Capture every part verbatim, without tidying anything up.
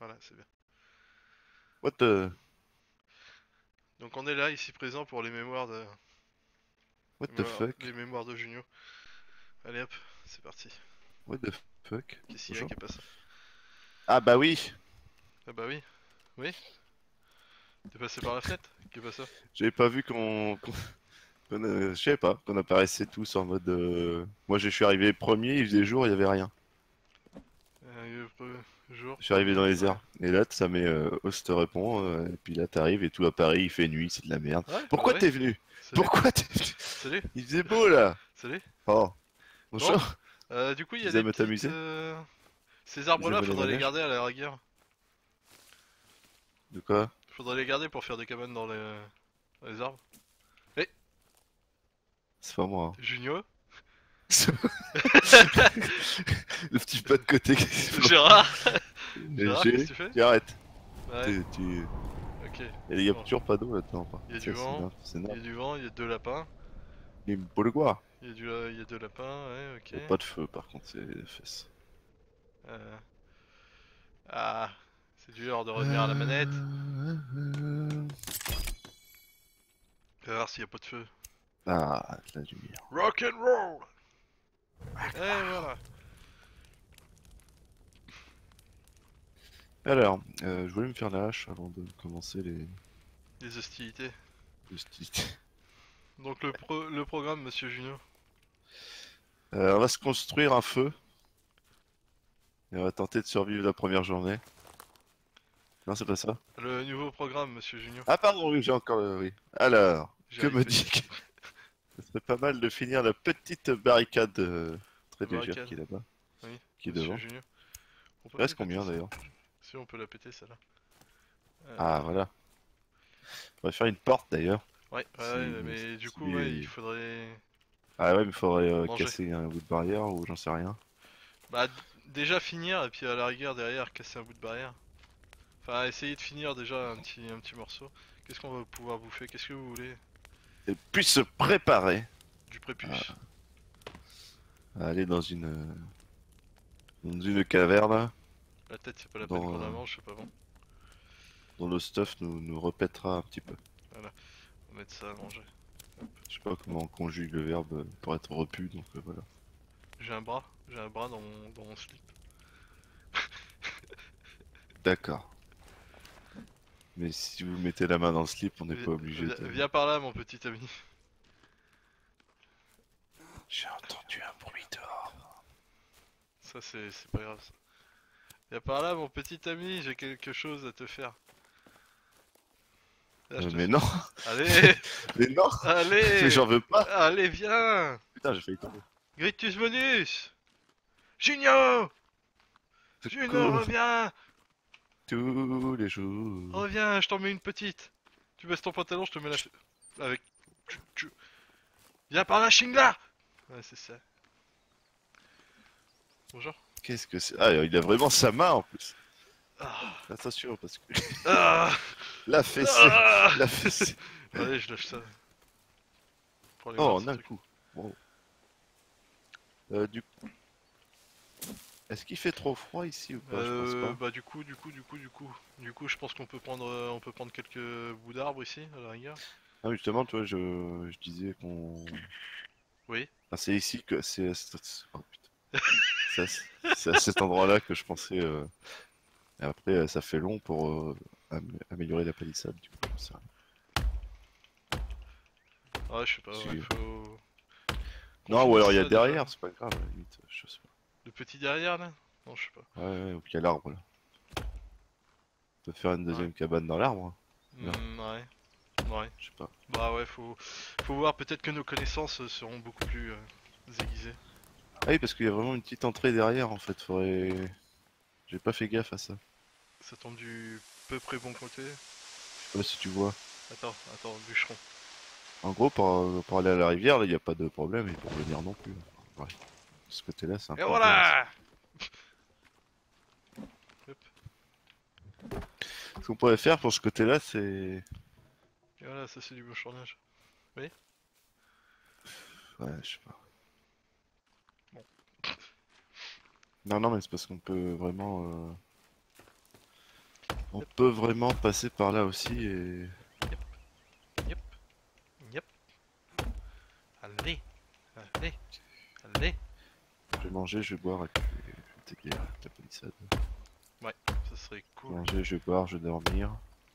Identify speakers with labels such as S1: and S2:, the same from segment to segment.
S1: Voilà, c'est bien.
S2: What the...
S1: Donc on est là, ici présent pour les mémoires de...
S2: What
S1: les
S2: the
S1: mémoires,
S2: fuck?
S1: les mémoires de Junio. Allez hop, c'est parti.
S2: What the fuck?
S1: Qu'est-ce qu'il y a
S2: Bonjour.
S1: qui est pas ça?
S2: Ah bah oui!
S1: Ah bah oui, oui. T'es passé par la fenêtre? Qui est pas ça?
S2: J'avais pas vu qu'on... qu'on- qu'on, euh, je sais pas, qu'on apparaissait tous en mode... euh, Moi je suis arrivé premier, il faisait jour, il y avait rien.
S1: Euh, pre- jour,
S2: Je suis arrivé
S1: premier,
S2: dans les
S1: ouais.
S2: airs. Et là, ça met euh, host répond, euh, et puis là t'arrives et tout apparaît, il fait nuit, c'est de la merde.
S1: Ouais, bah
S2: Pourquoi
S1: oui.
S2: t'es venu?
S1: Salut,
S2: Pourquoi t'es venu?
S1: salut,
S2: Il faisait beau là!
S1: salut.
S2: Oh,
S1: Bon,
S2: bonjour!
S1: euh, du coup il y
S2: Tu
S1: a
S2: faisais
S1: des
S2: me
S1: petites...
S2: t'amuser?
S1: euh, Ces
S2: Tu faisais
S1: arbres-là,
S2: voler
S1: faudrait les
S2: manège?
S1: garder à la rigueur.
S2: De quoi?
S1: Faudrait les garder pour faire des cabanes dans les, dans les arbres. Eh,
S2: C'est pas moi.
S1: Junio?
S2: Hein. Le petit pas de côté qui se
S1: Gérard? Gérard, qu'est-ce
S2: G,
S1: que tu fais?
S2: tu arrêtes.
S1: Ouais,
S2: Tu, tu...
S1: ok.
S2: Il y a
S1: Bon.
S2: toujours pas d'eau là-dedans. Par
S1: Il y a
S2: contre.
S1: du
S2: Ça, c'est
S1: vent,
S2: nappe, c'est
S1: il y
S2: nappe.
S1: a du vent, il y a deux lapins.
S2: Il me le quoi.
S1: Il y a du, euh, il y a deux lapins, ouais, ok.
S2: Il y a pas de feu par contre, c'est les fesses.
S1: Euh, Ah, c'est dur de revenir à la manette.
S2: Euh, euh,
S1: On va voir s'il n'y a pas de feu.
S2: Ah, de la lumière.
S1: Rock and roll. Et voilà.
S2: Alors, euh, je voulais me faire la hache avant de commencer les
S1: Les hostilités.
S2: hostilités.
S1: Donc le, pro le programme, Monsieur Junio.
S2: Euh, on va se construire un feu et on va tenter de survivre la première journée. Non, c'est pas ça.
S1: Le nouveau programme, Monsieur Junio.
S2: Ah pardon, oui, j'ai encore... euh, oui. Alors,
S1: J'y
S2: que
S1: arrive
S2: me
S1: plus.
S2: dit... Ce serait pas mal de finir la petite barricade euh, très
S1: La
S2: légère
S1: barricade.
S2: qui est là-bas,
S1: Oui,
S2: qui est
S1: Monsieur
S2: devant.
S1: Junio. On peut
S2: Il
S1: pas
S2: reste
S1: la péter
S2: combien
S1: celle-là.
S2: d'ailleurs?
S1: Si on peut la péter celle-là.
S2: Ah
S1: Euh...
S2: voilà. On va faire une porte d'ailleurs.
S1: Ouais,
S2: Si,
S1: ouais, mais du
S2: si
S1: coup, ouais, il
S2: les-
S1: faudrait
S2: Ah ouais, mais il faudrait euh,
S1: manger.
S2: casser un bout de barrière ou j'en sais rien.
S1: Bah, d- déjà finir et puis à la rigueur derrière casser un bout de barrière. Enfin, essayer de finir déjà un petit, un petit morceau. Qu'est-ce qu'on va pouvoir bouffer? Qu'est-ce que vous voulez?
S2: Et puis se préparer
S1: Du
S2: à,
S1: prépuce.
S2: à aller dans une euh, dans une caverne
S1: La tête, c'est pas la peine
S2: dont,
S1: qu'on la
S2: euh,
S1: mange, c'est pas bon.
S2: dont le stuff nous, nous repètera un petit peu.
S1: Voilà, on va mettre ça à manger.
S2: Je sais pas comment on conjugue le verbe pour être repu, donc euh, voilà.
S1: J'ai un bras, j'ai un bras dans mon, dans mon slip.
S2: D'accord. Mais si vous mettez la main dans le slip, on n'est
S1: Vi-
S2: pas obligé
S1: Viens,
S2: de...
S1: viens par là, mon petit ami.
S2: J'ai entendu un bruit dehors.
S1: Ça, c'est c'est pas grave. Ça. Viens par là, mon petit ami, j'ai quelque chose à te faire. Là, je
S2: Euh,
S1: te
S2: mais
S1: fais.
S2: non.
S1: Allez,
S2: Mais non. Mais
S1: allez,
S2: j'en veux pas.
S1: allez, viens.
S2: Putain, j'ai failli tomber.
S1: Gritus Bonus. Junio, Junio,
S2: Secours.
S1: reviens.
S2: Tous les jours.
S1: Reviens, je t'en mets une petite. Tu baisses ton pantalon, je te mets la... Avec... tu- tu- Viens par là, Shingla. Ouais, c'est ça. Bonjour.
S2: Qu'est-ce que c'est? Ah, il a vraiment sa main en plus.
S1: Ah,
S2: Attention, parce que
S1: ah,
S2: la fessée,
S1: ah.
S2: la fessée.
S1: Allez, je lâche ça. Pour aller
S2: Oh,
S1: voir
S2: en
S1: ce
S2: un
S1: truc.
S2: coup. Bon. Euh, du coup, est-ce qu'il fait trop froid ici ou pas? Je pense
S1: Euh,
S2: pas.
S1: bah du coup, du coup, du coup, du coup, du coup, je pense qu'on peut prendre, euh, on peut prendre quelques bouts d'arbres ici, à la rigueur.
S2: Ah, justement, tu vois, je, je disais qu'on.
S1: Oui.
S2: Ah, c'est ici que c'est. c'est- Oh, putain. C'est à, c'est à cet endroit-là que je pensais. euh, Et après, euh, ça fait long pour euh, am- améliorer la palissade. Du coup, j'en sais
S1: Ouais, je sais pas. Ouais,
S2: rien. Si-
S1: faut. Qu'on
S2: Non, ou
S1: finisse
S2: alors il y a
S1: ça déjà.
S2: derrière, c'est pas grave, à la limite. Je sais
S1: Le petit derrière là? Non, je sais pas.
S2: pas. Ouais, ouais, ou puis il y a l'arbre là. On peut faire une
S1: Ouais.
S2: deuxième cabane dans l'arbre, hein. Là,
S1: Hmm, ouais. Ouais.
S2: je sais pas.
S1: Bah ouais, faut, faut voir. Peut-être que nos connaissances euh, seront beaucoup plus euh, aiguisées.
S2: Ah oui, parce qu'il y a vraiment une petite entrée derrière en fait. Faudrait. J'ai pas fait gaffe à ça.
S1: Ça tombe du peu près bon côté.
S2: Je sais pas si tu vois.
S1: Attends, attends, bûcheron.
S2: En gros, pour, pour aller à la rivière, là, il n'y a pas de problème, et pour venir non plus. Ouais. De ce côté-là, c'est un
S1: Et
S2: peu intéressant.
S1: voilà. Hop.
S2: Ce qu'on pourrait faire pour ce côté-là, c'est.
S1: Et voilà, ça c'est du bûcheronnage. Oui.
S2: Ouais, je sais pas.
S1: Bon.
S2: Non, non, mais c'est parce qu'on peut vraiment. euh, On peut vraiment passer par là aussi et...
S1: Yep. Yep. Allez. Allez. Allez.
S2: Je vais manger, je vais boire et puis je vais t'aider avec la palissade.
S1: Ouais, ça serait cool.
S2: Manger, je vais boire, je vais dormir.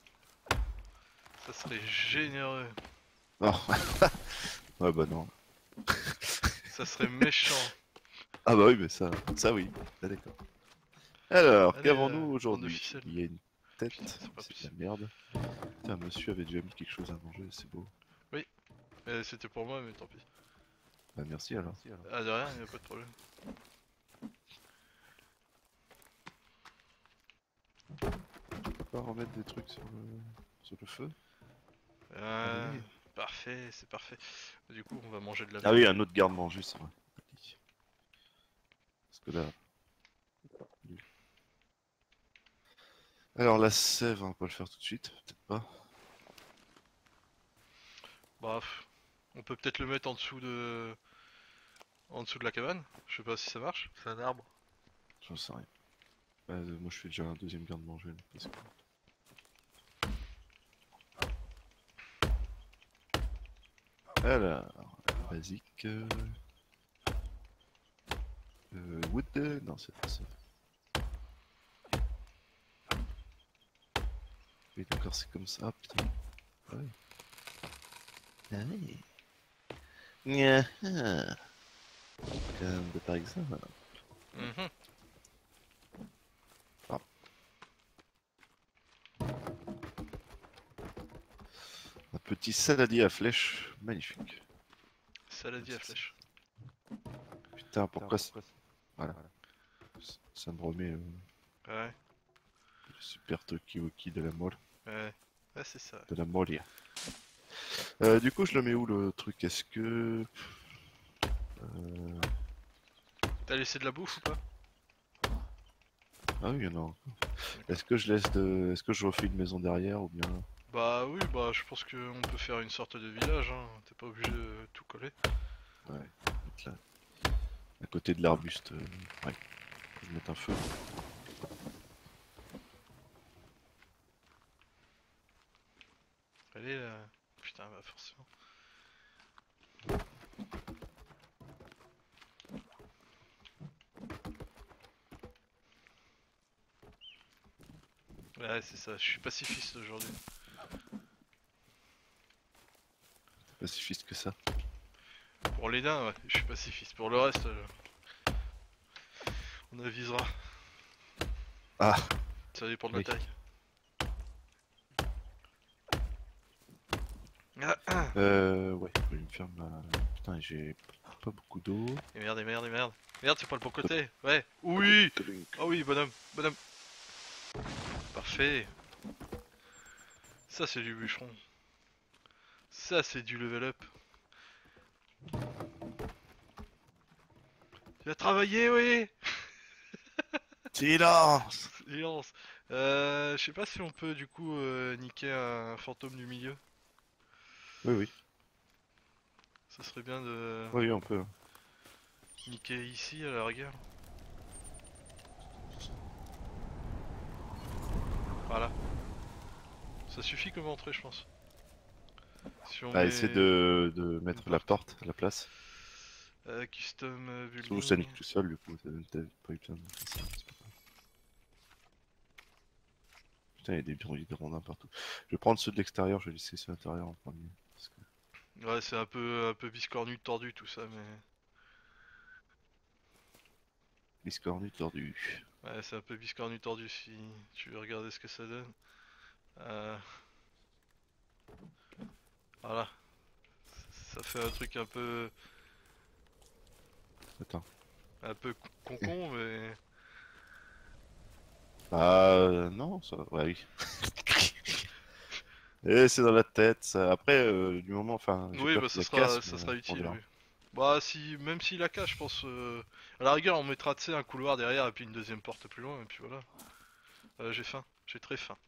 S1: Ça serait généreux.
S2: Oh. Ouais bah non.
S1: Ça serait méchant.
S2: Ah bah oui mais ça, ça oui. Ah, d'accord. Alors,
S1: Allez,
S2: qu'avons-nous
S1: euh, en
S2: aujourd'hui?
S1: officiel.
S2: Il y a une tête,
S1: Putain, c'est pas
S2: c'est de
S1: possible.
S2: la merde. Putain, monsieur avait déjà mis quelque chose à manger, c'est beau.
S1: Oui, euh, c'était pour moi, mais tant pis.
S2: Bah merci alors.
S1: Ah, de rien, y'a pas de problème.
S2: On peut pas remettre des trucs sur le, sur le feu?
S1: Euh,
S2: Allez.
S1: parfait, c'est parfait. Du coup, on va manger de la
S2: Ah
S1: viande.
S2: oui, un autre garde-manger, c'est vrai. Parce que là... Alors la sève, on va pas le faire tout de suite, peut-être pas.
S1: Bref, on peut peut-être le mettre en dessous de... En dessous de la cabane. Je sais pas si ça marche. C'est un arbre.
S2: J'en sais rien. Euh, moi je fais déjà un deuxième garde-manger. là, parce que- Alors, basique. Euh... Euh, wood, euh, non c'est pas ça. Oui d'accord c'est comme ça, ah, putain. Ah oui. Ah oui. Nya, ah. Comme de par exemple.
S1: Mhm.
S2: Ah. Un petit saladier à flèche, magnifique.
S1: Saladier à flèche.
S2: Putain pourquoi c'est... Voilà. Ça me remet euh,
S1: Ouais,
S2: le super Tokiwoki de la molle.
S1: ouais. Ouais, c'est ça.
S2: De la molle. Euh, du coup je le mets où le truc? Est-ce que... Euh...
S1: T'as laissé de la bouffe ou pas?
S2: Ah oui, il y en a encore. Est-ce que je laisse de... Est-ce que je refais une maison derrière ou bien...
S1: Bah oui, bah je pense qu'on peut faire une sorte de village, hein. T'es pas obligé de tout coller.
S2: Ouais, mettre là. À côté de l'arbuste. euh, Ouais. Faut que je mette un feu.
S1: Allez là. Putain, bah forcément. Ouais, c'est ça, je suis pacifiste aujourd'hui.
S2: Pacifiste que ça.
S1: Pour les nains, ouais, je suis pacifiste. Pour le reste, euh, on avisera.
S2: Ah
S1: Ça dépend de la
S2: oui.
S1: taille. Ah, ah.
S2: Euh... Ouais, je vais me faire ma... Putain, j'ai pas beaucoup d'eau.
S1: Et merde, et merde, et merde. Merde, c'est pas le bon côté. Ouais. Oui. Ah oui, bonhomme, bonhomme. Parfait. Ça, c'est du bûcheron. Ça, c'est du level up. Tu vas travailler, oui.
S2: Silence.
S1: Silence. Euh, je sais pas si on peut du coup euh, niquer un fantôme du milieu.
S2: Oui, oui.
S1: Ça serait bien de
S2: Oui, on peut.
S1: niquer ici à la rigueur. Voilà. Ça suffit comme entrée, je pense. Si on
S2: Ah,
S1: met
S2: essayer de... de mettre
S1: une
S2: la
S1: porte.
S2: porte à la place.
S1: Euh, custom euh,
S2: Surtout ça
S1: building.
S2: nique tout seul, du coup. T'as t'as pas eu besoin de faire ça. c'est pas grave. Putain, il y a des bruits de rondins partout. Je vais prendre ceux de l'extérieur, je vais laisser ceux de l'intérieur en premier. Parce que...
S1: Ouais, c'est un peu un peu biscornu, tordu tout ça, mais
S2: Biscornu tordu.
S1: ouais, c'est un peu biscornu, tordu si tu veux regarder ce que ça donne. Euh... Voilà, ça fait un truc un peu
S2: Attends.
S1: un peu concon, mais
S2: Ah euh, non, ça... Ouais, oui. Et c'est dans la tête, ça. Après, euh, du moment, enfin, j'ai
S1: oui,
S2: peur
S1: bah
S2: qu'il
S1: ça
S2: la
S1: sera
S2: casse,
S1: ça
S2: mais
S1: sera
S2: on
S1: utile,
S2: verra.
S1: oui. Bah si même s'il la cache, je pense euh, à la rigueur on mettra tu sais un couloir derrière et puis une deuxième porte plus loin et puis voilà. Euh, j'ai faim, j'ai très faim.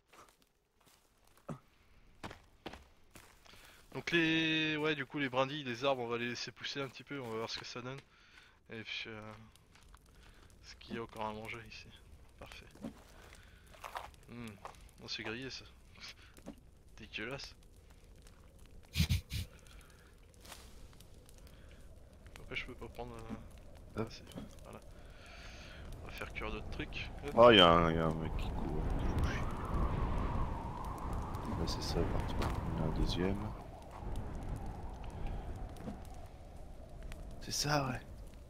S1: Donc les ouais du coup les brindilles, les arbres on va les laisser pousser un petit peu, on va voir ce que ça donne. Et puis euh... ce qu'il y a encore à manger ici. Parfait. Hmm. On s'est grillé ça. Dégueulasse. Pourquoi je peux pas prendre... Euh...
S2: Hop.
S1: Ah, si. Voilà. On va faire cuire d'autres trucs. Hop.
S2: Oh, y'a un, y a un mec qui court. Là, c'est ça, partout. Il y en a un deuxième. C'est ça, ouais.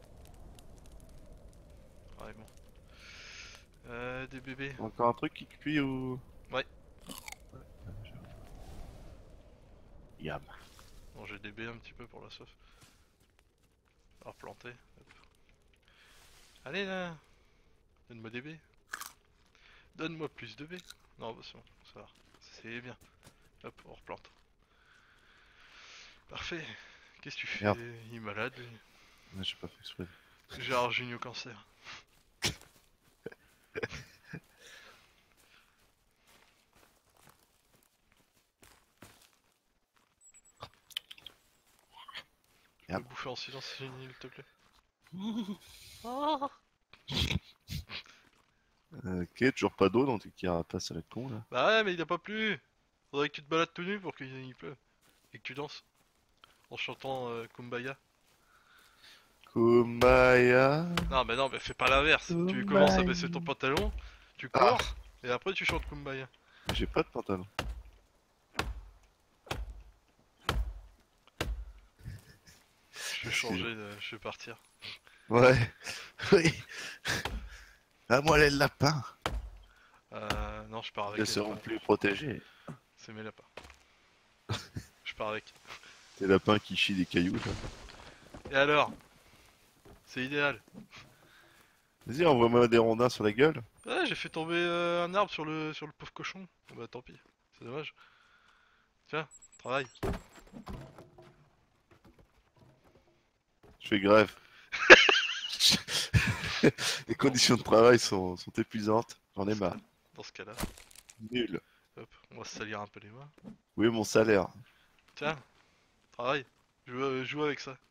S1: Ouais, bon. Euh, des bébés.
S2: Encore un truc qui cuit ou...
S1: Ouais.
S2: Yam.
S1: Bon, j'ai des baies un petit peu pour la soif. On va replanter. Hop. Allez là. Donne-moi des baies. Donne-moi plus de baies. Non, bah c'est bon, ça va. C'est bien. Hop, on replante. Parfait. Qu'est-ce que tu fais?
S2: Merde.
S1: Il est malade lui.
S2: Ouais, j'ai pas fait exprès.
S1: Gérard Junior cancer. Tu peux
S2: Merde.
S1: bouffer en silence s'il te plaît.
S2: Euh, ok, toujours pas d'eau dans tes carapaces à la con là.
S1: Bah ouais, mais il a pas plu. Faudrait que tu te balades tout nu pour qu'il il pleuve. Et que tu danses. En chantant euh, Kumbaya.
S2: Kumbaya.
S1: Non, mais non, mais fais pas l'inverse. Tu
S2: Kumbaya.
S1: commences à baisser ton pantalon, tu
S2: Ah,
S1: cours, et après tu chantes Kumbaya.
S2: j'ai pas de pantalon.
S1: Je vais changer, de... je vais partir.
S2: Ouais. Oui. À moi les lapins.
S1: Euh, non, je pars avec
S2: Ils
S1: les
S2: seront
S1: lapins.
S2: plus protégés.
S1: C'est mes lapins. Je pars avec.
S2: Tes lapins qui chient des cailloux là.
S1: Et alors? C'est idéal.
S2: Vas-y, envoie-moi des rondins sur la gueule.
S1: Ouais, j'ai fait tomber euh, un arbre sur le sur le pauvre cochon. Bah tant pis, c'est dommage. Tiens, travaille.
S2: Je fais grève. Les conditions de travail sont, sont épuisantes. J'en ai marre.
S1: Dans ce cas-là,
S2: Nul.
S1: hop, on va se salir un peu les mains.
S2: Oui, mon salaire.
S1: Tiens, travaille. Joue, euh, joue avec ça.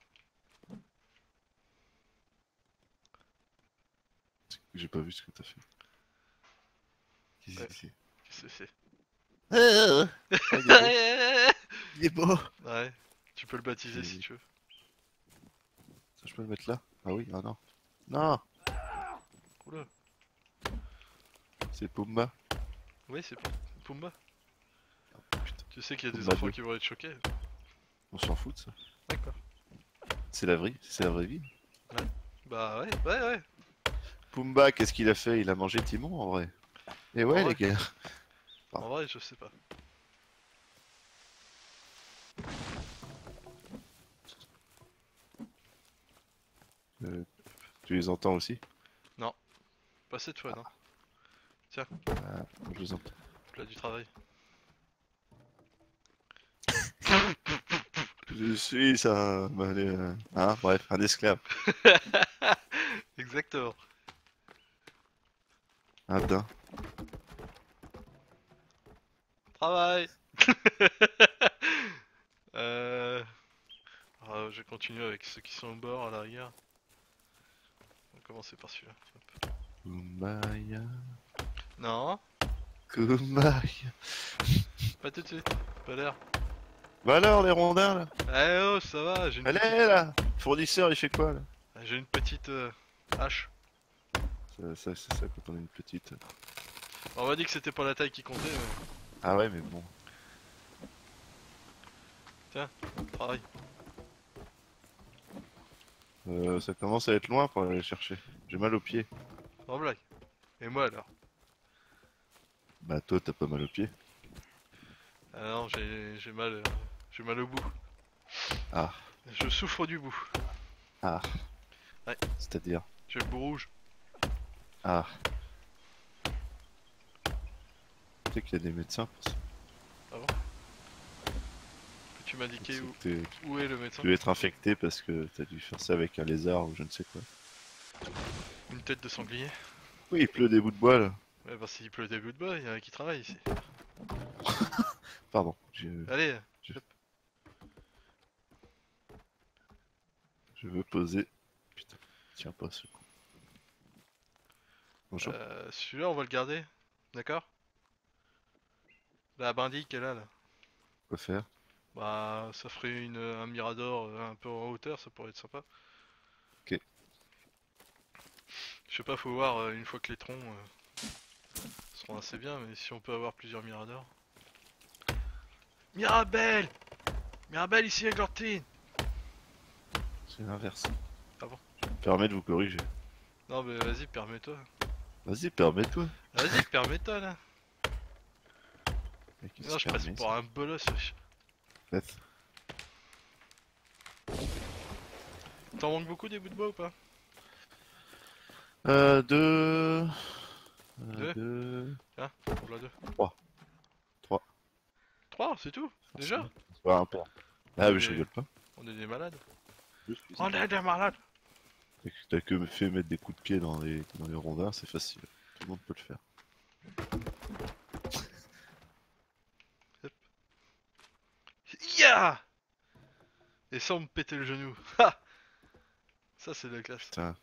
S2: J'ai pas vu ce que t'as fait. Qu'est-ce
S1: Ouais.
S2: que c'est?
S1: Qu'est-ce que c'est?
S2: Ah, il est beau. Il est beau.
S1: Ouais, tu peux le baptiser
S2: J'ai-
S1: si tu veux.
S2: Ça, je peux le mettre là? Ah oui, ah non. Non,
S1: Oula.
S2: c'est Pumba.
S1: Oui, c'est Pum- Pumba.
S2: Putain,
S1: Tu sais qu'il y a des
S2: Pumba
S1: enfants
S2: deux.
S1: qui vont être choqués.
S2: On s'en fout de ça.
S1: D'accord.
S2: C'est la vraie, c'est la vraie vie.
S1: Bah ouais, ouais, ouais.
S2: Pumba, qu'est-ce qu'il a fait? Il a mangé Timon en vrai. Et ouais,
S1: En
S2: les
S1: vrai.
S2: gars.
S1: En vrai, je sais pas.
S2: Euh, tu les entends aussi?
S1: Pas cette fois, non.
S2: Ah, je les entends.
S1: Plat du travail.
S2: Je suis un. euh, Hein, bref, un esclave.
S1: Exactement.
S2: Un daim.
S1: Travail. euh... ah, je continue avec ceux qui sont au bord à la rigueur. On va commencer par celui-là. Hop.
S2: Kumbaya.
S1: Non,
S2: Kumbaya.
S1: pas tout de suite. Pas l'air.
S2: Bah alors, les rondins là?
S1: Eh oh, ça va, j'ai une,
S2: Allez
S1: petite...
S2: là! Fournisseur, il fait quoi là?
S1: j'ai une petite euh, hache.
S2: Ça, ça, c'est ça quand on a une petite.
S1: On m'a dit que c'était pas la taille qui comptait, mais
S2: Ah ouais, mais bon.
S1: travail.
S2: Euh, ça commence à être loin pour aller chercher. J'ai mal aux pieds.
S1: En blague. Et moi alors?
S2: Bah toi, t'as pas mal aux pieds.
S1: Ah non, j'ai j'ai mal, euh, j'ai mal au bout.
S2: Ah,
S1: Je souffre du bout.
S2: ah.
S1: Ouais.
S2: C'est-à-dire.
S1: J'ai le bout rouge.
S2: Ah. Tu sais qu'il y a des médecins pour ça.
S1: Peux-tu m'indiquer
S2: C'est
S1: où,
S2: que t'es-
S1: où est le médecin?
S2: Tu dois être infecté parce que t'as dû faire ça avec un lézard ou je ne sais quoi.
S1: Une tête de sanglier?
S2: Oui, il pleut des bouts de bois là.
S1: Ouais, bah s'il pleut des bouts de bois, il y en a qui travaillent ici.
S2: Pardon, je,
S1: Allez,
S2: je veux poser. Putain, tiens pas ce coup. Bonjour.
S1: euh, celui-là on va le garder, d'accord? La brindille qu'elle a là.
S2: Quoi faire?
S1: Bah, ça ferait une, un mirador euh, un peu en hauteur, ça pourrait être sympa.
S2: Ok.
S1: Je sais pas, faut voir euh, une fois que les troncs euh, seront assez bien, mais si on peut avoir plusieurs miradors. Mirabelle! Mirabelle ici avec l'ortine!
S2: C'est l'inverse.
S1: Ah bon?
S2: Je me permets de vous corriger.
S1: Non mais vas-y, permets-toi.
S2: Vas-y, permets-toi.
S1: Vas-y, permets-toi là.
S2: Mais qui
S1: Non,
S2: se
S1: je passe
S2: permet
S1: pour
S2: ça?
S1: un bolos, wesh.
S2: Peut-être.
S1: T'en manques beaucoup des bouts de bois ou pas?
S2: Euh, deux... Euh,
S1: Deux?
S2: deux...
S1: Tiens, voilà deux.
S2: Trois. Trois,
S1: Trois, c'est tout? Déjà?
S2: forcément. Ouais, un peu.
S1: On
S2: Ah
S1: est
S2: oui, je
S1: des...
S2: rigole pas.
S1: On est des malades.
S2: Je suis
S1: On est des malades!
S2: T'as que t'as que me fait mettre des coups de pied dans les, dans les rondins, c'est facile. Tout le monde peut le faire.
S1: Ya! Et sans me péter le genou. Ha! Ça c'est de la classe.
S2: Putain.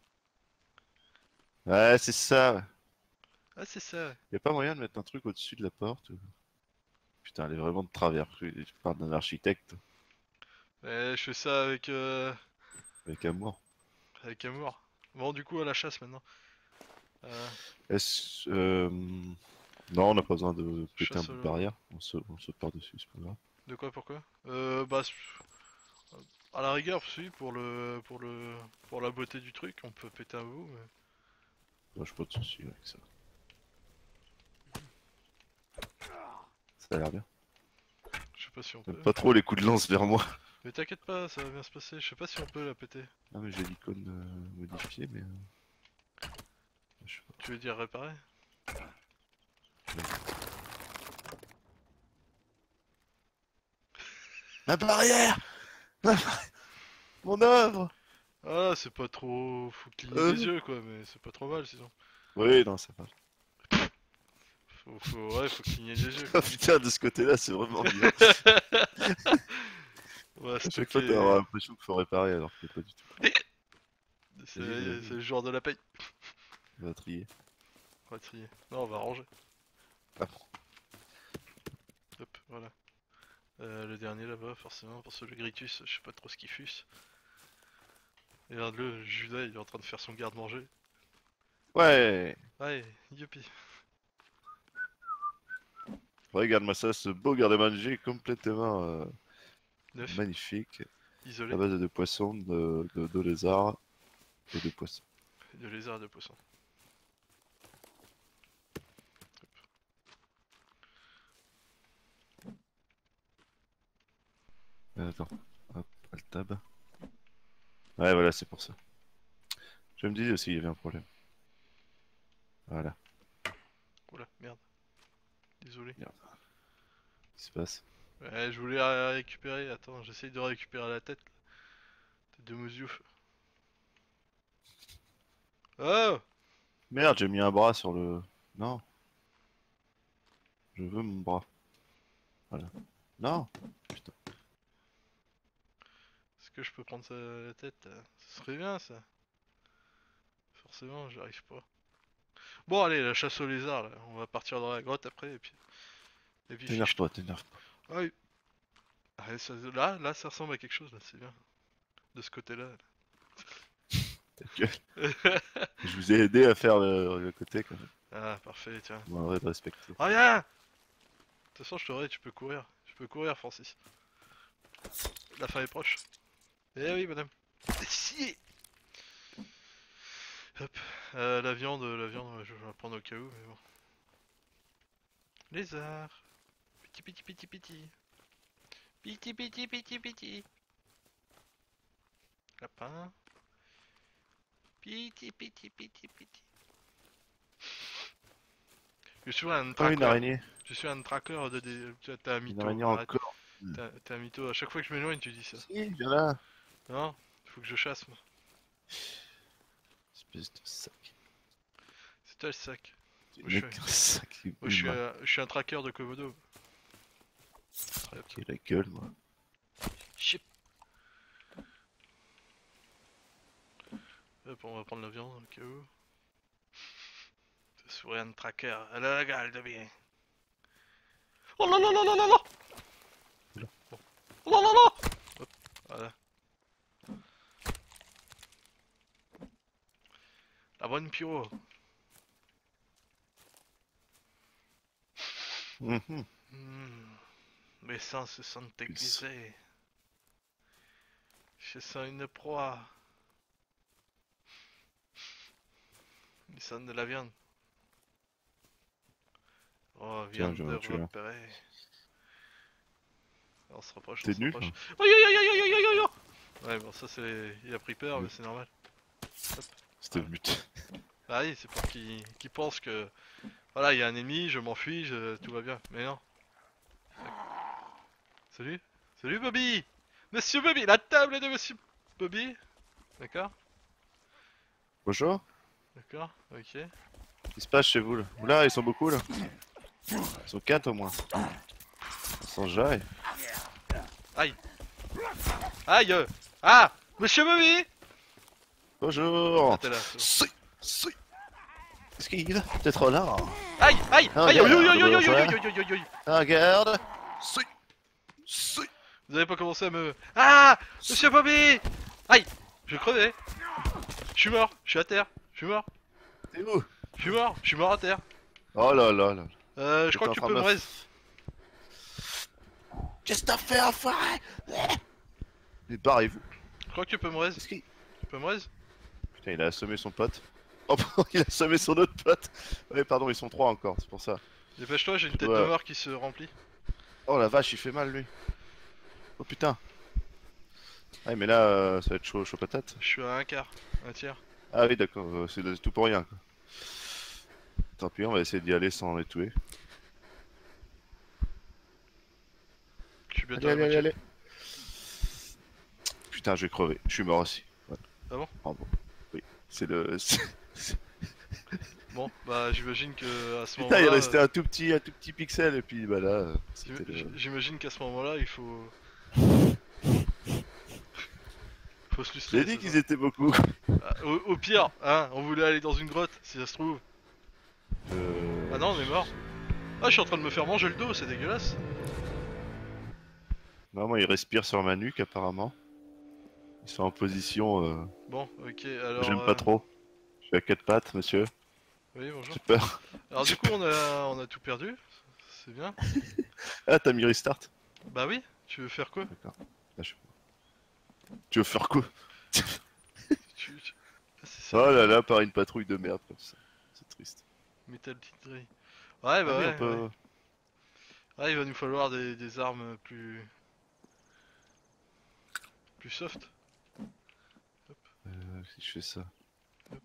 S2: Ouais, c'est ça.
S1: Ah c'est ça.
S2: Y a pas moyen de mettre un truc au-dessus de la porte? ou- Putain, elle est vraiment de travers. Je je parle d'un architecte
S1: Ouais, je fais ça avec, euh,
S2: avec amour.
S1: avec amour. Bon du coup à la chasse maintenant. Euh,
S2: Est-ce... Euh... Non, on n'a pas besoin de péter un
S1: chasse
S2: bout de
S1: au...
S2: barrière. On saute, on saute par-dessus, c'est pas grave.
S1: De quoi, pourquoi? Euh, bah... c'est- À la rigueur, si, pour le... pour le... pour la beauté du truc, on peut péter un bout, mais...
S2: Moi, j'ai pas de soucis avec ça. Ça a l'air bien.
S1: Je sais pas si on
S2: J'aime
S1: peut.
S2: pas trop les coups de lance vers moi.
S1: Mais t'inquiète pas, ça va bien se passer. Je sais pas si on peut la péter.
S2: Ah, mais j'ai l'icône euh, modifiée, mais... euh, Je sais
S1: Tu veux dire réparer?
S2: pas. La barrière! La barrière! Mon œuvre!
S1: Ah, c'est pas trop... Faut cligner
S2: Euh...
S1: des yeux, quoi, mais c'est pas trop mal, sinon.
S2: Oui, non, ça va.
S1: Faut... faut... Ouais, faut cligner des yeux,
S2: Oh
S1: quoi.
S2: putain, de ce côté-là, c'est vraiment bien.
S1: On va
S2: À chaque fois, t'as
S1: stocker...
S2: l'impression qu'il faut réparer alors que pas du tout.
S1: C'est
S2: Vas-y, vas-y,
S1: c'est le jour de la paye.
S2: on va trier.
S1: On va trier. Non, on va ranger.
S2: Ah bon.
S1: Hop, voilà. Euh, le dernier là-bas, forcément, pour ce le Gritus, je sais pas trop ce qu'il fût. Et regarde-le, Judas, il est en train de faire son garde-manger.
S2: Ouais!
S1: Ouais, youpi.
S2: Regarde-moi ça, ce beau garde-manger complètement euh,
S1: Neuf,
S2: magnifique.
S1: isolé,
S2: À base de poissons, de, de, de lézards et de poissons.
S1: de lézard et de poisson.
S2: Euh, Attends, hop, alt tab. Ouais, voilà, c'est pour ça. Je me disais aussi qu'il y avait un problème. Voilà,
S1: Oula, merde. Désolé.
S2: merde. Qu'est-ce qui se passe?
S1: Ouais, je voulais ré- récupérer. Attends, j'essaye de récupérer la tête. Tête de Mousiouf. Oh!
S2: Merde, j'ai mis un bras sur le... Non, je veux mon bras. Voilà. Non! Putain.
S1: Est-ce que je peux prendre sa la tête? euh Ce serait bien ça. Forcément, j'arrive pas. Bon, allez, la chasse au lézard là. On va partir dans la grotte après et puis. Et puis
S2: T'énerve
S1: fiche tout.
S2: pas, t'énerve pas.
S1: Ah oui. Ah, ça- là, là, ça ressemble à quelque chose là, c'est bien. De ce côté-là.
S2: Ta gueule.
S1: Là.
S2: Je vous ai aidé à faire le, le côté quand même.
S1: Ah, parfait, tiens.
S2: Vous m'aurez de respecter.
S1: Oh, viens! De toute façon, je t'aurais, tu peux courir. Tu peux courir, Francis. La fin est proche. Eh oui, madame. Si. Hop. Euh, la viande, la viande, je vais la prendre au cas où, mais bon. Lézard. Petit, petit, petit, petit. Petit, petit, petit, petit. Lapin. Petit, petit, petit, petit. Je suis un
S2: Oh, une
S1: tracker.
S2: araignée.
S1: Je suis un tracker de des. Tu vois, t'es un
S2: Une
S1: mytho.
S2: araignée
S1: Arrête.
S2: encore.
S1: T'es un- t'es un mytho. À chaque fois que je m'éloigne, tu dis ça.
S2: Si, viens là.
S1: Non? Faut que je chasse, moi.
S2: Espèce de sac.
S1: C'est toi le sac.
S2: Tu
S1: Moi, je
S2: n'es
S1: suis,
S2: qu'un sac
S1: moi, je suis,
S2: humain.
S1: un, je suis un tracker de Komodo.
S2: Ok, la gueule, moi.
S1: Chip. Hop, on va prendre la viande au cas où. Ce sourire de tracker. Elle a la gueule de bien. Oh non non non non non non.
S2: Oula.
S1: Oh non non non. Hop, voilà. La bonne pyro.
S2: Mhm.
S1: Hmm. Mes seins se sentent aiguisés. Je sens une proie. Il sonne de la viande. Oh,
S2: Tiens,
S1: viande
S2: je
S1: de
S2: vais tuer un.
S1: repérer. On se rapproche, on
S2: T'es
S1: se
S2: nul?
S1: rapproche. Aïe aïe aïe aïe aïe aïe aïe aïe. Ouais, bon, ça c'est. Il a pris peur,
S2: Oui.
S1: mais c'est normal. Hop.
S2: C'était le
S1: Voilà.
S2: but.
S1: Ah oui, c'est pour qu'il qu'il pense que. Voilà, il y a un ennemi, je m'enfuis, je... tout va bien. Mais non. Salut. Salut Bobby. Monsieur Bobby, la table est de Monsieur Bobby. D'accord.
S2: Bonjour.
S1: D'accord. Ok.
S2: Qu'est-ce qui se passe chez vous là? Oula, ils sont beaucoup là. Ils sont quatre au moins. Ils sont jailles.
S1: Aïe. Aïe. euh. Ah, Monsieur Bobby. Ah,
S2: Bonjour.
S1: t'es là. c'est bon.
S2: Si, si. Qu'est-ce qu'il a? T'es trop là.
S1: Aïe, aïe,
S2: Ah,
S1: aïe, aïe, aïe,
S2: regarde,
S1: aïe, aïe,
S2: bon
S1: aïe,
S2: frère.
S1: aïe, aïe, aïe, aïe.
S2: Ah, regarde. Si, si,
S1: Vous avez pas commencé à me... Ah, Monsieur Bobby. Aïe, je vais crever. Je suis mort, je suis à terre. Je suis mort,
S2: t'es où?
S1: je suis mort, je suis mort à terre.
S2: Oh là là là.
S1: Euh, je
S2: T'es
S1: crois
S2: en
S1: que tu
S2: train
S1: peux
S2: de
S1: me
S2: me-
S1: raise.
S2: Qu'est-ce que t'as fait, enfoiré? Mais barrez-vous.
S1: Je crois que tu peux me raise.
S2: Qu'est-ce qu'il...
S1: Tu peux me raise.
S2: Putain, il a assommé son pote. Oh, il a assommé son autre pote. Ouais, pardon, ils sont trois encore, c'est pour ça.
S1: Dépêche-toi, j'ai une
S2: Tu
S1: tête
S2: dois-
S1: de mort qui se remplit.
S2: Oh la vache, il fait mal lui. Oh putain. Ouais, mais là, euh, ça va être chaud, chaud patate.
S1: Je suis à un quart, un tiers.
S2: Ah oui, d'accord, euh, c'est de- tout pour rien, quoi. Tant pis, on va essayer d'y aller sans les tuer.
S1: Je suis bientôt
S2: Allez,
S1: à la
S2: allez, allez,
S1: moitié.
S2: allez. Putain, je vais crever. Je suis mort aussi. Ouais.
S1: Ah bon?
S2: Bravo. Oui, c'est le...
S1: Bon, bah j'imagine que à ce
S2: Putain, il
S1: moment-là...
S2: restait un tout petit, un tout petit pixel, et puis bah là, euh, c'était
S1: j'im-
S2: le...
S1: J'imagine qu'à ce moment-là, il faut... Faut se lustrer.
S2: J'ai dit
S1: c'est
S2: qu'ils
S1: ça.
S2: étaient beaucoup.
S1: Ah, au, au pire, hein, on voulait aller dans une grotte, si ça se trouve.
S2: Euh...
S1: Ah non, on est mort. Ah, je suis en train de me faire manger le dos, c'est dégueulasse.
S2: Non, moi, ils respirent sur ma nuque, apparemment. Ils sont en position... Euh...
S1: Bon, ok, alors...
S2: J'aime
S1: euh,
S2: pas trop. Je suis à quatre pattes, monsieur.
S1: Oui, bonjour.
S2: J'ai peur.
S1: Alors du coup, on a, on a tout perdu. C'est bien.
S2: Ah, t'as mis restart?
S1: Bah oui, tu veux faire quoi?
S2: D'accord. Ah, je- Tu veux faire quoi?
S1: tu, tu- Ah, c'est ça,
S2: Oh là là, par une patrouille de merde comme ça. C'est triste.
S1: Metal Titri. Ouais, bah
S2: Ah oui,
S1: ouais,
S2: on peut...
S1: ouais. Ouais, il va nous falloir des, des armes plus... plus soft.
S2: Euh, si je fais ça...
S1: Hop,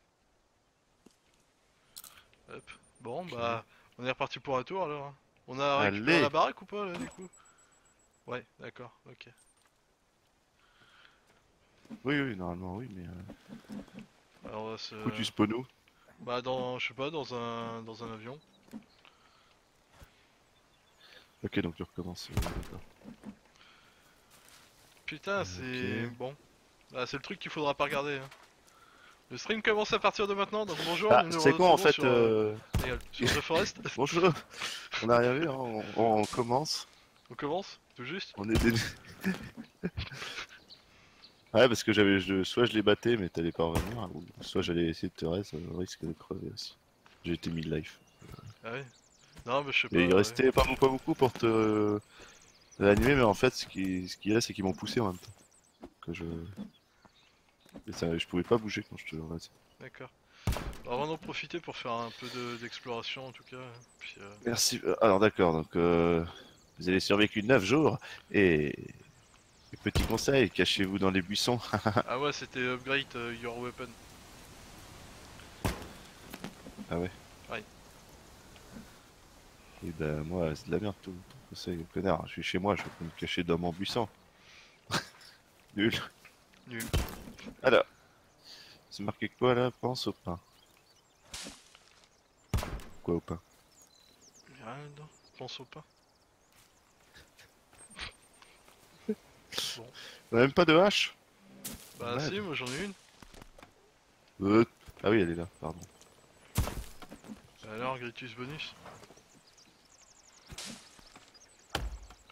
S1: hop. Bon,
S2: Ok.
S1: bah, on est reparti pour un tour alors. hein. On a récupéré
S2: Allez.
S1: la baraque ou pas là du coup? Ouais, d'accord, ok.
S2: Oui, oui, normalement, oui, mais... Euh...
S1: Alors on va se...
S2: Où tu spawn où?
S1: Bah dans, je sais pas, dans un, dans un avion.
S2: Ok, donc tu recommences. euh, d'accord.
S1: Putain, c'est...
S2: Ok.
S1: Bon. Bah, c'est le truc qu'il faudra pas regarder. hein. Le stream commence à partir de maintenant, donc bonjour,
S2: Ah,
S1: nous nous
S2: c'est quoi en
S1: retrouvons
S2: fait
S1: sur, euh,
S2: euh...
S1: regarde, sur The Forest.
S2: Bonjour. On est arrivé, hein, on, on commence.
S1: On commence, tout juste.
S2: On est des... Ouais, parce que j'avais... Je... Soit je les battais, mais t'allais pas revenir, ou soit j'allais essayer de te reste, au risque de crever aussi. J'ai été mid-life.
S1: Ah oui. Non, mais je sais pas.
S2: Et il
S1: ouais.
S2: restait pas, pas beaucoup pour te réanimer, mais en fait, ce qui, ce qu'il y a, c'est qu'ils m'ont poussé en même temps. Que je... Et ça, je pouvais pas bouger quand je te reste.
S1: D'accord. On va vraiment en profiter pour faire un peu de- d'exploration en tout cas. Puis, euh,
S2: Merci. Euh, Alors d'accord, donc euh, vous avez survécu neuf jours et... et petit conseil, cachez-vous dans les buissons.
S1: Ah ouais, c'était upgrade euh, your weapon.
S2: Ah ouais.
S1: Ouais.
S2: Et ben moi c'est de la merde tout ton conseil, connard. Je suis chez moi, je peux me cacher dans mon buisson. Nul.
S1: Nul.
S2: Alors, c'est marqué quoi là? Pense au pain. Quoi au pain?
S1: Y'a rien dedans. Pense au pain.
S2: On a même pas de hache?
S1: Bah
S2: Merde.
S1: si, moi j'en ai une.
S2: Euh... Ah oui, elle est là, pardon.
S1: Alors, Gritus bonus.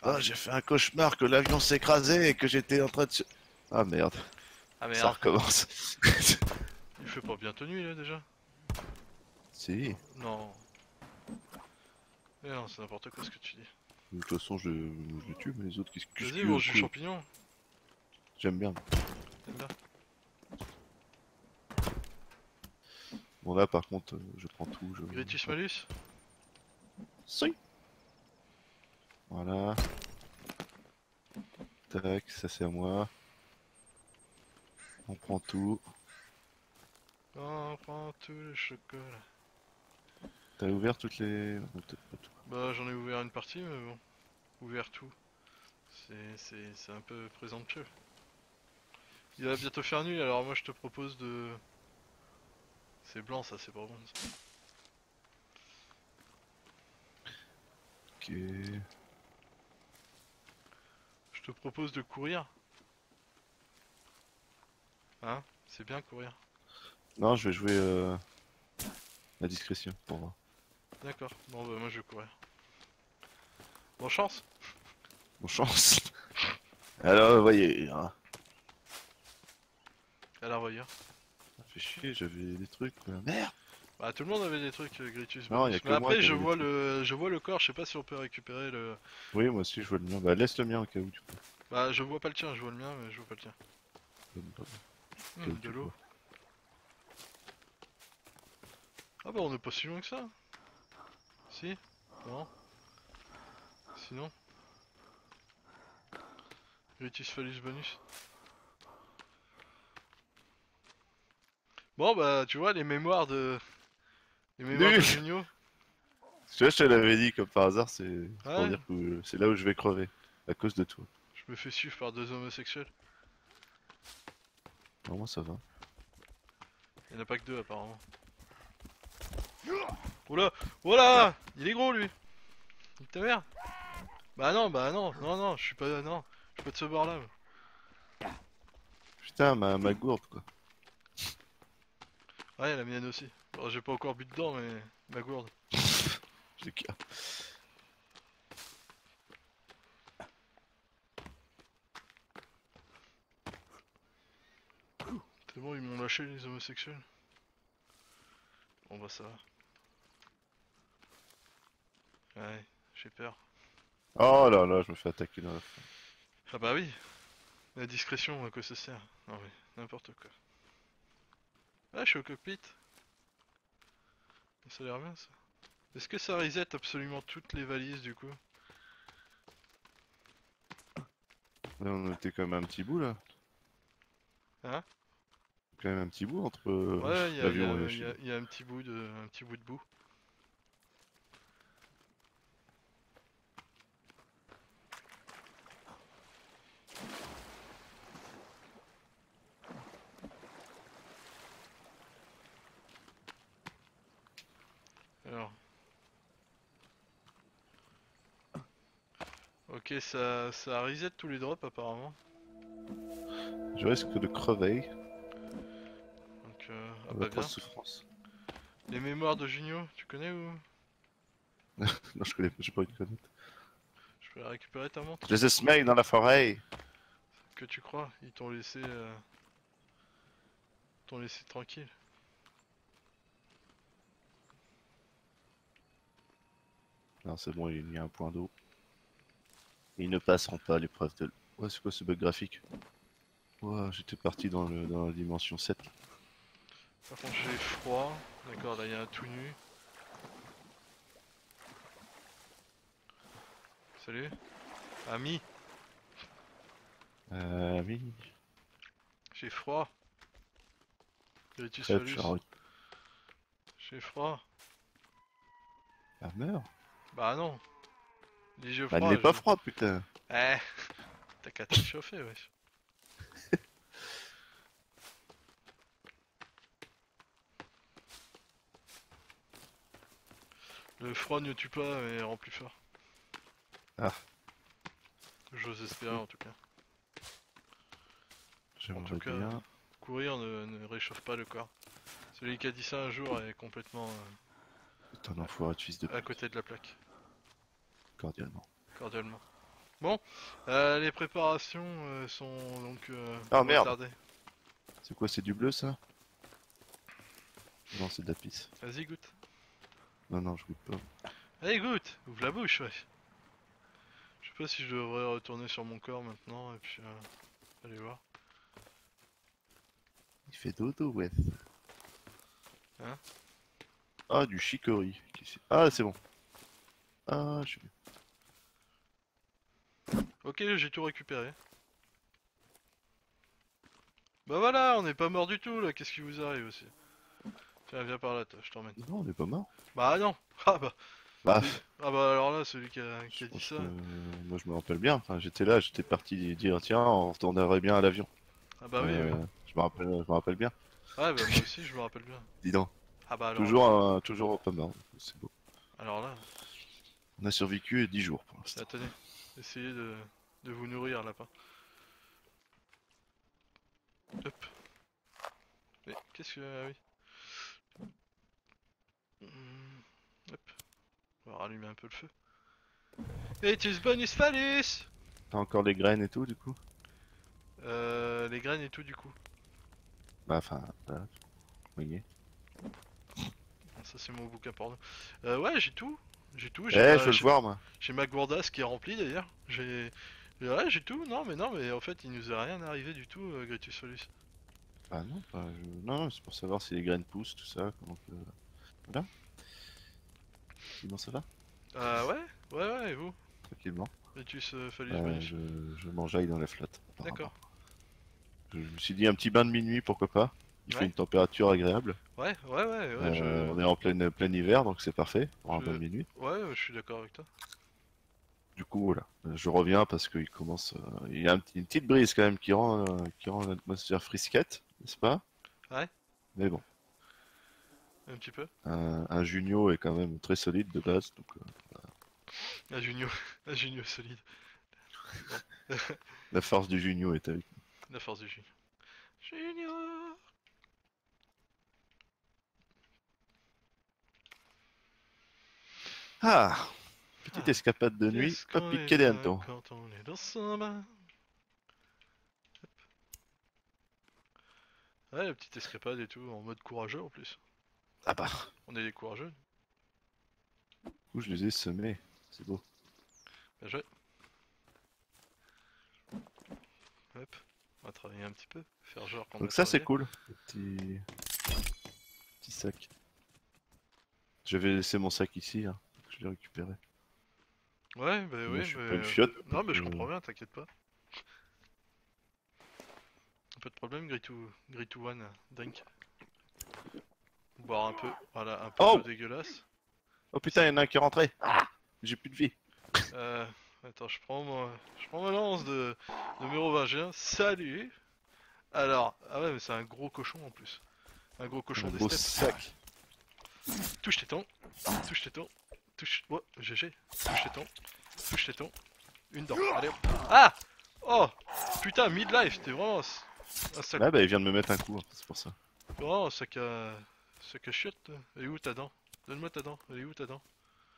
S2: Ah, j'ai fait un cauchemar que l'avion s'écrasait et que j'étais en train de se... Ah merde,
S1: Ah
S2: ça
S1: merde,
S2: recommence.
S1: il fait pas bientôt nuit là déjà?
S2: Si,
S1: Non. Mais non, c'est n'importe quoi ce que tu dis.
S2: de toute façon je, je le tue, mais les autres, qu'est-ce que
S1: Vas-y,
S2: que-
S1: mange du
S2: que-
S1: champignon.
S2: J'aime bien.
S1: T'aimes bien?
S2: Bon là par contre, euh, je prends tout, je...
S1: Gritus malus?
S2: Si. Voilà. Tac, ça c'est à moi. On prend tout.
S1: On prend tout le chocolat.
S2: T'as ouvert toutes les... non, peut-être pas tout.
S1: Bah j'en ai ouvert une partie mais bon. Ouvert tout. C'est c'est- c'est un peu présomptueux. Il va bientôt faire nuit alors moi je te propose de... C'est blanc ça, c'est pas bon ça.
S2: Ok.
S1: Je te propose de courir. Hein? C'est bien courir.
S2: Non, je vais jouer euh, la discrétion pour voir.
S1: D'accord, bon bah moi je vais courir. Bonne chance!
S2: Bon chance. Alors, voyez, hein.
S1: À la revoyure.
S2: Ça fait chier, j'avais des trucs. Quoi. Merde.
S1: Bah tout le monde avait des trucs euh, Gritus
S2: Non,
S1: bonus.
S2: y a que
S1: Mais
S2: moi
S1: après
S2: qui
S1: je
S2: avait des
S1: vois
S2: trucs.
S1: le je vois le corps, je sais pas si on peut récupérer le.
S2: Oui, moi aussi je vois le mien. Bah laisse le mien au cas où tu peux.
S1: Bah je vois pas le tien, je vois le mien mais je vois pas le tien.
S2: Donne pas. Au cas
S1: Hmm,
S2: où
S1: de
S2: tu
S1: l'eau.
S2: vois.
S1: Ah bah on est pas si loin que ça. Si? Non? Sinon? Gritus phallus bonus. Bon bah tu vois les mémoires de. Les mémoires de
S2: Nul.
S1: Junio.
S2: Tu vois, je te l'avais dit comme par hasard, c'est c'est pour
S1: Ouais,
S2: dire que c'est là où je vais crever. À cause de toi.
S1: je me fais suivre par deux homosexuels.
S2: Non, moi ça va.
S1: Il y en a pas que deux apparemment. Oula! Oula! Il est gros lui! Nique ta mère! Bah non, bah non, non, non, je suis pas. Non, je suis pas de ce bord là.
S2: Putain, ma, ma gourde quoi.
S1: Ouais, la mienne aussi. Bon, j'ai pas encore bu dedans, mais ma gourde.
S2: J'ai qu'à-
S1: C'est bon, ils m'ont lâché les homosexuels. Bon bah ça va. Ouais, j'ai peur.
S2: Oh là là, je me fais attaquer dans la fin.
S1: Ah bah oui, la discrétion, à quoi ça sert? Non mais, n'importe quoi. Ah, je suis au cockpit. Ça a l'air bien ça. Est-ce que ça reset absolument toutes les valises du coup?
S2: Là, on était quand même un petit bout là.
S1: Hein?
S2: Quand même un petit bout entre euh,
S1: Ouais, il y a, y
S2: l'avion et
S1: a-
S2: le
S1: y
S2: chien.
S1: a- y a un petit bout de, un petit bout de boue. Alors. Ok, ça, ça reset tous les drops apparemment.
S2: Je risque de crever.
S1: Donc, euh, ah
S2: De
S1: bah
S2: atroce
S1: bien.
S2: souffrance.
S1: Les mémoires de Junio, tu connais ou?
S2: Non, je connais pas, j'ai pas envie de connaître.
S1: Je peux la récupérer ta montre?
S2: Je les ai semés dans la forêt.
S1: Que tu crois? Ils t'ont laissé, euh, t'ont laissé tranquille.
S2: Non, c'est bon, il y a un point d'eau. Ils ne passeront pas l'épreuve de... Ouais, c'est quoi ce bug graphique? Ouah, j'étais parti dans, le, dans la dimension sept.
S1: Par contre j'ai froid. D'accord, là il y a un tout nu. Salut. Ami,
S2: Euh, oui.
S1: j'ai froid. Veritus
S2: Crève,
S1: Phallus.
S2: Charlotte.
S1: J'ai froid.
S2: Ah, meurs.
S1: Bah non. Les yeux
S2: Bah, elle
S1: froids.
S2: n'est pas
S1: je-
S2: froide, putain.
S1: Eh, t'as qu'à te réchauffer, wesh. Le froid ne tue pas, mais rend plus fort.
S2: Ah.
S1: J'ose espérer en tout cas.
S2: J'aimerais
S1: tout cas,
S2: bien.
S1: Courir ne, ne réchauffe pas le corps. Celui qui a dit ça un jour est complètement
S2: Putain, l'enfoiré de fils de
S1: euh, à
S2: pute.
S1: côté de la plaque,
S2: Cordialement.
S1: cordialement. Bon, euh, les préparations euh, sont donc euh,
S2: Ah merde,
S1: retardées.
S2: c'est quoi, c'est du bleu ça? Non, c'est de la pisse.
S1: Vas-y, goûte.
S2: Non, non, je goûte pas.
S1: Allez, goûte. Ouvre la bouche, ouais. Je sais pas si je devrais retourner sur mon corps maintenant et puis euh, aller voir.
S2: Il fait dodo, ouais.
S1: Hein?
S2: Ah, du chicory. Ah, c'est bon. Ah, je suis...
S1: Ok, j'ai tout récupéré. Bah voilà, on n'est pas mort du tout là, qu'est-ce qui vous arrive aussi? Tiens, viens par là, toi, je t'emmène.
S2: Non, on n'est pas mort.
S1: Bah non. Ah bah,
S2: Bah,
S1: celui- ah bah alors là, celui qui a, qui
S2: je
S1: a dit
S2: pense
S1: ça.
S2: que... Moi, je me rappelle bien. Enfin, j'étais là, j'étais parti dire, tiens, on retournerait bien à l'avion.
S1: Ah bah oui, oui.
S2: Euh, je me rappelle, je me rappelle bien.
S1: Ouais, bah moi aussi, je me rappelle bien.
S2: Dis donc.
S1: Ah bah alors là.
S2: Toujours, euh, toujours pas mort. C'est beau.
S1: Alors là,
S2: On a survécu dix jours pour l'instant.
S1: là, tenez. Essayez de, de vous nourrir, lapin. Hop. Mais qu'est-ce que... Ah oui. Hmm, hop. On va rallumer un peu le feu. Etus bonus phallus.
S2: T'as encore les graines et tout, du coup?
S1: Euh, les graines et tout du coup.
S2: Bah, enfin, là, vous voyez.
S1: Ça c'est mon bouquin porno. Euh, ouais, j'ai tout. J'ai tout.
S2: Eh,
S1: J'ai
S2: je
S1: ma,
S2: veux le
S1: j'ai
S2: voir, moi.
S1: j'ai ma gourdasse qui est remplie d'ailleurs. J'ai... Ouais, j'ai tout. Non, mais non, mais en fait, il nous est rien arrivé du tout, euh, Gritus phallus.
S2: Bah non, pas, je- non, non, c'est pour savoir si les graines poussent, tout ça, comment que... Voilà. Sinon ça va?
S1: Euh, ouais, ouais, ouais, et vous?
S2: Tranquillement.
S1: Gritus euh, phallus
S2: Euh,
S1: bonus.
S2: je, je m'enjaille dans la flotte,
S1: D'accord.
S2: apparemment. Je, je me suis dit un petit bain de minuit, pourquoi pas. Il fait
S1: Ouais,
S2: une température agréable.
S1: ouais, ouais, ouais, ouais,
S2: Euh,
S1: je...
S2: on est en plein, plein hiver, donc c'est parfait pour un
S1: je...
S2: bain de minuit.
S1: Ouais, je suis d'accord avec toi.
S2: Du coup, voilà. Euh, Je reviens parce qu'il commence... euh, il y a un petit- une petite brise quand même qui rend, euh, qui rend l'atmosphère frisquette, n'est-ce pas?
S1: Ouais,
S2: Mais bon,
S1: un petit peu.
S2: un, un Junio est quand même très solide de base, donc... euh,
S1: Un Junio, un Junio solide. Bon.
S2: la force du Junio est avec nous.
S1: La force du Junio. Junior.
S2: Ah! Petite
S1: Ah,
S2: escapade de nuit,
S1: qu'est-ce
S2: pas
S1: qu'on est
S2: piqué des
S1: bien
S2: hannetons.
S1: quand on est dans son bain. Ouais, la petite escapade et tout, en mode courageux en plus.
S2: Ah bah,
S1: On est des courageux.
S2: du coup, je les ai semés. C'est beau.
S1: Bien joué. Hop. On va travailler un petit peu. Faire genre qu'on a
S2: Donc ça, c'est
S1: travaillé.
S2: cool. Petit... petit sac. Je vais laisser mon sac ici, hein. Je l'ai récupéré.
S1: Ouais, bah
S2: Moi,
S1: oui,
S2: je suis pas une
S1: mais...
S2: fiotte.
S1: Non, mais je
S2: euh,
S1: comprends bien, t'inquiète pas. Pas de problème, Gritou, Gritou One, drink. Boire un peu, voilà, un peu
S2: Oh!
S1: d'eau dégueulasse.
S2: Oh putain, il y en a un qui est rentré. Ah! J'ai plus de vie.
S1: Euh, attends, je prends mon, je prends ma lance de, de mérovingien. Salut! Alors, ah ouais, mais c'est un gros cochon en plus. Un gros cochon
S2: Un
S1: des
S2: beau
S1: steppes.
S2: sac.
S1: Touche tes tons, touche tes tons, touche. Oh, G G. Touche tes tons, touche tes tons. Une dent, allez hop. Ah! Oh! Putain, midlife, t'es vraiment un sac.
S2: Ouais, bah, il vient de me mettre un coup, hein, c'est pour ça.
S1: Vraiment un sac à. sac à chiottes, toi. Elle est où ta dent? Donne-moi ta dent, elle est où ta dent?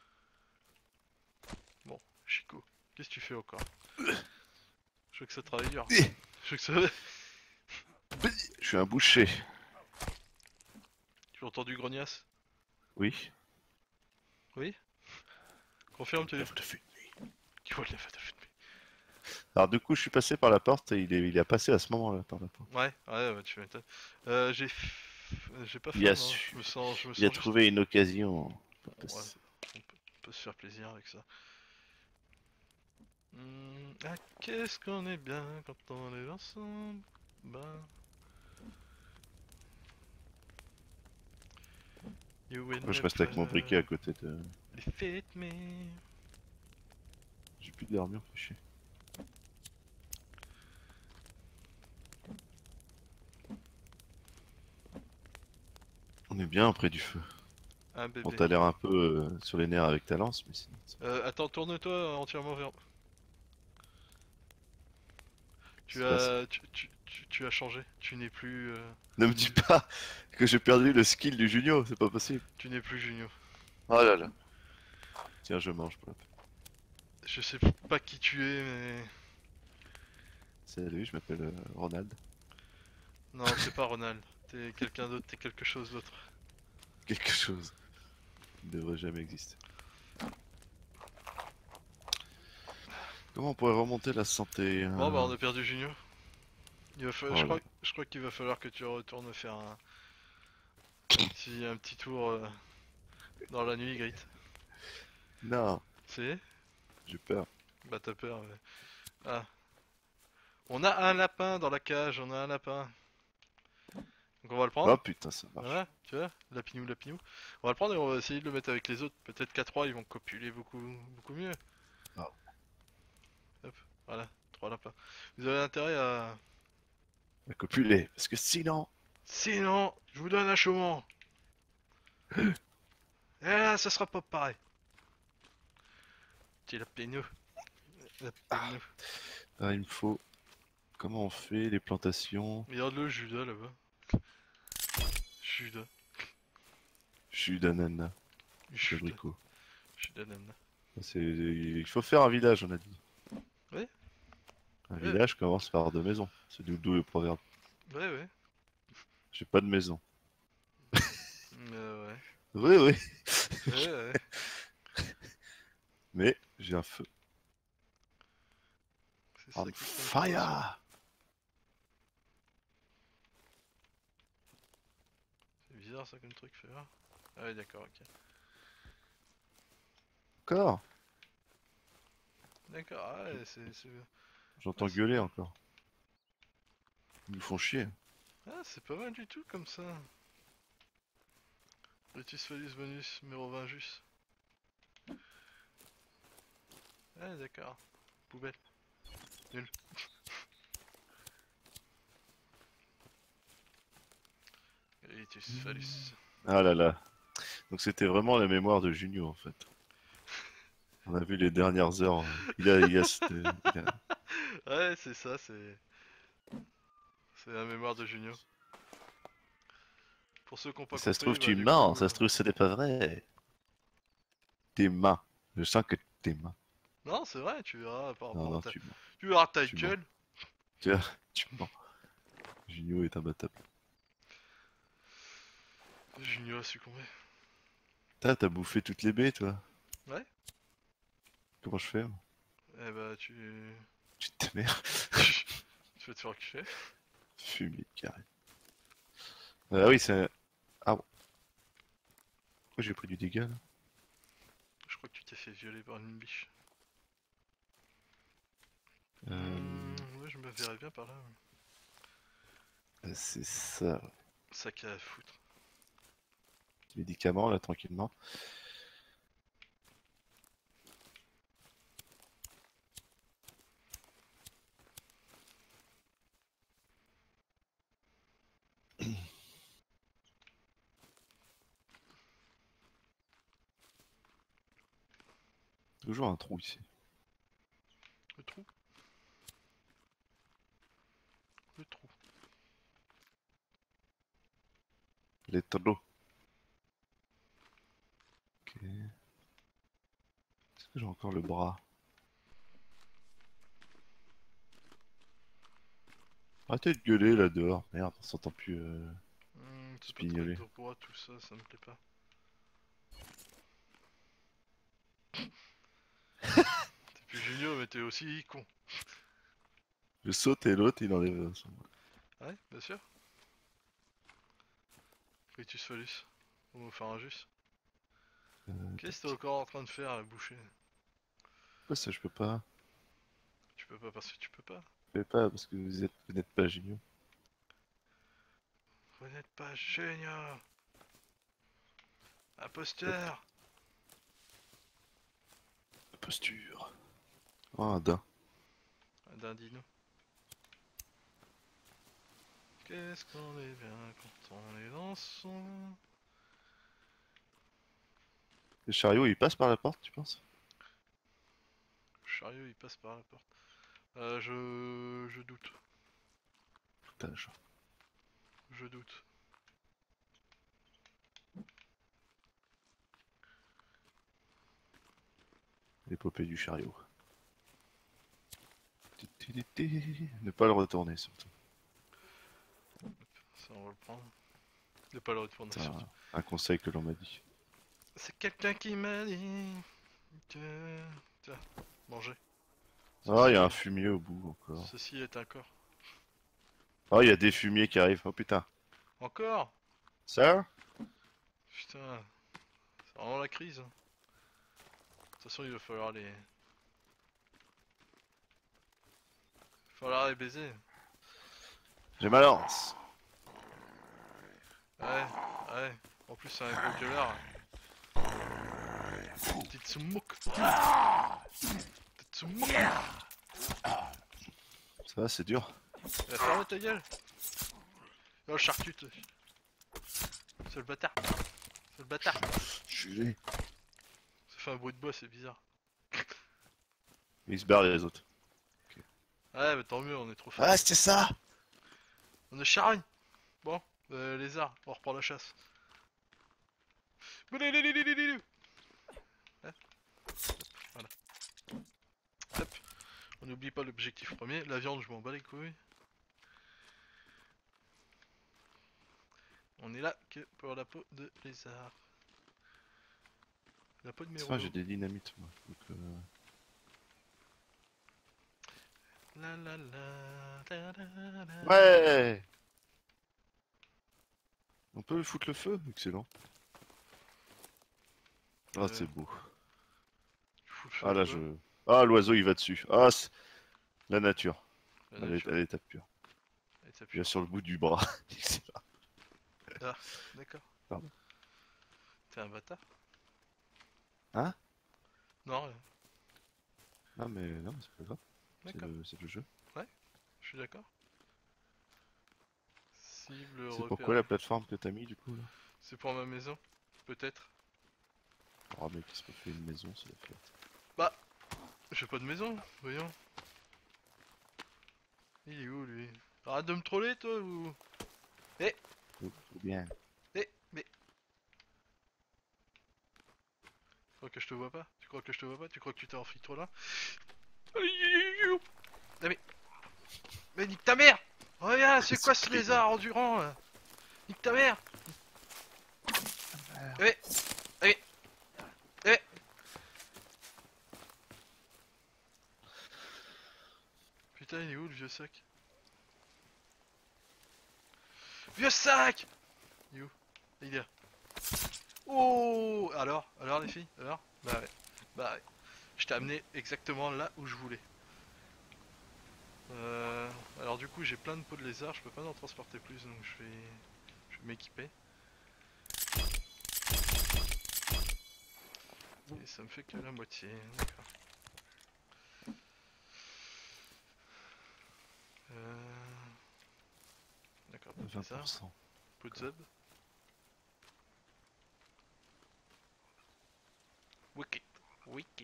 S1: Bon, Chico, qu'est-ce que tu fais encore? Je veux que ça travaille dur. Je veux que ça.
S2: Je suis un boucher.
S1: Tu entends du grognasse?
S2: Oui.
S1: Oui? Confirme, tu
S2: Lève de fumée.
S1: Tu vois le fait de filmer.
S2: Alors du coup, je suis passé par la porte et il est, il est passé à ce moment-là par la porte.
S1: Ouais, ouais, ouais, tu m'étonnes. Euh, j'ai. f- J'ai pas faim,
S2: Il a
S1: non.
S2: su.
S1: Je me sens. Je me
S2: Il a
S1: sens juste.
S2: trouvé une occasion. pour
S1: Bon, ouais,
S2: passer.
S1: on peut, on peut se faire plaisir avec ça. Hmm, ah, qu'est-ce qu'on est bien quand on est ensemble. Ben. You will
S2: Moi, je reste avec mon briquet à côté de...
S1: fit me.
S2: J'ai plus d'armure, fait chier. On est bien près du feu.
S1: Un
S2: Bon,
S1: bébé.
S2: t'as l'air un peu euh, sur les nerfs avec ta lance, mais sinon... c'est-
S1: Euh, attends, tourne-toi entièrement vers. Tu
S2: c'est pas ça.
S1: as, tu, tu, tu, tu as changé. Tu n'es plus, euh,
S2: Ne me dis pas que j'ai perdu le skill du Junio, c'est pas possible.
S1: tu n'es plus Junio.
S2: Oh là là. Tiens, je mange. Pas.
S1: Je sais pas qui tu es, mais...
S2: Salut, je m'appelle euh, Ronald.
S1: Non, t'es pas Ronald. T'es quelqu'un d'autre, t'es quelque chose d'autre.
S2: Quelque chose qui ne devrait jamais exister. Comment on pourrait remonter la santé
S1: Bon bah
S2: hein?
S1: on a perdu Junio. Il va fa- Je
S2: Oh là.
S1: crois, je crois qu'il va falloir que tu retournes faire un, un petit, un petit tour euh, dans la nuit, Grit.
S2: Non,
S1: C'est?
S2: j'ai peur.
S1: Bah t'as peur. Ouais. Ah. On a un lapin dans la cage, on a un lapin. Donc on va le
S2: Oh
S1: prendre.
S2: putain, ça marche.
S1: Voilà, tu vois, lapinou, lapinou. On va le prendre et on va essayer de le mettre avec les autres. Peut-être qu'à trois ils vont copuler beaucoup, beaucoup mieux.
S2: Ah,
S1: Hop, voilà, trois lapins. Vous avez intérêt à...
S2: à copuler, parce que sinon...
S1: Sinon, je vous donne un chaumont. Et là, ça sera pas pareil. Petit lapinou.
S2: Ah,
S1: Lapinou.
S2: ah, il me faut... Comment on fait les plantations?
S1: Regarde le Judas là-bas. Judas.
S2: Jus d'ananas,
S1: Judas.
S2: d'abricot.
S1: Judas nana.
S2: C'est... Il faut faire un village, on a dit.
S1: Ouais,
S2: Un
S1: ouais,
S2: village commence par deux maisons. C'est d'où d'où le proverbe.
S1: ouais, ouais.
S2: J'ai pas de maison.
S1: Euh, ouais.
S2: Oui, oui.
S1: Ouais, ouais.
S2: Mais j'ai un feu.
S1: C'est
S2: On
S1: ça qui compte pour la suite.
S2: fire!
S1: C'est bizarre ça comme truc, fait voir. Ah ouais, d'accord, ok.
S2: Encore?
S1: D'accord, ah ouais, c'est... c'est-
S2: J'entends
S1: Ah, c'est
S2: gueuler
S1: bien.
S2: encore. Ils nous font chier.
S1: Ah, c'est pas mal du tout comme ça. Ritus Phallus bonus, numéro vingt juste. Ah d'accord. Poubelle. Nul. Ritus Phallus.
S2: Ah là là. Donc c'était vraiment la mémoire de Junio en fait. On a vu les dernières heures. euh, Il a, il a, cette- il a-
S1: Ouais, c'est ça, c'est... C'est la mémoire de Junio. Pour ceux qui n'ont pas
S2: Ça se
S1: compris,
S2: trouve
S1: bah
S2: tu
S1: du
S2: mens,
S1: coup...
S2: ça
S1: euh,
S2: se trouve ce n'est pas vrai. Tes mains. Je sens que tes mains.
S1: Non, c'est vrai, tu verras par
S2: Non,
S1: rapport à
S2: non,
S1: ta...
S2: tu mens.
S1: Tu verras ta
S2: Tu mens.
S1: gueule.
S2: Tu, vois, tu mens. Junio est imbattable.
S1: Junio a succombé.
S2: T'as, t'as bouffé toutes les baies toi.
S1: Ouais.
S2: Comment je fais moi?
S1: Eh bah tu...
S2: Tu te mères.
S1: tu vas te faire kiffer.
S2: Fumier carré. Ah oui, c'est. Ah bon. Pourquoi j'ai pris du dégât là?
S1: Je crois que tu t'es fait violer par une biche.
S2: Euh,
S1: Mmh, ouais, je me verrais bien par là.
S2: c'est ça.
S1: Sac à foutre.
S2: Médicaments là, tranquillement. Toujours un trou ici.
S1: Le trou. Le trou.
S2: Les trous. Ok. Est-ce que j'ai encore le bras? Arrêtez de gueuler là dehors. Merde, on s'entend plus euh,
S1: Mmh, c'est pas très
S2: spignoler.
S1: droit tout ça, ça me plaît pas. T'es plus Junio, mais t'es aussi con.
S2: Je saute et l'autre il enlève son.
S1: Ouais, bien sûr. Ritus Phallus. On va vous faire un juste.
S2: Euh,
S1: Qu'est-ce que t'es encore en train de faire, la boucher?
S2: Pourquoi ça je peux pas?
S1: Tu peux pas parce que tu peux pas.
S2: Je peux pas parce que vous êtes, vous n'êtes pas géniaux.
S1: Vous n'êtes pas génial. Imposteur.
S2: Posture. Oh, un daim.
S1: Un dindino. Qu'est-ce qu'on est bien quand on est dans son...
S2: Le chariot il passe par la porte, tu penses?
S1: Le chariot il passe par la porte. Euh, je... je doute.
S2: Foutage.
S1: Je doute.
S2: L'épopée du chariot. Ne pas le retourner surtout.
S1: Ça, on va le prendre. Ne pas le retourner
S2: C'est
S1: surtout.
S2: un, un conseil que l'on m'a dit.
S1: C'est quelqu'un qui m'a dit que... Tiens, manger.
S2: Ah, il y a un
S1: Ceci,
S2: fumier au bout encore.
S1: ceci est un corps.
S2: Oh, il y a des fumiers qui arrivent. Oh putain.
S1: Encore?
S2: Ça?
S1: Putain, c'est vraiment la crise. hein. De toute façon, il va falloir les... Il va falloir les baiser.
S2: J'ai ma lance.
S1: Ouais, ouais. En plus, c'est un gros gueulard. Petite smoke. Petite smoke.
S2: Ça va, c'est dur.
S1: Elle a fermé ta gueule. Oh, le charcute. C'est le bâtard. C'est le bâtard.
S2: Je suis.
S1: Ça fait un bruit de bois, c'est bizarre.
S2: Ils se barrent les autres.
S1: Ouais, mais tant mieux, on est trop fort.
S2: Ah, c'était ça!
S1: On est charogne. Bon, euh, lézard, on reprend la chasse. Ouais, voilà. Hop. On n'oublie pas l'objectif premier. La viande, je m'en bats les couilles. On est là que pour la peau de lézard. La peau de mes
S2: C'est vrai, j'ai
S1: rouleaux.
S2: des dynamites, moi. Donc, euh...
S1: La la la, la la la.
S2: Ouais! On peut foutre le feu? Excellent. Ah,
S1: Euh,
S2: c'est beau.
S1: Tu fous le feu
S2: Ah,
S1: à
S2: là,
S1: quoi
S2: je... Ah, l'oiseau, il va dessus. Ah, c'est... La nature.
S1: La
S2: Elle est,
S1: nature.
S2: elle est état pur.
S1: Et ça
S2: Il y a
S1: pue.
S2: sur le bout du bras. Excellent.
S1: Ah, d'accord.
S2: Pardon.
S1: T'es un bâtard.
S2: Hein?
S1: Non, rien.
S2: Non, mais non, mais c'est pas grave. C'est
S1: D'accord.
S2: le... c'est le jeu.
S1: Je suis d'accord. Cible
S2: C'est
S1: repérée.
S2: pourquoi la plateforme que t'as mis, du coup, là?
S1: C'est pour ma maison. Peut-être.
S2: Oh, mec, il se fait une maison, c'est la fête.
S1: Bah, j'ai pas de maison, voyons. Il est où lui? Arrête de me troller toi ou...
S2: Oh, trop bien.
S1: Eh, mais... Tu crois que je te vois pas? Tu crois que je te vois pas? Tu crois que tu t'es enfui trop là? Ah mais... Mais nique ta mère! Regarde, c'est quoi ce lézard endurant là? Nique ta mère! Eh, eh, eh. Putain, il est où le vieux sac? Vieux sac! Il est où? Il est là. Oh! Alors? Alors les filles? Alors? Bah ouais. Bah ouais. Je t'ai amené exactement là où je voulais. Euh, alors du coup j'ai plein de peaux de lézard, je peux pas en transporter plus donc je vais, je vais m'équiper. Et ça me fait que la moitié, d'accord. Euh... D'accord, peau de
S2: vingt
S1: lézard,
S2: pour cent.
S1: peau de zob. Wicked, wicked.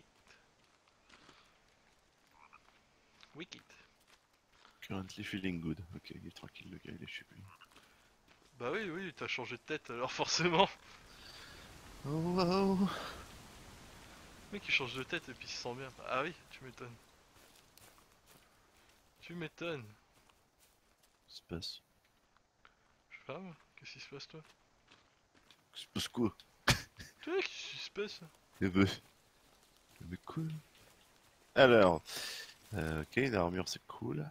S1: Wicked.
S2: Currently feeling good. Ok, il est tranquille, le gars, il est chez lui.
S1: Bah oui, oui, t'as changé de tête alors forcément.
S2: Oh, wow.
S1: Le mec il change de tête et puis il se sent bien. Ah oui, tu m'étonnes. Tu m'étonnes.
S2: Qu'est-ce qui se passe?
S1: Je sais pas, moi. Qu'est-ce qui se passe toi?
S2: Qu'est-ce qui se passe quoi?
S1: Tu vois, qu'est-ce qui se passe?
S2: Eh ben... eh ben, cool. Alors... Euh, ok, l'armure c'est cool.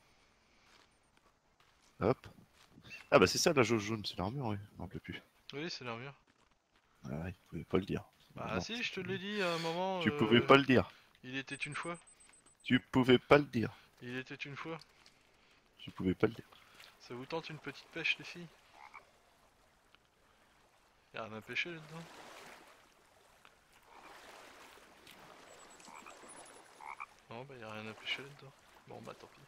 S2: Hop. Ah bah c'est ça la jauge jaune, c'est l'armure, oui. On peut plus.
S1: Oui, c'est l'armure.
S2: Ah, il pouvait pas le dire.
S1: Bah
S2: Non,
S1: si, je te
S2: c'est-
S1: l'ai dit à un moment.
S2: Tu
S1: euh,
S2: pouvais pas le dire.
S1: Il était une fois.
S2: Tu pouvais pas le dire.
S1: Il était une fois.
S2: Tu pouvais pas le dire.
S1: Ça vous tente une petite pêche les filles? Y'a rien à pêcher là-dedans? Non bah y'a rien à pêcher là-dedans. Bon bah tant pis.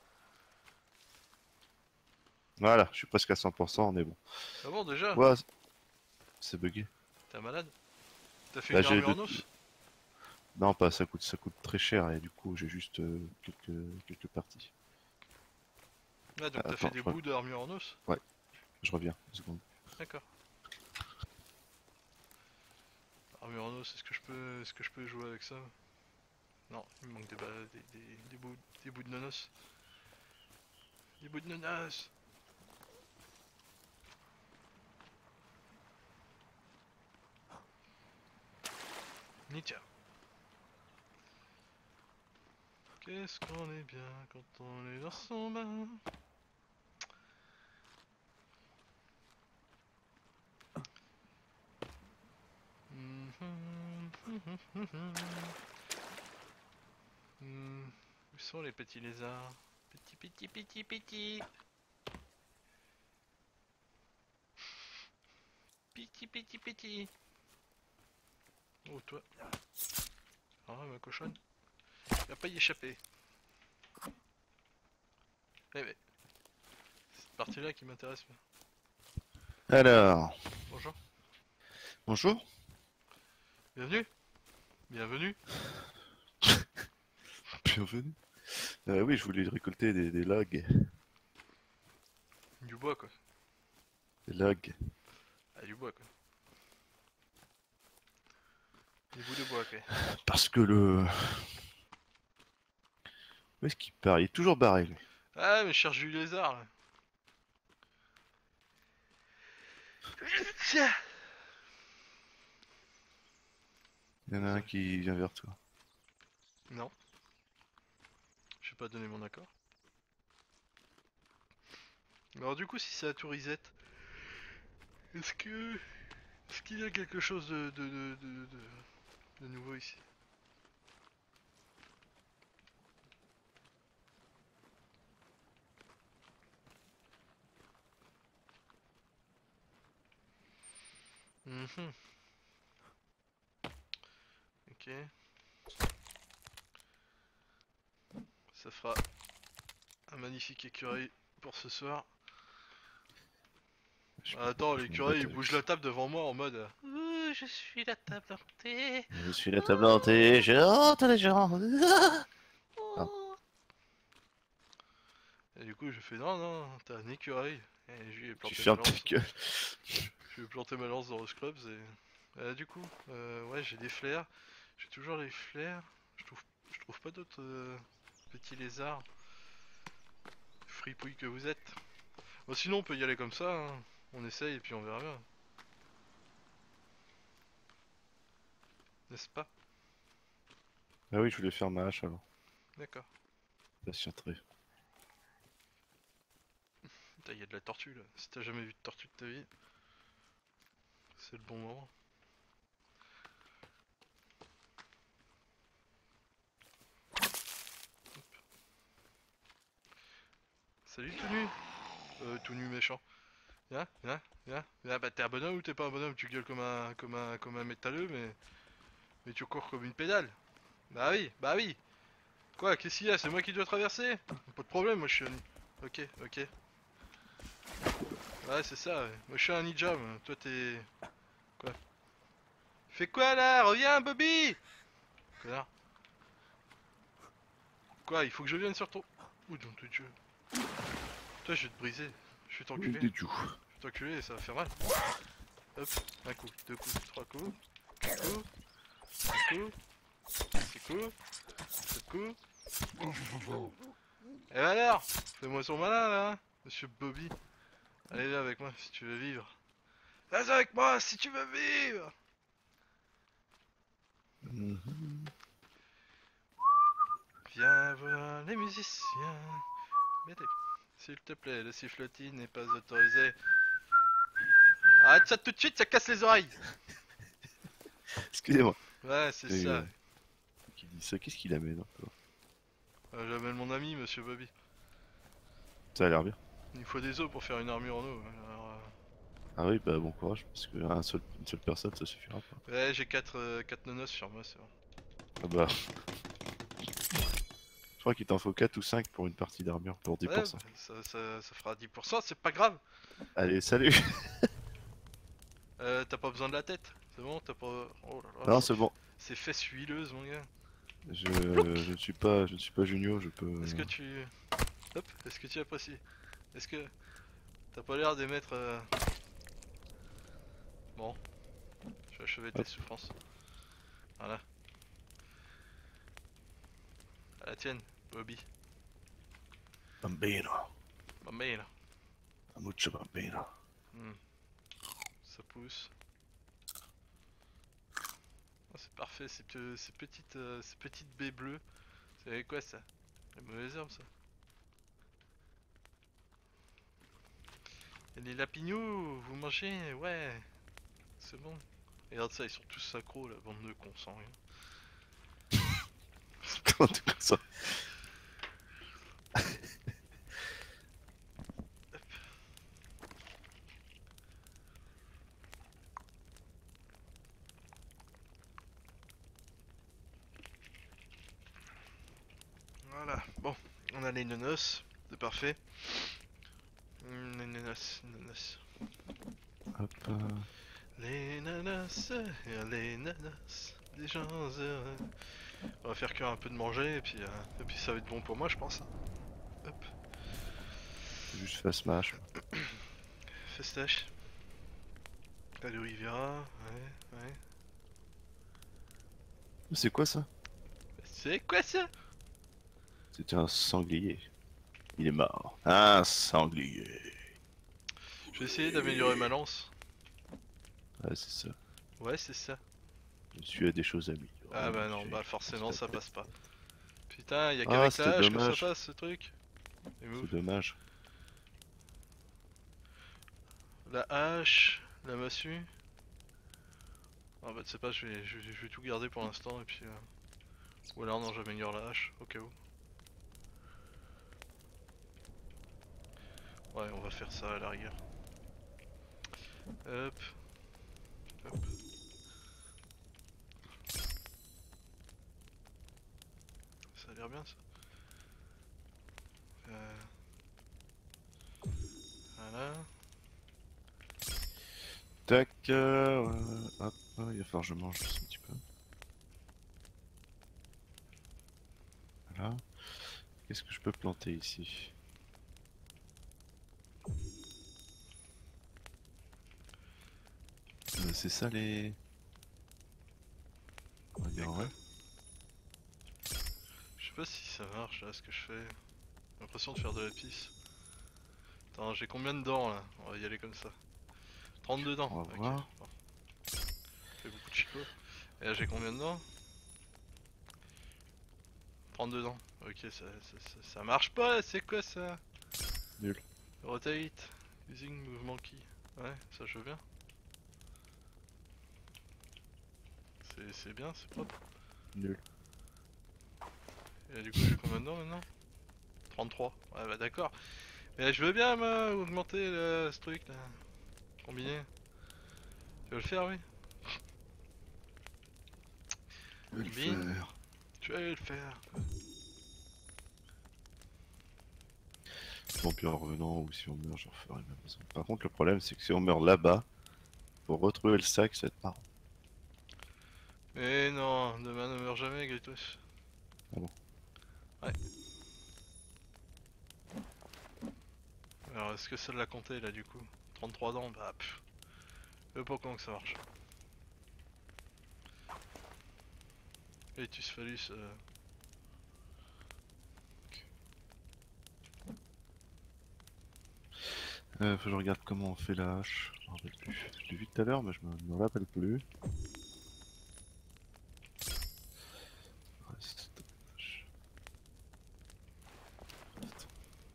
S2: Voilà, je suis presque à cent pour cent, on est bon.
S1: Ah bon déjà?
S2: Ouais, c'est bugué.
S1: T'es malade? T'as fait
S2: Bah,
S1: une
S2: j'ai
S1: armure en
S2: de-
S1: os?
S2: Non, pas ça coûte, ça coûte très cher et du coup j'ai juste euh, quelques, quelques parties.
S1: Ah donc
S2: Ah,
S1: t'as fait
S2: attends,
S1: des
S2: je crois-
S1: bouts d'armure en os?
S2: Je reviens, une seconde.
S1: D'accord. Armure en os, est-ce que je peux est-ce que je peux jouer avec ça? Non, il me manque des, ba- des, des, des bouts, des bouts de nonos. Des bouts de nonos. Nitia. Qu'est-ce qu'on est bien quand on est dans son bain. Hmm, où sont les petits lézards? Petit, petit, petit, petit. Petit, petit, petit. Oh, toi. Ah, ma cochonne. Il va pas y échapper. Eh mais, c'est cette partie-là qui m'intéresse.
S2: Alors,
S1: Bonjour.
S2: bonjour.
S1: Bienvenue. Bienvenue.
S2: Bienvenue. Euh, oui, je voulais récolter des, des lags.
S1: Du bois, quoi.
S2: Des lags.
S1: Ah, du bois, quoi. Des bouts de bois, quoi.
S2: Parce que le... Où est-ce qu'il part? Il est toujours barré, lui.
S1: Ah, mais je cherche du lézard, là. Tiens.
S2: Il y en a un qui vient vers toi.
S1: Non. Je vais pas donner mon accord. Alors du coup, si c'est à Tourisette, est-ce que... Est-ce qu'il y a quelque chose de, de, de, de, de, de nouveau ici? Mhm. Ok. Ça fera un magnifique écureuil pour ce soir.
S2: Je sais
S1: Ah,
S2: pas
S1: attends,
S2: pourquoi je
S1: l'écureuil
S2: m'embête
S1: il
S2: avec
S1: bouge
S2: ça.
S1: la table devant moi en mode Ouh, je suis la table hantée.
S2: Je suis la table hantée, je hante les gens. Ah,
S1: Oh. Et du coup, je fais non, non, t'as un écureuil. Et je lui ai
S2: tu
S1: planté ma
S2: fermes ta
S1: lance.
S2: gueule.
S1: Je lui ai planté ma lance dans le Scrubs et. Euh, du coup, euh, ouais, j'ai des flares. J'ai toujours les flares. Je trouve, je trouve pas d'autres euh, petits lézards. Fripouille que vous êtes. Bon, sinon, on peut y aller comme ça. Hein. On essaye et puis on verra bien. N'est-ce pas?
S2: Ah oui, je voulais faire ma hache alors.
S1: D'accord.
S2: Patienterie.
S1: Putain, y a de la tortue là. Si t'as jamais vu de tortue de ta vie, c'est le bon moment. Salut tout nu. Euh, tout nu méchant. Viens, viens, viens. Viens, bah t'es un bonhomme ou t'es pas un bonhomme? Tu gueules comme un, comme un, comme un métalleux, mais, mais tu cours comme une pédale. Bah oui, bah oui. Quoi, qu'est-ce qu'il y a? C'est moi qui dois traverser? Pas de problème, moi je suis un... Ok, ok. Ouais, c'est ça, ouais. Moi je suis un ninja, moi. Toi t'es... Quoi? Fais quoi là? Reviens, Bobby! Connard. Quoi, il faut que je vienne sur ton... Ouh, donc Dieu. Toi, je vais te briser. Je vais
S2: Oui,
S1: t'enculer.
S2: des joues.
S1: Je vais t'enculer et ça va faire mal. Hop, un coup, deux coups, trois coups, quatre coups, cinq coups, six coups, sept coups. Et bah alors, fais-moi son malin là, hein, monsieur Bobby. Allez, viens avec moi si tu veux vivre. Viens avec moi si tu veux vivre.
S2: Mhm.
S1: Viens voir les musiciens. Mettez. S'il te plaît, le sifflotis n'est pas autorisé. Arrête ça tout de suite, ça casse les oreilles.
S2: Excusez-moi.
S1: Ouais, c'est
S2: Et,
S1: ça.
S2: euh, qui dit ça, qu'est-ce qu'il amène encore?
S1: Euh, J'appelle mon ami, monsieur Bobby.
S2: Ça a l'air bien.
S1: Il faut des os pour faire une armure en eau. Alors, euh,
S2: Ah oui, bah bon courage, parce que un seul, une seule personne, ça suffira pas.
S1: ouais, j'ai quatre euh, quatre nonos sur moi, c'est bon.
S2: Ah bah, je crois qu'il t'en faut quatre ou cinq pour une partie d'armure, pour
S1: Ouais, bah,
S2: dix pour cent.
S1: ça, ça, ça fera dix pour cent, c'est pas grave.
S2: Allez, salut!
S1: Euh, t'as pas besoin de la tête, c'est bon, t'as pas... Oh là là,
S2: Non,
S1: c'est
S2: c'est bon.
S1: c'est fesses huileuses, mon gars.
S2: Je, je ne suis pas, je ne suis pas Junio, je peux.
S1: Est-ce que tu... Hop, est-ce que tu apprécies? Est-ce que... T'as pas l'air d'émettre... Euh... Bon, je vais achever tes
S2: Hop.
S1: souffrances. Voilà. À la tienne, Bobby.
S2: Bambino.
S1: Bambino.
S2: Mucho bambino.
S1: Hmm. Ça pousse. Oh, c'est parfait, ces, pe- ces petites, euh, ces petites baies bleues. C'est quoi ça? Les mauvaises herbes ça. Et les lapignous, vous mangez? Ouais, c'est bon. Et regarde ça, ils sont tous sacros, la bande de cons sans rien.
S2: Comment tu fais ça?
S1: Voilà, bon, on a les nonos, c'est parfait. Hmm, Les nanas, les nanas.
S2: Hop. euh,
S1: Les nanas, euh, les nanas, des gens heureux. On va faire cuire un peu de manger et puis, euh, et puis ça va être bon pour moi je pense. Hein. Hop,
S2: Juste fast smash.
S1: festache. Aloe Vera, ouais, ouais.
S2: C'est quoi ça?
S1: C'est quoi ça?
S2: C'était un sanglier. Il est mort. Un sanglier.
S1: Je vais essayer d'améliorer ma lance.
S2: Ouais, c'est ça.
S1: Ouais, c'est ça.
S2: Je suis à des choses à améliorer.
S1: Ah bah non,
S2: j'ai-
S1: bah forcément ça passe pas. Putain, y'a
S2: Ah,
S1: qu'avec
S2: c'était
S1: la hache que ça
S2: dommage.
S1: passe ce truc. Et
S2: C'est
S1: move.
S2: dommage.
S1: La hache, la massue. Ah bah tu sais pas, je vais, je, vais, je vais tout garder pour l'instant et puis... Euh... Ou alors non, j'améliore la hache, au cas où. Ouais, on va faire ça à la rigueur. Hop. Hop. Ça a l'air bien ça. Euh... Voilà.
S2: Tac. Euh, ouais, hop. Il va falloir que je mange juste un petit peu. Voilà. Qu'est-ce que je peux planter ici? Euh, c'est ça les... On va dire ouais.
S1: Je sais pas si ça marche là ce que je fais. J'ai l'impression de faire de la pisse. Attends, j'ai combien de dents là? On va y aller comme ça. trente-deux dents.
S2: On va
S1: Ok.
S2: voir.
S1: Bon. Ça fait beaucoup de chico. Et là j'ai combien de dents? trente-deux dents. Ok, ça, ça, ça, ça marche pas, c'est quoi ça?
S2: Nul.
S1: Rotate. Using mouvement key. Ouais, ça je veux bien. C'est bien, c'est propre.
S2: Nul.
S1: Et là, du coup j'ai combien de dents maintenant? trente-trois. Ouais bah d'accord. Mais là, je veux bien moi augmenter le, ce truc là. Combiner. Tu veux le faire oui?
S2: Je vais le
S1: Combine.
S2: faire.
S1: Tu vas le faire.
S2: Bon, puis en revenant, ou si on meurt, je referai ma maison. Par contre, le problème, c'est que si on meurt là-bas, pour retrouver le sac, ça va être marrant.
S1: Mais non, demain ne meurt jamais, Gritos.
S2: Ah bon?
S1: Ouais. Alors, est-ce que ça l'a compté là du coup? trente-trois dents, bah pff. Je sais pas comment que ça marche. Et tu phallus. Euh...
S2: Euh, faut que je regarde comment on fait la hache. Je me rappelle plus. Je l'ai vu tout à l'heure, mais je me, me rappelle plus. Reste. hache. Reste.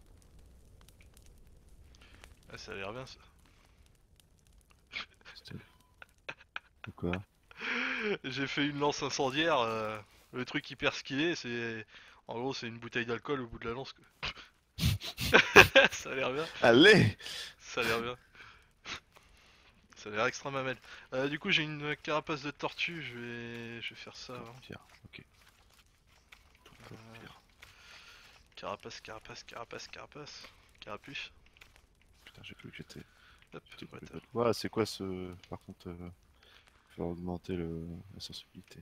S1: Ah, ça a l'air bien ça.
S2: C'était- Pourquoi?
S1: J'ai fait une lance incendiaire. Euh... Le truc hyper skillé, c'est. En gros, c'est une bouteille d'alcool au bout de la lance. Quoi. Ça a l'air bien.
S2: Allez!
S1: Ça a l'air bien. Ça a l'air extra mamelle. Euh, du coup, j'ai une carapace de tortue. Je vais, je vais faire ça. Hein.
S2: Pierre, ok. Tout
S1: Euh,
S2: Pierre.
S1: Carapace, carapace, carapace, carapace. Carapuce.
S2: Putain, j'ai cru que j'étais.
S1: Hop,
S2: j'étais
S1: ouais,
S2: coupé
S1: t'as-
S2: de l'autre. Ouah, c'est quoi ce. Par contre, euh, faire augmenter le... la sensibilité.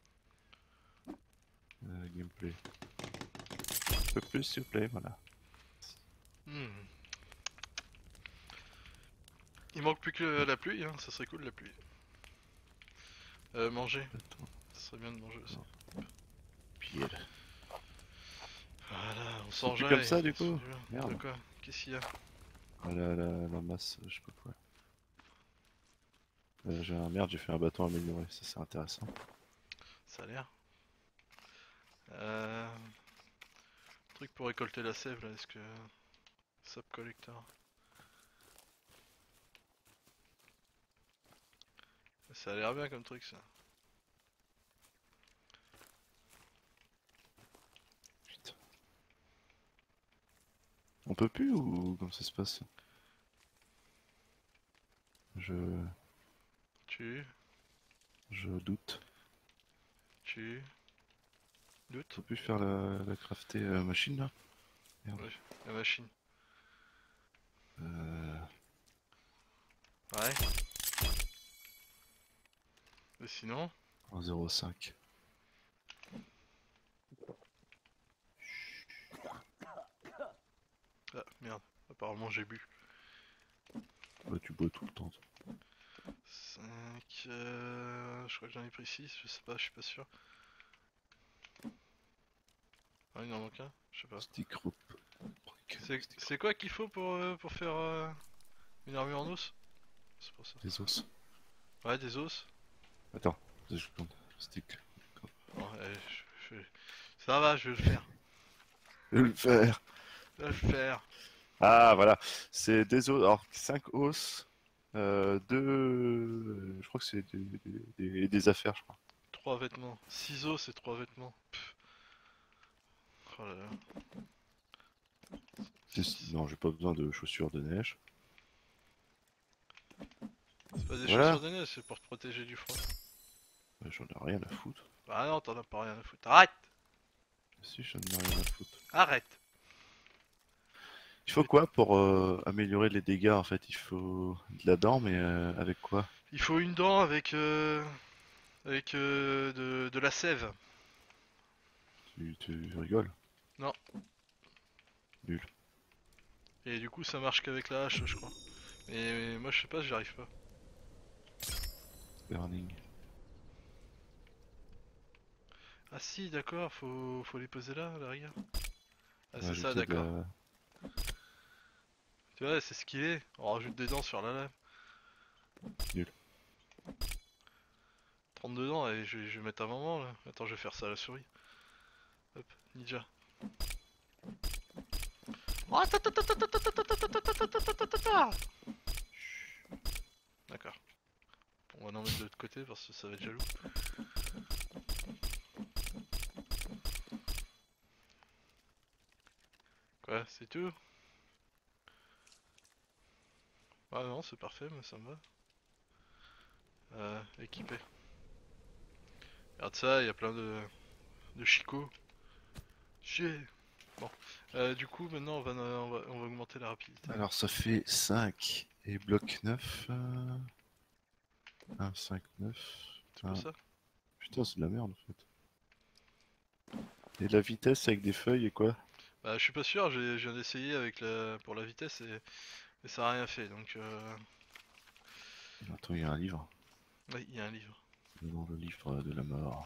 S2: Euh, gameplay. Un peu plus, s'il vous plaît, voilà.
S1: Hmm. Il manque plus que la pluie, hein. Ça serait cool la pluie. Euh, manger.
S2: Attends,
S1: Ça serait bien de manger aussi.
S2: pierre.
S1: Force
S2: C'est plus
S1: orgeat,
S2: comme ça,
S1: il-
S2: du
S1: c'est
S2: coup?
S1: dur.
S2: Merde.
S1: De quoi? Qu'est-ce qu'il y a?
S2: Ah, la, la, la masse, je sais pas quoi. Euh, j'ai un merde, j'ai fait un bâton amélioré, ça c'est intéressant.
S1: Ça a l'air. Euh... Truc pour récolter la sève là, est-ce que... Sap collector. Ça a l'air bien comme truc ça.
S2: Putain. On peut plus ou comment ça se passe? Je,
S1: Tu...
S2: je doute.
S1: Tu...
S2: On
S1: Doute?
S2: peut plus faire la, la crafter euh, machine là? Merde.
S1: Ouais, la machine.
S2: Euh...
S1: Ouais. Et sinon?
S2: un zéro cinq.
S1: Ah merde, apparemment j'ai bu.
S2: Bah, tu bois tout le temps.
S1: cinq... Euh... Je crois que j'en ai pris six, je sais pas, je suis pas sûr. Ah il en manque un? Je sais pas.
S2: Stick rope.
S1: C'est c'est quoi qu'il faut pour, euh, pour faire euh, une armure en os? C'est pour ça.
S2: Des os.
S1: Ouais, des os.
S2: Attends, je compte. Stick.
S1: Bon, allez, je, je- ça va, je vais le faire.
S2: Je vais le faire.
S1: Je vais le faire.
S2: Ah voilà, c'est des os. Alors cinq os. Euh, deux. Je crois que c'est des, des, des- des affaires, je crois.
S1: Trois vêtements. Six os, c'est trois vêtements. Pff. Oh là là.
S2: C'est- Non, j'ai pas besoin de chaussures de neige.
S1: C'est pas des
S2: Voilà.
S1: chaussures de neige, c'est pour te protéger du froid.
S2: Bah, j'en ai rien à foutre.
S1: Ah non, t'en as pas rien à foutre. Arrête!
S2: Si, j'en ai rien à foutre.
S1: Arrête!
S2: Il faut quoi pour euh, améliorer les dégâts en fait? Il faut de la dent, mais euh, avec quoi?
S1: Il faut une dent avec euh, avec euh, de, de la sève.
S2: Tu, tu rigoles?
S1: Non.
S2: Nul.
S1: Et du coup, ça marche qu'avec la hache, je crois. Mais, mais moi, je sais pas, j'y arrive pas.
S2: Burning.
S1: Ah si, d'accord, faut, faut les poser là, à la rigueur. Ah, c'est
S2: Rajouter
S1: ça,
S2: de
S1: d'accord.
S2: la-
S1: Tu vois, c'est ce qu'il est. On rajoute des dents sur la lame.
S2: Nul.
S1: trente-deux dents, et je, vais- je vais mettre un moment là. Attends, je vais faire ça à la souris. Hop, ninja. D'accord. On va en mettre de l'autre côté parce que ça va être jaloux. Quoi, c'est tout? Ah non, c'est parfait, mais ça me va. Euh, équipé. Regarde ça, il y a plein de, de chicots. Chier. Bon, euh, du coup, maintenant on va, on va, on va augmenter la rapidité.
S2: Alors ça fait cinq et bloc neuf. Euh... un, cinq, neuf.
S1: C'est pour ça?
S2: Putain, c'est de la merde en fait. Et la vitesse avec des feuilles et quoi?
S1: Bah, je suis pas sûr, j'ai- je viens d'essayer avec la, pour la vitesse et, et ça a rien fait, donc euh...
S2: Attends, il y a un livre.
S1: oui, il y a un livre.
S2: Non, le livre de la mort.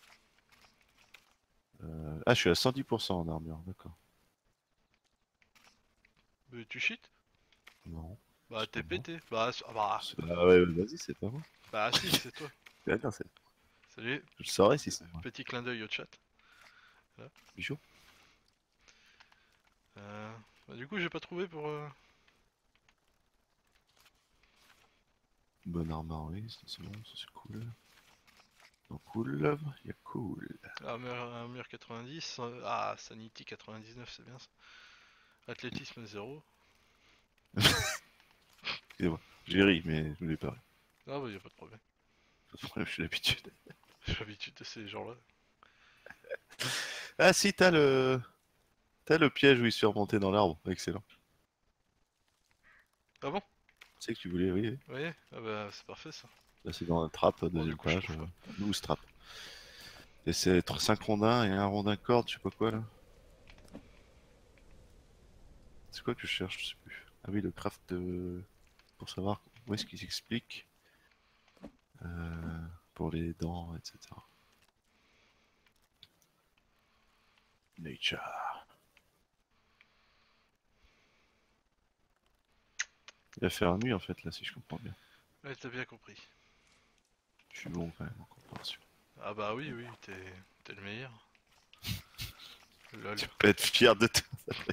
S2: Euh, Ah, je suis à cent dix pour cent en armure, d'accord.
S1: Mais tu cheats?
S2: Non.
S1: Bah,
S2: C'est
S1: t'es
S2: pas moi.
S1: pété. Bah, c'est- ah bah,
S2: C'est- Ah ouais, ouais, vas-y, c'est pas moi.
S1: bah si, c'est toi.
S2: Ah non, c'est-
S1: Salut,
S2: Je le saurais si c'est moi.
S1: petit clin d'œil au chat.
S2: Bichot.
S1: Euh... Bah, du coup, j'ai pas trouvé pour... Euh...
S2: Bonne armure, oui, ça, c'est bon, ça c'est cool. Donc cool, il y a cool.
S1: Armure, armure quatre-vingt-dix, euh, ah, Sanity quatre-vingt-dix-neuf, c'est bien ça. Athlétisme zéro.
S2: Excusez-moi, j'ai ri, mais je voulais pas rire.
S1: Ah bah, y a pas de problème.
S2: Pas de problème, j'ai l'habitude.
S1: J'ai l'habitude de ces gens-là.
S2: Ah si, t'as le... T'as le piège où il se fait remonter dans l'arbre, excellent.
S1: Ah bon?
S2: Tu sais que tu voulais, oui, oui.
S1: Oui, ah bah, c'est parfait ça.
S2: Là c'est dans la trappe,
S1: Bon, du
S2: deuxième
S1: coup, je
S2: page.
S1: trouve pas.
S2: douze trappes. Et c'est cinq rondins et un rondin corde, je sais pas quoi là. C'est quoi que je cherche, je sais plus. Ah oui, le craft de... Pour savoir où est-ce qu'il s'explique. Euh, pour les dents, et cetera. Nature. Il va faire nuit en fait là si je comprends bien.
S1: Ouais, t'as bien compris.
S2: Je suis bon quand même en compréhension.
S1: Ah bah oui, oui, t'es t'es le meilleur. Lol.
S2: Tu peux être fier de toi.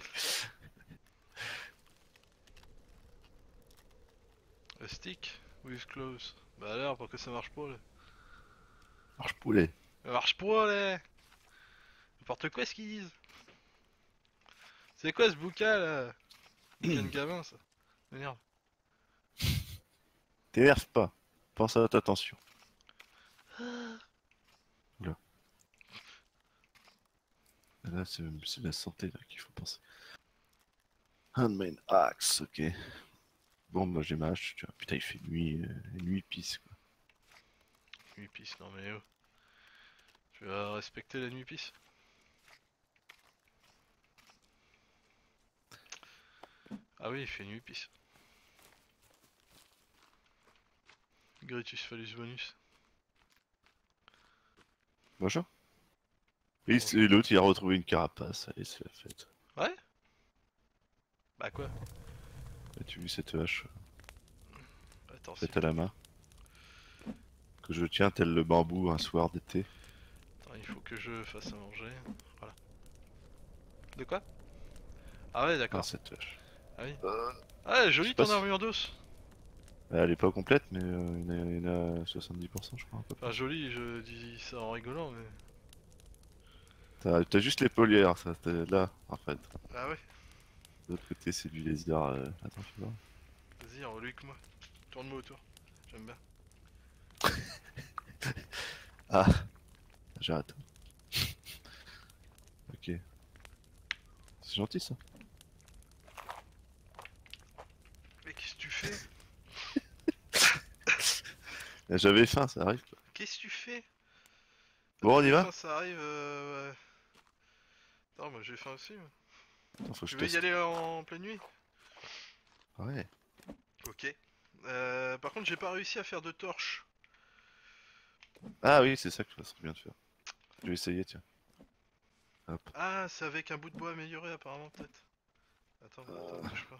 S1: A stick with close. Bah alors, pourquoi ça marche pas là?
S2: Marche poulet.
S1: Ça marche pas là! N'importe quoi ce qu'ils disent! C'est quoi ce bouquin là? Bouquin de gamin ça. Merde.
S2: T'énerve pas. Pense à ta tension. Là, là c'est c'est la santé là qu'il faut penser. Handmade axe, ok. Bon, moi j'ai ma hache, tu vois. Putain, il fait nuit, euh, nuit pisse quoi.
S1: Nuit pisse, non mais oh. Tu vas respecter la nuit pisse? Ah oui, il fait nuit pisse. Gritus phallus bonus.
S2: Bonjour. Et c'est- l'autre il a retrouvé une carapace, allez c'est la fête.
S1: Ouais? Bah quoi?
S2: As-tu vu cette hache
S1: Attention.
S2: faite à la main que je tiens tel le bambou un soir d'été?
S1: Attends, il faut que je fasse à manger. Voilà. De quoi? Ah ouais,
S2: Ah,
S1: d'accord.
S2: cette hache.
S1: Ah oui.
S2: Euh,
S1: Ah,
S2: je
S1: jolie
S2: sais pas
S1: ton
S2: si-
S1: armure d'os.
S2: Elle est pas complète, mais euh, il y en a- il y en a soixante-dix pour cent je crois à peu près.
S1: Enfin, jolie, je dis ça en rigolant, mais.
S2: T'as t'as juste les polières, ça, t'es là, en fait.
S1: Ah ouais?
S2: De l'autre côté, c'est du lézard. euh, Attends, fais voir.
S1: Vas-y, enroule que moi. Tourne-moi autour. J'aime bien.
S2: Ah, j'arrête. Ok. C'est gentil ça.
S1: Mais qu'est-ce que tu fais?
S2: Euh, J'avais faim, ça arrive. Quoi.
S1: Qu'est-ce que tu fais?
S2: Bon, on y
S1: T'avais
S2: va?
S1: faim, ça arrive. Euh... ouais. Non, moi j'ai faim aussi. moi.
S2: Attends, faut que
S1: Tu
S2: je
S1: veux y
S2: teste.
S1: aller en pleine nuit?
S2: Ouais.
S1: Ok. Euh, par contre, j'ai pas réussi à faire de torche.
S2: Ah oui, c'est ça que ça serait bien de faire. Je vais essayer, tiens. Hop.
S1: Ah, c'est avec un bout de bois amélioré apparemment, peut-être. Attends, bah, attends,
S2: Euh.
S1: bouge pas.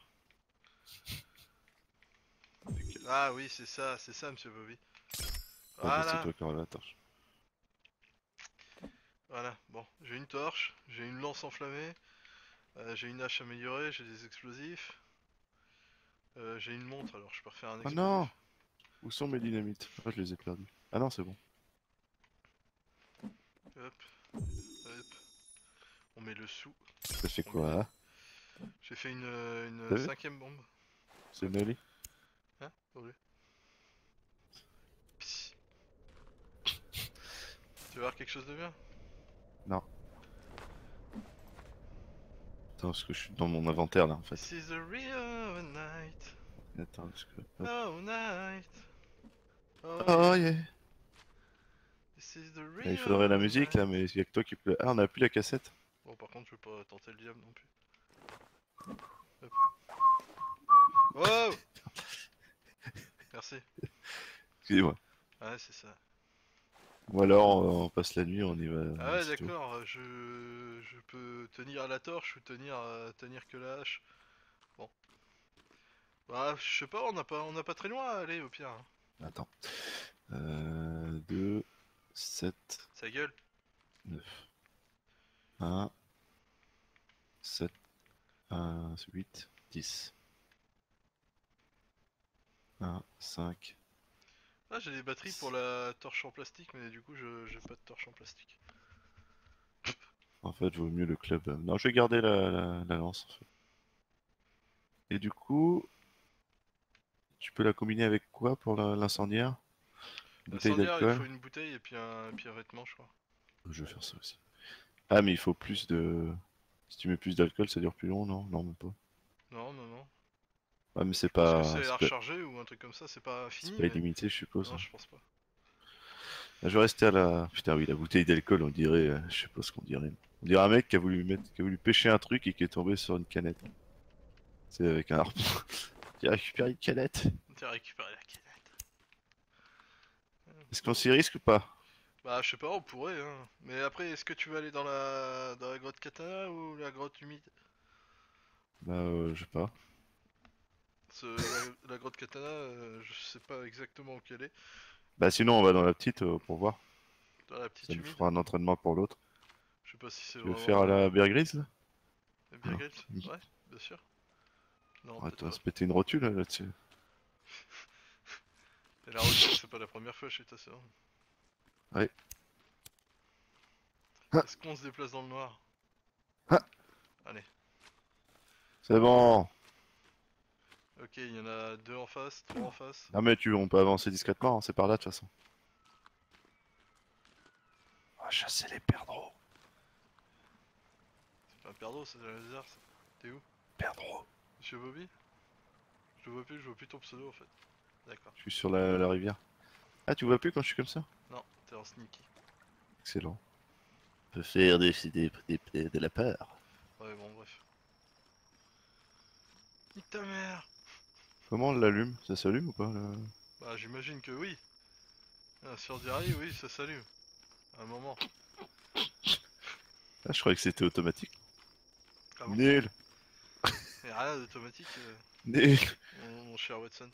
S1: Ah oui, c'est ça, c'est ça, monsieur Bobby.
S2: Ah bah c'est
S1: Voilà,
S2: toi qui auras la torche.
S1: voilà. Bon, j'ai une torche, j'ai une lance enflammée, euh, j'ai une hache améliorée, j'ai des explosifs. Euh, j'ai une montre, alors je peux refaire un
S2: Oh non!
S1: explosif.
S2: Où sont mes dynamites? Ah, je les ai perdus. Ah non, c'est bon.
S1: Hop, hop. On met le sous.
S2: Ça fait
S1: On met les-
S2: quoi?
S1: J'ai fait une, euh,
S2: T'as
S1: une
S2: vu?
S1: cinquième bombe.
S2: C'est Nelly?
S1: Hein? Attendez. Psst. Tu veux voir quelque chose de bien?
S2: Non. Attends, parce que je suis dans mon inventaire là en fait.
S1: This is the real night.
S2: Attends, parce que. Hop.
S1: Oh night. Oh,
S2: Oh
S1: yeah.
S2: yeah!
S1: This is the
S2: Ah, il faudrait la
S1: real
S2: musique là,
S1: night.
S2: mais il y a que toi qui peux. Ah, on a plus la cassette.
S1: Bon, par contre, je vais pas tenter le diable non plus. Hop. Wow! Merci.
S2: Excusez-moi.
S1: Ouais, c'est ça.
S2: Ou alors on, on passe la nuit, on y va.
S1: Ah ouais,
S2: si tu veux.
S1: d'accord. Je... je peux tenir la torche ou tenir, euh, tenir que la hache. Bon. Bah, je sais pas, on n'a pas, on n'a pas très loin à aller au pire. hein.
S2: Attends. Euh, deux, sept,
S1: Sa gueule.
S2: neuf. un, sept, un, huit, dix. un, cinq.
S1: Ah, j'ai des batteries pour la torche en plastique, mais du coup, je j'ai pas de torche en plastique.
S2: En fait, vaut mieux le club. euh, Non, je vais garder la, la, la lance en fait. Et du coup, tu peux la combiner avec quoi pour la- l'incendiaire? Bouteille
S1: L'incendiaire, il faut
S2: d'alcool?
S1: une bouteille et puis un, et puis un vêtement, je crois.
S2: Je vais faire ça aussi. Ah, mais il faut plus de. Si tu mets plus d'alcool, ça dure plus long, non? Non, même pas.
S1: Non, non, non.
S2: Ah, mais c'est
S1: Je pense que
S2: pas.
S1: c'est à
S2: C'est pas...
S1: recharger ou un truc comme ça, c'est pas
S2: c'est
S1: fini,
S2: pas
S1: mais.
S2: illimité, je suppose.
S1: Non,
S2: Hein.
S1: je pense pas.
S2: Ah, je vais rester à la. Putain, oui, la bouteille d'alcool, on dirait. euh, Je sais pas ce qu'on dirait. On dirait un mec qui a voulu mettre... qui a voulu pêcher un truc et qui est tombé sur une canette. C'est avec un harpon. J'ai récupéré une canette.
S1: T'as récupéré la canette.
S2: Est-ce qu'on s'y risque ou pas?
S1: Bah, je sais pas, on pourrait, hein. Mais après, est-ce que tu veux aller dans la dans la grotte katana ou la grotte humide?
S2: Bah, euh, je sais pas.
S1: ce- la, la grotte katana, euh, je sais pas exactement où qu'elle est.
S2: Bah sinon on va dans la petite euh, pour voir.
S1: Dans la petite
S2: Ça nous
S1: humide.
S2: fera un entraînement pour l'autre.
S1: Je sais pas si c'est
S2: Tu veux faire
S1: vraiment
S2: à la
S1: euh,
S2: Bear Grylls là?
S1: la Bear
S2: Ah,
S1: Grylls.
S2: oui.
S1: Ouais, bien sûr. Non,
S2: Ouais,
S1: peut-être
S2: toi,
S1: pas.
S2: se péter une rotule là, là-dessus.
S1: Et la rotule, c'est pas la première fois chez ta sœur.
S2: Ouais. Ah,
S1: Est-ce qu'on se déplace dans le noir?
S2: ah,
S1: Allez.
S2: c'est bon.
S1: Ok, il y en a deux en face, trois en face.
S2: Ah mais tu, on peut avancer discrètement, hein, c'est par là de toute façon. On va chasser les perdreaux.
S1: C'est pas un perdreau, c'est un lézard ça. T'es où?
S2: Perdreaux.
S1: Monsieur Bobby? Je le vois plus, je vois plus ton pseudo en fait. D'accord.
S2: Je suis sur la, la rivière. Ah, tu vois plus quand je suis comme ça?
S1: Non, t'es en sneaky.
S2: Excellent. On peut faire des, des, des- des- de la peur.
S1: Ouais, bon, bref. Nique ta mère!
S2: Comment on l'allume? Ça s'allume ou pas là?
S1: Bah, j'imagine que oui. Ah, sur Diary, oui, ça s'allume. À un moment.
S2: Ah, je croyais que c'était automatique.
S1: Ah bon?
S2: Nul.
S1: Y'a rien d'automatique, euh,
S2: Nul.
S1: mon, mon cher Watson.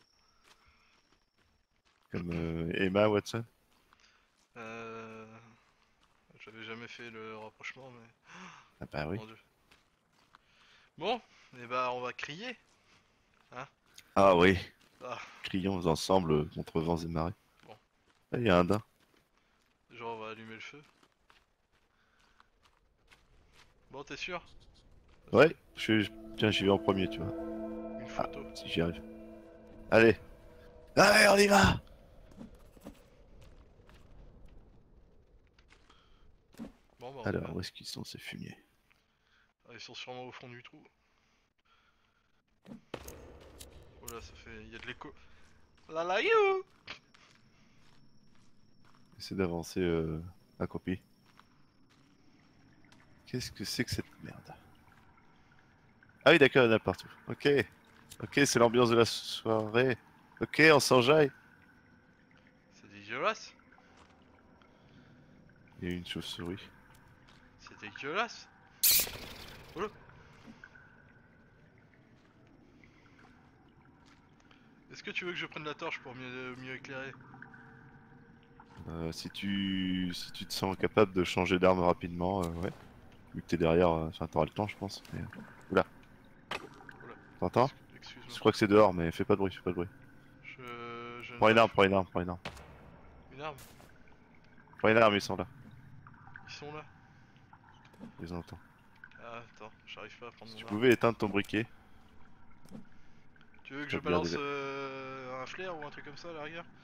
S2: Comme euh, Emma Watson.
S1: Euh... J'avais jamais fait le rapprochement, mais...
S2: Ah bah oui.
S1: Mon dieu. Bon, et bah on va crier. Hein?
S2: Ah oui.
S1: Ah,
S2: Crions ensemble euh, contre vents et marées.
S1: bon.
S2: Ah, il y a un daim.
S1: Déjà on va allumer le feu. Bon, t'es sûr?
S2: Ouais, je, je- tiens, j'y vais en premier, tu vois.
S1: Une
S2: Ah,
S1: photo.
S2: si j'y arrive. Allez. Allez, on y va.
S1: Bon, bah on y
S2: Alors,
S1: va.
S2: où est-ce qu'ils sont ces fumiers?
S1: Ah, ils sont sûrement au fond du trou. Oh là, ça fait... Il y a de l'écho. La la you!
S2: Essaie d'avancer euh, accroupi. Qu'est-ce que c'est que cette merde? Ah oui, d'accord, il y en a partout. Ok. Ok, c'est l'ambiance de la soirée. Ok, on s'enjaille.
S1: C'est dégueulasse.
S2: Il y a une chauve-souris.
S1: C'est dégueulasse. Oh là. Est-ce que tu veux que je prenne la torche pour mieux, mieux éclairer?
S2: Euh, si tu si tu te sens capable de changer d'arme rapidement, euh, ouais. Vu que t'es derrière, euh, enfin t'auras le temps, je pense. Mais... Oula,
S1: Oh là.
S2: t'entends?
S1: Excuse-moi.
S2: Je crois que c'est dehors, mais fais pas de bruit, fais pas de bruit.
S1: Je... je
S2: Prends une arme,
S1: n'arrive...
S2: prends une arme, prends une arme.
S1: Une arme?
S2: Prends une arme, ils sont là.
S1: Ils sont là.
S2: Je les entends.
S1: Ah, attends, j'arrive pas à prendre
S2: Si
S1: mon
S2: tu
S1: arme.
S2: pouvais éteindre ton briquet,
S1: Tu veux que je
S2: top bien
S1: balance
S2: déjà.
S1: euh, un flair ou un truc comme ça à la rigueur?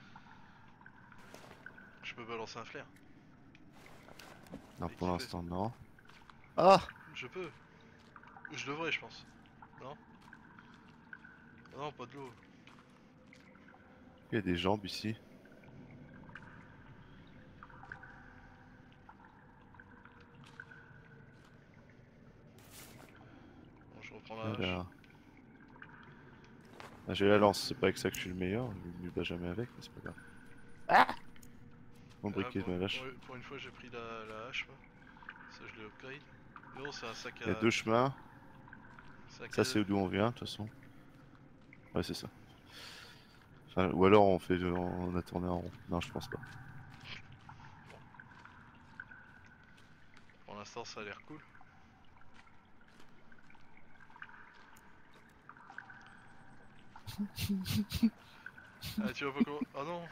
S1: Je peux balancer un flair.
S2: Non, pour
S1: Équipé.
S2: l'instant, non. Ah!
S1: Je peux. Je devrais, je pense. Non? Ah non, pas de l'eau.
S2: Il y a des jambes ici.
S1: Bon, je reprends la hache.
S2: Alors. Ah, j'ai la lance, c'est pas avec ça que je suis le meilleur, je me bats jamais avec, mais c'est pas grave. Ah! Mon
S1: Ah,
S2: briquet,
S1: pour,
S2: je me lâche.
S1: pour- pour une fois, j'ai pris la, la hache, moi. Ça, je l'ai upgrade. Mais non, c'est un sac
S2: Il y a
S1: à.
S2: deux chemins.
S1: Sac
S2: Ça,
S1: à.
S2: c'est d'où on vient, de toute façon. Ouais, c'est ça. Enfin, ou alors on fait, on a tourné en rond. Non, je pense pas.
S1: Pour l'instant, ça a l'air cool. Ah, tu vois pas comment. Ah non!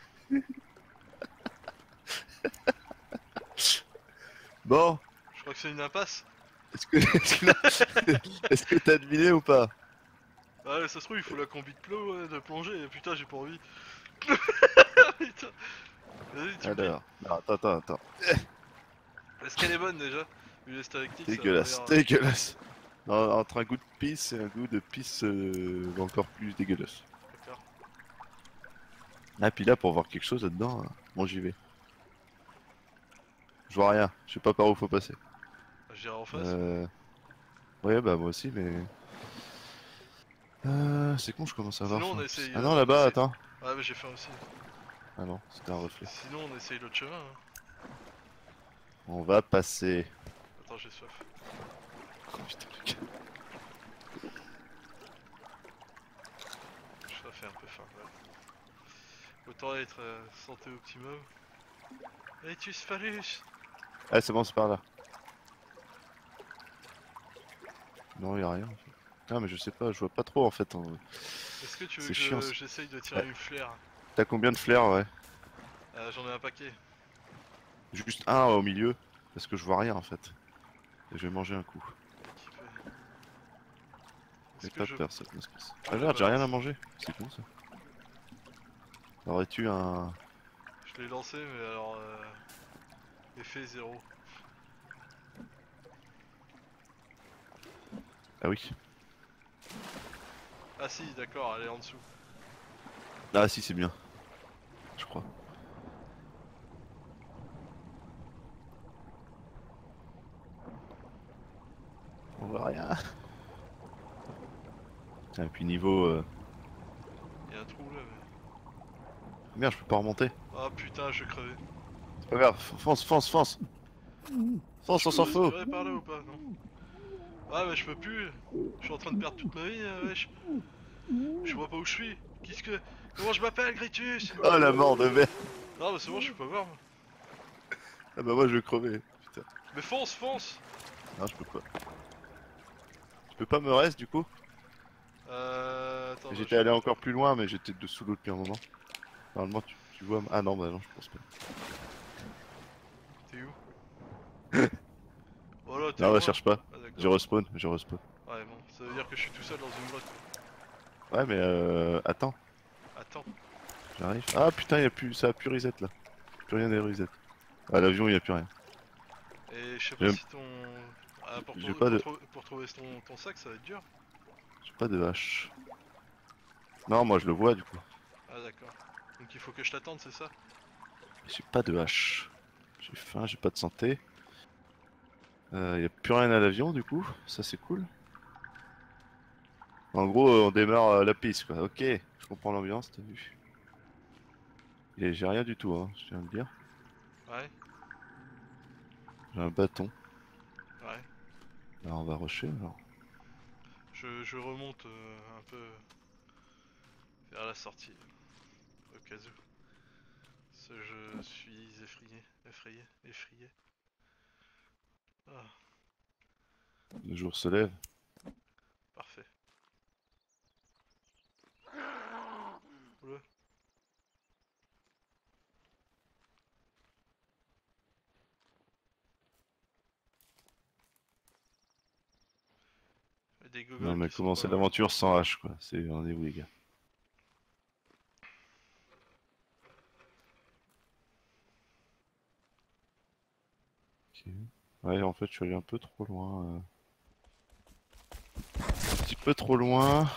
S2: Bon,
S1: Je crois que c'est une impasse!
S2: est-ce que est-ce que est-ce que t'as deviné ou pas?
S1: Ah, ouais, ça se trouve, il faut la combi de plo, ouais, de plongée. Putain, j'ai pas envie. Putain. Vas-y, tu me dis.
S2: Alors, non, attends, attends, attends.
S1: Est-ce qu'elle est bonne déjà? Vu les stalactites, ça a pas
S2: Dégueulasse,
S1: l'air.
S2: dégueulasse. Non, entre un goût de pisse et un goût de pisse euh, encore plus dégueulasse.
S1: D'accord.
S2: Ah, puis là, pour voir quelque chose là-dedans, hein, bon, j'y vais. Je vois rien, je sais pas par où faut passer.
S1: Bah, j'irai en face.
S2: Euh... Ouais, bah moi aussi, mais... Euh, c'est con, je commence à avoir
S1: Sinon, on
S2: faim.
S1: essaye.
S2: Ah
S1: euh,
S2: non,
S1: on
S2: là-bas,
S1: essaye-
S2: attends.
S1: Ouais, mais j'ai faim aussi.
S2: Ah non, c'était un reflet.
S1: Sinon, on essaye l'autre chemin. Hein.
S2: On va passer.
S1: Attends, j'ai soif.
S2: Oh, putain, le gars.
S1: fait un peu faim, ouais. Autant être euh, santé optimum. Etus phallus.
S2: Ah, c'est bon, c'est par là. Non, y'a rien en fait. Ah, mais je sais pas, je vois pas trop en fait. en-
S1: Est-ce que tu veux
S2: C'est
S1: que
S2: chiant.
S1: je-
S2: ça.
S1: j'essaye de
S2: Ah,
S1: tirer une flaire?
S2: t'as combien de flares, ouais?
S1: Euh, J'en ai un paquet.
S2: Juste un au milieu, parce que je vois rien en fait. Et je vais manger un coup.
S1: Équipé.
S2: J'ai
S1: Est-ce que
S2: pas
S1: je...
S2: peur, ça peut se passer.
S1: Je
S2: Ah
S1: le
S2: merde, j'ai rien à
S1: balance.
S2: manger. C'est con ça. Aurais-tu un.
S1: Je l'ai lancé, mais alors... Euh... Effet zéro.
S2: Ah oui.
S1: Ah si, d'accord, elle est en dessous.
S2: Ah si, c'est bien. Je crois. On voit rien. Et puis niveau. euh,
S1: Il y a un trou là, mais...
S2: Merde, je peux pas remonter.
S1: Ah putain, je vais crever.
S2: C'est pas grave, fonce, fonce, fonce. Fonce,
S1: Je
S2: on
S1: peux
S2: s'en fout.
S1: respirer par là ou pas? Non. Ah mais je peux plus. Je suis en train de perdre toute ma vie, euh, wesh. Je vois pas où je suis. Qu'est-ce que... Comment je m'appelle, Gritus?
S2: Oh la mort de merde.
S1: Non mais c'est bon, je peux pas voir moi.
S2: Ah bah moi je vais crever. Putain.
S1: Mais fonce, fonce.
S2: Non, je peux pas. Tu peux pas me reste du coup?
S1: Euh... Attends, bah,
S2: J'étais
S1: je...
S2: allé encore plus loin, mais j'étais dessous l'eau depuis un moment. Normalement, tu, tu vois. Ah non, bah non, je pense pas.
S1: T'es où? Oh là, t'es
S2: Non, bah
S1: loin.
S2: cherche pas.
S1: Ah
S2: Je
S1: d'accord.
S2: respawn, je respawn.
S1: Ouais bon, ça veut dire que je suis tout seul dans une grotte.
S2: Ouais, mais euh. Attends,
S1: Attends.
S2: j'arrive. Ah putain, y a plus, ça a plus reset là. Plus rien n'est reset. À l'avion, y a plus rien.
S1: Et je sais pas
S2: J'ai
S1: si ton... Ah, pour,
S2: j'ai
S1: trou-
S2: pas
S1: pour,
S2: de,
S1: trou- pour trouver ton, ton sac, ça va être dur.
S2: j'ai pas de hache. Non, moi je le vois du coup.
S1: Ah d'accord. Donc il faut que je t'attende, c'est ça?
S2: J'ai pas de hache. J'ai faim, j'ai pas de santé. Euh, y a plus rien à l'avion du coup, ça c'est cool. En gros, euh, on démarre euh, la piste quoi. Ok, je comprends l'ambiance, t'as vu. Et j'ai rien du tout, hein, je viens de le dire.
S1: Ouais,
S2: J'ai un bâton.
S1: ouais.
S2: Là, on va rusher alors.
S1: Je, je remonte euh, un peu vers la sortie, au cas où. Parce que je suis effrayé, effrayé, effrayé. Ah,
S2: Le jour se lève.
S1: parfait. Oula. Il y a des
S2: Non,
S1: gogoles
S2: mais
S1: qui sont pas
S2: commencer
S1: loin.
S2: l'aventure sans hache quoi. C'est, on est où les gars? Ok. Ouais, en fait, je suis allé un peu trop loin. euh. Un petit peu trop loin.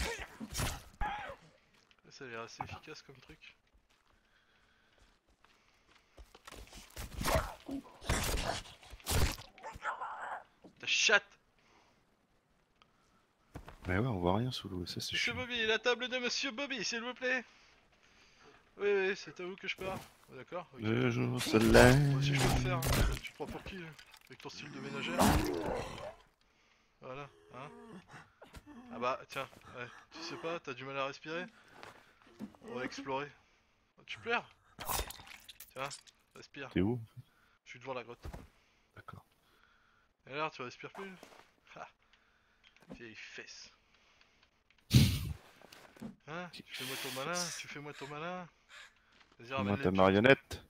S1: Ça a l'air assez efficace comme truc. Ta chatte!
S2: Mais ouais, on voit rien sous l'eau, ça c'est
S1: Monsieur
S2: chiant.
S1: Bobby, la table de Monsieur Bobby, s'il vous plaît! Oui, oui, c'est à vous que je parle. Ah, d'accord, ok.
S2: Le jour se
S1: Moi aussi je peux le faire,
S2: lève.
S1: hein. Tu te prends pour qui, là? Avec ton style de ménagère? Voilà, hein? Ah bah, tiens, ouais. Tu sais pas, t'as du mal à respirer? On va explorer. Ah, tu pleures? Tiens, respire.
S2: T'es où?
S1: Je suis devant la grotte.
S2: D'accord.
S1: Et alors, tu respires plus? Ah, vieille fesse. Hein?
S2: Ok.
S1: Tu fais-moi ton malin, tu fais-moi ton malin. Vas-y,
S2: Moi
S1: ramène les
S2: ta
S1: pieds.
S2: marionnette.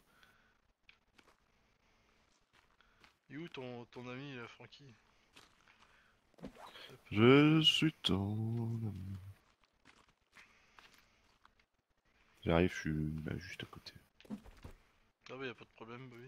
S1: Il est où ton, ton ami, là, Francky?
S2: Je suis ton ami. J'arrive, je suis bah, juste à côté.
S1: Ah bah, y'a pas de problème, Bobby.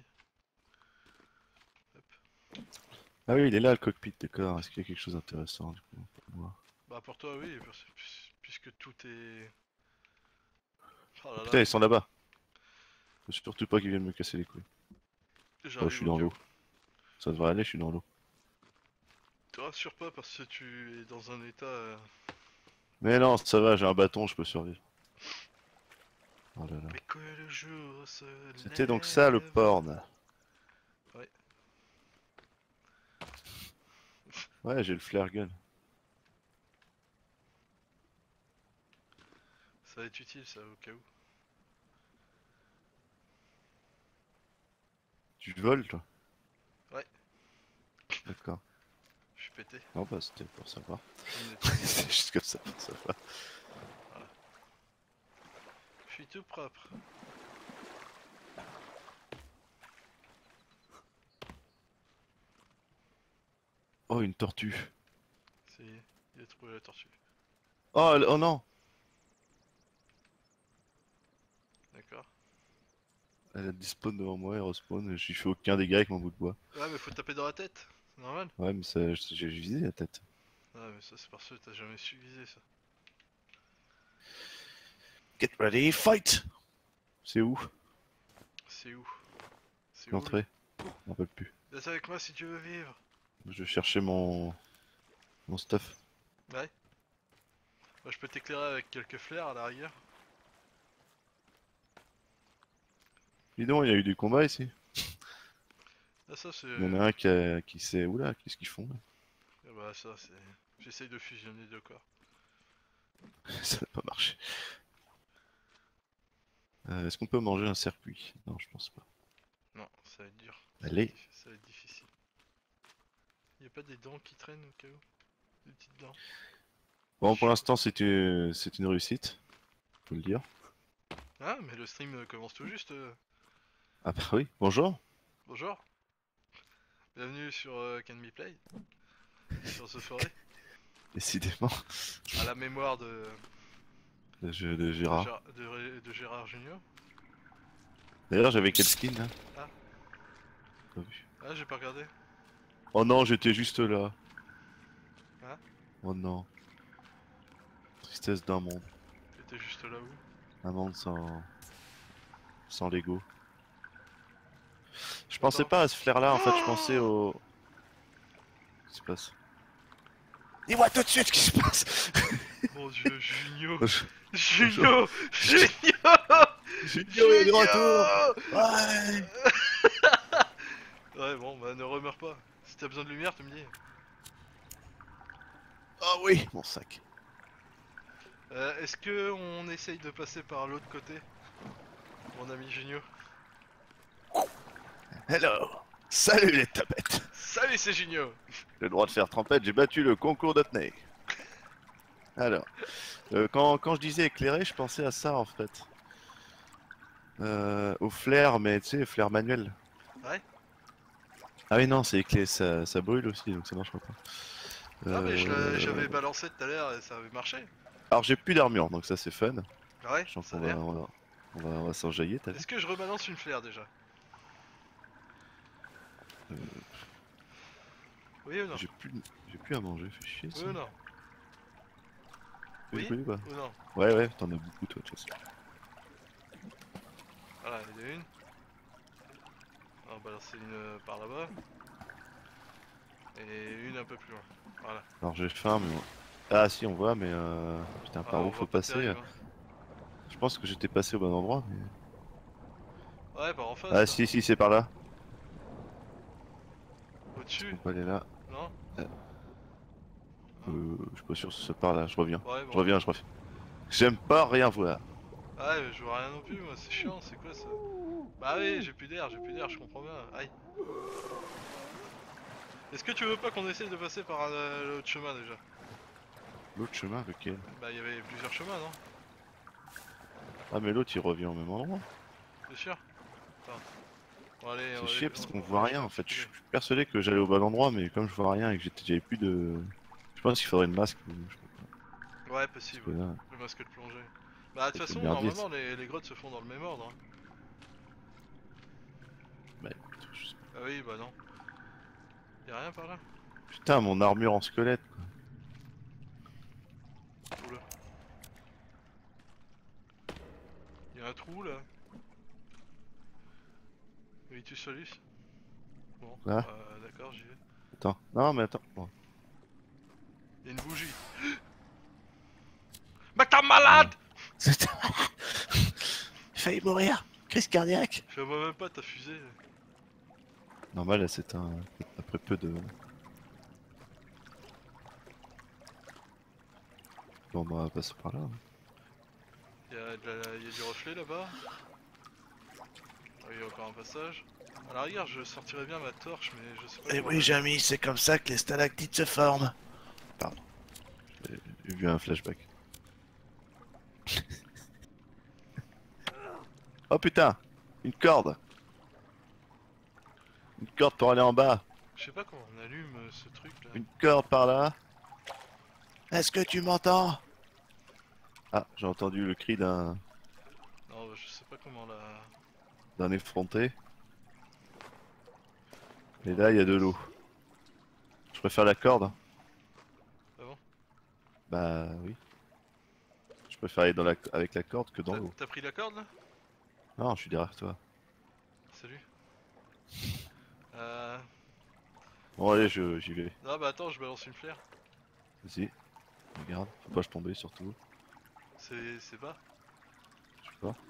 S1: Hop.
S2: Ah oui, il est là le cockpit, d'accord. Est-ce qu'il y a quelque chose d'intéressant du coup pour moi?
S1: Bah, pour toi, oui, parce- puis- puisque tout est... Oh là
S2: Putain,
S1: là,
S2: ils sont là-bas. Faut surtout pas qu'ils viennent me casser les couilles. Oh, je
S1: j'arrive
S2: suis
S1: au
S2: dans
S1: cas
S2: l'eau.
S1: où.
S2: Ça devrait aller, je suis dans l'eau.
S1: Te rassure pas parce que tu es dans un état... euh,
S2: Mais non, ça va, j'ai un bâton, je peux survivre. Oh là là.
S1: Mais que le jour se
S2: C'était donc ça le
S1: lève.
S2: porn.
S1: Ouais.
S2: Ouais, j'ai le flare gun.
S1: va être utile ça au cas où.
S2: Tu voles, toi?
S1: Ouais.
S2: D'accord.
S1: Je suis pété.
S2: Non, bah c'était pour savoir.
S1: Je viens de nettoyer.
S2: C'est juste comme ça pour savoir.
S1: Je suis tout propre.
S2: Oh, une tortue.
S1: C'est... Il a trouvé la tortue.
S2: Oh, elle- oh non!
S1: D'accord.
S2: Elle a despawn devant moi, elle respawn, et je lui fais aucun dégât avec mon bout de bois.
S1: Ouais mais faut taper dans la tête. C'est normal.
S2: Ouais, mais ça, j'ai visé la tête.
S1: Ouais mais ça c'est parce que t'as jamais su viser ça.
S2: Get ready, fight! C'est où?
S1: C'est où? C'est où?
S2: L'entrée? Je m'en rappelle plus.
S1: Reste avec moi si tu veux vivre.
S2: Je cherchais mon... mon stuff.
S1: Ouais. Moi je peux t'éclairer avec quelques flares à la rigueur.
S2: Dis donc, il y a eu du combat ici.
S1: Ah ça c'est...
S2: Il y en a un qui, a... qui sait... Oula, qu'est-ce qu'ils font là?
S1: Ah bah ça c'est... J'essaye de fusionner deux corps.
S2: Ça n'a pas marché. Euh, Est-ce qu'on peut manger un circuit? Non, je pense pas.
S1: Non, ça va être dur.
S2: Allez.
S1: Ça va être difficile. Y'a pas des dents qui traînent au cas où? Des petites dents.
S2: Bon, pour l'instant, c'est une... c'est une réussite. Faut le dire.
S1: Ah mais le stream euh, commence tout juste. euh.
S2: Ah bah oui, bonjour.
S1: Bonjour. Bienvenue sur euh, Can Me Play. Sur ce forêt.
S2: Décidément.
S1: À la mémoire de...
S2: Le jeu de
S1: de,
S2: Gérard.
S1: Gérard- de Ré- de Gérard Junior.
S2: D'ailleurs, j'avais quel skin là?
S1: Ah.
S2: Pas vu.
S1: Ah j'ai pas regardé.
S2: Oh non, j'étais juste là.
S1: Ah.
S2: Oh non. Tristesse d'un monde.
S1: T'étais juste là où?
S2: Un monde sans... sans Lego. Je pensais
S1: Attends.
S2: pas à ce flair-là, en fait, je pensais au... Qu'est-ce qui se passe? Dis-moi tout de suite ce qui se passe.
S1: Mon dieu, Junio.
S2: Je-
S1: Junio. Junio.
S2: Junio est de retour. Ouais.
S1: Ouais bon bah ne remeurs pas. Si t'as besoin de lumière tu me dis.
S2: Ah oui, mon sac.
S1: Euh, Est-ce que on essaye de passer par l'autre côté? Mon ami Junio.
S2: Hello. Salut les tapettes.
S1: Salut c'est Junio.
S2: Le droit de faire trempette, j'ai battu le concours d'apnée. Alors, euh, quand, quand je disais éclairé, je pensais à ça en fait. Euh, au flair, mais tu sais, flair manuel.
S1: Ouais.
S2: Ah oui, non, c'est éclairé, ça, ça brûle aussi, donc ça marchera pas.
S1: Ah mais je l'a-
S2: Euh,
S1: j'avais balancé tout à l'heure et ça avait marché.
S2: Alors j'ai plus d'armure, donc ça c'est fun.
S1: Ouais,
S2: Je sens
S1: ça
S2: qu'on
S1: a
S2: va,
S1: l'air.
S2: on va, on va, on va s'enjailler, t'as vu?
S1: Est-ce que je rebalance une flaire déjà?
S2: Euh,
S1: Oui ou non?
S2: J'ai plus, j'ai plus à manger, fais chier ça.
S1: Oui ou non?
S2: Fais
S1: Oui
S2: du bruit, quoi.
S1: ou non?
S2: Ouais, ouais, t'en as beaucoup toi, de toute façon.
S1: Voilà, il y en a une. On va balancer une euh, par là-bas. Et une un peu plus loin. Voilà.
S2: Alors j'ai faim, mais... on- Ah si, on voit, mais euh... Putain,
S1: Ah,
S2: par
S1: on
S2: où
S1: voit
S2: faut
S1: pas
S2: passer?
S1: terrible,
S2: Je pense que j'étais passé au bon endroit, mais...
S1: hein. Ouais, par en face.
S2: Ah
S1: là.
S2: si, si, c'est par là.
S1: Au-dessus.
S2: On peut aller là.
S1: Non?
S2: Euh, je suis pas sûr que ce soit par là, je reviens.
S1: Ouais, bon.
S2: Je reviens, je reviens. J'aime pas rien voir.
S1: Ah, ouais, je vois rien non plus, moi, c'est chiant, c'est quoi ça? Bah oui, j'ai plus d'air, j'ai plus d'air, je comprends bien. Aïe. Est-ce que tu veux pas qu'on essaye de passer par euh, l'autre chemin déjà?
S2: L'autre chemin, lequel?
S1: Bah il y avait plusieurs chemins, non?
S2: Ah mais l'autre il revient au même endroit.
S1: Bien sûr. Attends. Bon, allez, on
S2: C'est
S1: va
S2: chier
S1: aller-
S2: parce
S1: on-
S2: qu'on
S1: on
S2: voit
S1: va
S2: rien
S1: jeter
S2: en
S1: un
S2: fait.
S1: petit
S2: Je
S1: coup
S2: suis persuadé que j'allais au bon endroit, mais comme je vois rien et que j'étais- j'avais plus de... Je pense qu'il faudrait une masque. ou je sais pas,
S1: d'œil. Ouais,
S2: parce
S1: possible.
S2: que là,
S1: Le masque de plongée. Bah de toute
S2: c'est
S1: façon,
S2: merdier,
S1: normalement, les, les grottes se font dans le même ordre. Hein.
S2: bah, écoute, je sais
S1: Ah oui, bah non. Y'a rien par là?
S2: pas. Putain, mon armure en squelette. Quoi.
S1: Oula. Y'a un trou là. Oui, tu solus. Bon,
S2: Ah.
S1: euh, d'accord, j'y vais.
S2: Attends, non mais attends. Bon.
S1: Y'a une bougie. Mais t'es malade!
S2: C'était J'ai failli mourir. Crise cardiaque.
S1: Je vois même pas ta fusée.
S2: Normal, là c'est un... après peu de... Bon bah on va passer par là. Hein.
S1: Il y a, de la... y a du reflet là-bas. Ah, il y a encore un passage. À la rigueur, je sortirais bien ma torche, mais je sais pas.
S3: Et
S1: comment
S3: oui,
S1: la-
S3: Jamy, c'est comme ça que les stalactites se forment. Pardon.
S2: J'ai j'ai vu un flashback. Oh putain! Une corde! Une corde pour aller en bas!
S1: Je sais pas comment on allume euh, ce truc là.
S2: Une corde par là!
S3: Est-ce que tu m'entends?
S2: Ah, j'ai entendu le cri d'un
S1: Non, bah, je sais pas comment la.
S2: d'un effronté. Et
S1: comment
S2: là, il y a
S1: on
S2: de
S1: passe.
S2: l'eau. Je préfère la corde.
S1: Ah bon?
S2: Bah oui. Je préfère aller dans la... avec la corde que dans
S1: T'as
S2: l'eau.
S1: t'as pris la corde là?
S2: Non, je suis derrière toi.
S1: Salut. Euh.
S2: Bon, allez, je- j'y vais.
S1: Non, bah attends, je balance une flaire.
S2: Vas-y. Regarde, faut pas que je tombe surtout.
S1: C'est c'est bas.
S2: Je sais pas.